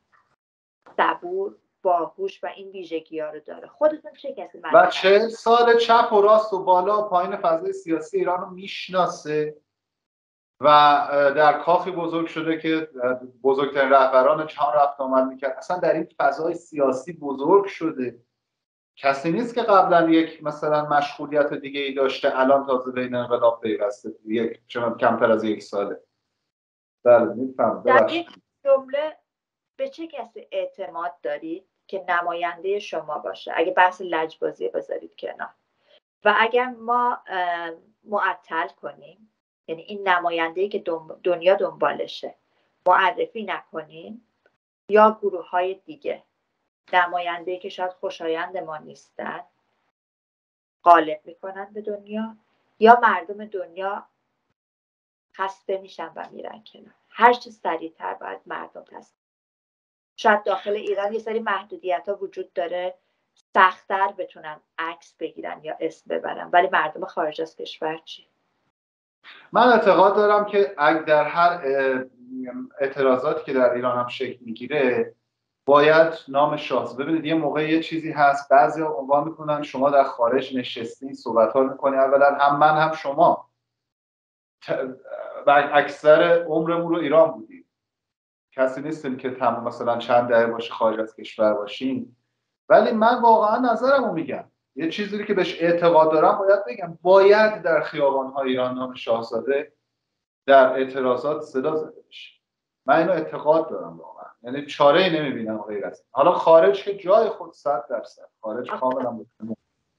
صبور، باهوش و این ویژگی ها رو داره؟ خودتون چه کسی و چهل سال چپ و راست و بالا و پایین فضای سیاسی ایران رو میشناسه و در کاخی بزرگ شده که بزرگترین رهبران جهان رفت آمد میکرد، اصلا در این فضای سیاسی بزرگ شده. کسی نیست که قبلا یک مثلا مشغولیت دیگه ای داشته الان تازه به این انقلاب پیوسته، یک چون کمتر از یک ساله. بله میفهمم. در یک جمله به چه کسی اعتماد دارید که نماینده شما باشه؟ اگه بحث لجبازی بذارید کنار و اگر ما معطل کنیم، یعنی این نماینده‌ای که دنیا دنبالشه معرفی نکنیم، یا گروه های دیگه نماینده‌ای که شاید خوشایند ما نیستن غالب میکنن به دنیا، یا مردم دنیا خسته میشن و میرن کنار. هر چه سریعتر باید مردم تصمیم. شاید داخل ایران یه سری محدودیت ها وجود داره، سخت‌تر بتونن عکس بگیرن یا اسم ببرن، ولی مردم خارج از کشور چی؟ من اعتقاد دارم که اگر در هر اعتراضاتی که در ایران هم شکل میگیره باید نام شخص. ببینید یه موقع یه چیزی هست بعضیا عنوان میکنن شما در خارج نشستین صحبت‌ها میکنی، اولا هم من هم شما و اکثر عمرمون رو ایران بودیم، کسی نیستیم که تمام مثلا چند دهه باشه خارج از کشور باشیم. ولی من واقعا نظرمو میگم، یه چیزی که بهش اعتقاد دارم باید بگم، باید در خیابان‌های ایران نام شاهزاده در اعتراضات صدا زده بشه. من اینو اعتقاد دارم واقعا، یعنی چاره‌ای نمیبینم غیر از این. حالا خارج که جای خود صد درصد خارج کاملا مطمئنم.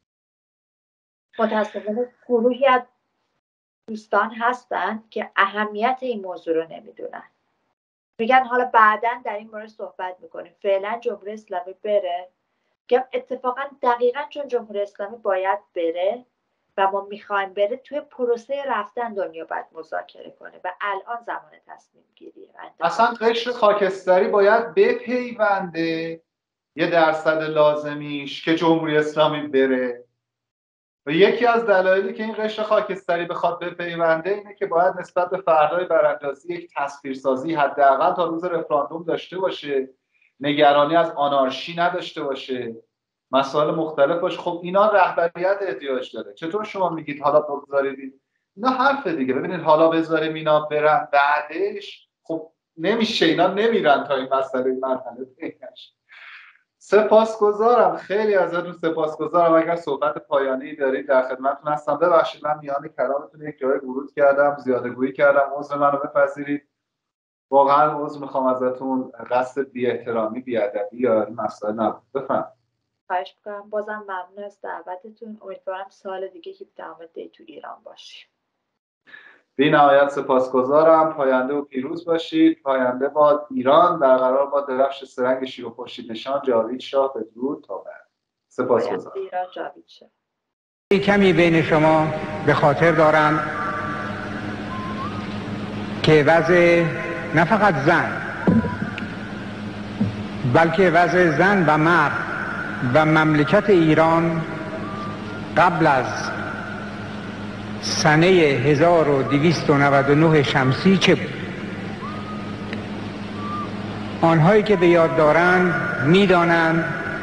متأسفانه گروهی از دوستان هستن که اهمیت این موضوع رو نمیدونن، میگن حالا بعداً در این مورد صحبت میکنیم، فعلا جمهوری اسلامی بره. که اتفاقا دقیقاً چون جمهوری اسلامی باید بره و ما میخوایم بره، توی پروسه رفتن دنیا باید مذاکره کنه و الان زمان تصمیم گیریه. اصلا قشر خاکستری باید بپیونده یه درصد لازمیش که جمهوری اسلامی بره، و یکی از دلایلی که این قشر خاکستری بخواد بپیونده اینه که باید نسبت به فردای براندازی یک تصویرسازی حداقل تا روز رفراندوم داشته باشه، نگرانی از آنارشی نداشته باشه، مسائل مختلف باشه. خب اینا رهبریت احتیاج داره. چطور شما میگید حالا بگذارید؟ اینا حرف دیگه. ببینید حالا بذاریم اینا برن، بعدش خب نمیشه، اینا نمیرن تا این مسئله مرحله بگیرش. سپاسگزارم، خیلی ازتون سپاسگزارم. اگر صحبت پایانی دارید در خدمتتون هستم. ببخشید من میان کلامتون یک جای ورود کردم، زیادگویی کردم، عذر منو بپذیرید. واقعا عذر میخوام ازتون، قصد بی احترامی بی ادبی یا این مسائل نبود. بفهم. خواهش میکنم. بازم ممنون از دعوتتون. امیدوارم سال دیگه هفدهم دی تو ایران باشیم. بی نهایت سپاسگزارم. پاینده و پیروز باشید. پاینده باد ایران، برقرار با درفش سرنگ شیر و خورشید نشان. جاوید شاه بدرود تا بعد. سپاسگزارم. ایران جاوید شاه. کمی بین شما به خاطر دارم که وضع نه فقط زن بلکه وضع زن و مرد و مملکت ایران قبل از سنه هزار و دویست و نود و نه شمسی چه بود؟ آنهایی که به یاد دارند می‌دانند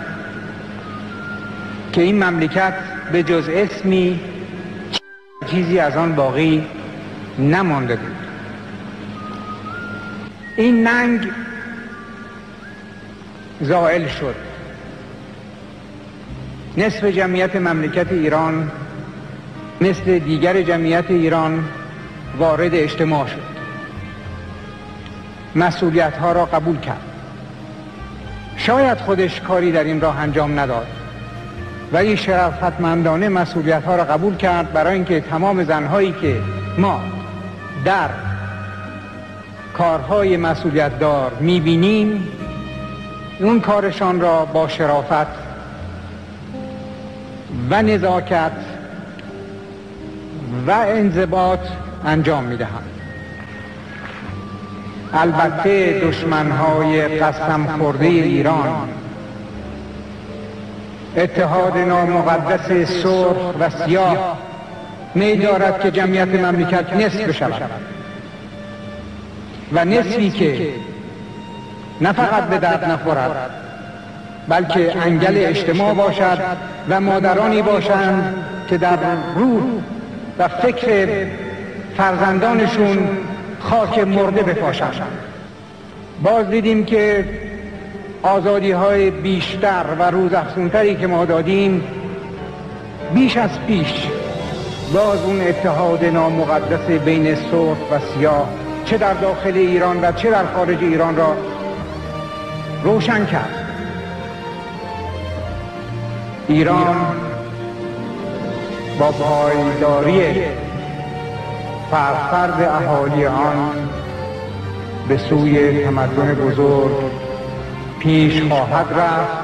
که این مملکت به جز اسمی چیزی از آن باقی نمانده بود. این ننگ زائل شد. نصف جمعیت مملکت ایران مثل دیگر جمعیت ایران وارد اجتماع شد، مسئولیت ها را قبول کرد. شاید خودش کاری در این راه انجام نداد، ولی شرافتمندانه مسئولیت ها را قبول کرد، برای اینکه تمام زنهایی که ما در کارهای مسئولیت دار میبینیم اون کارشان را با شرافت و نزاکت و انضباط انجام میدهند. البته دشمنهای قسم خورده ایران اتحاد نامقدس سرخ و سیاه می دارد که جمعیت مملکت نصف بشود و نصفی که نه فقط به درد نخورد بلکه انگل اجتماع باشد و مادرانی باشند که در روح و فکر فرزندانشون خاک مرده بپاشند. باز دیدیم که آزادی های بیشتر و روزافزونتری که ما دادیم بیش از پیش باز اون اتحاد نامقدس بین سرخ و سیاه چه در داخل ایران و چه در خارج ایران را روشن کرد. ایران با پایداری فرفرد اهالی آن به سوی تمدن بزرگ پیش خواهد رفت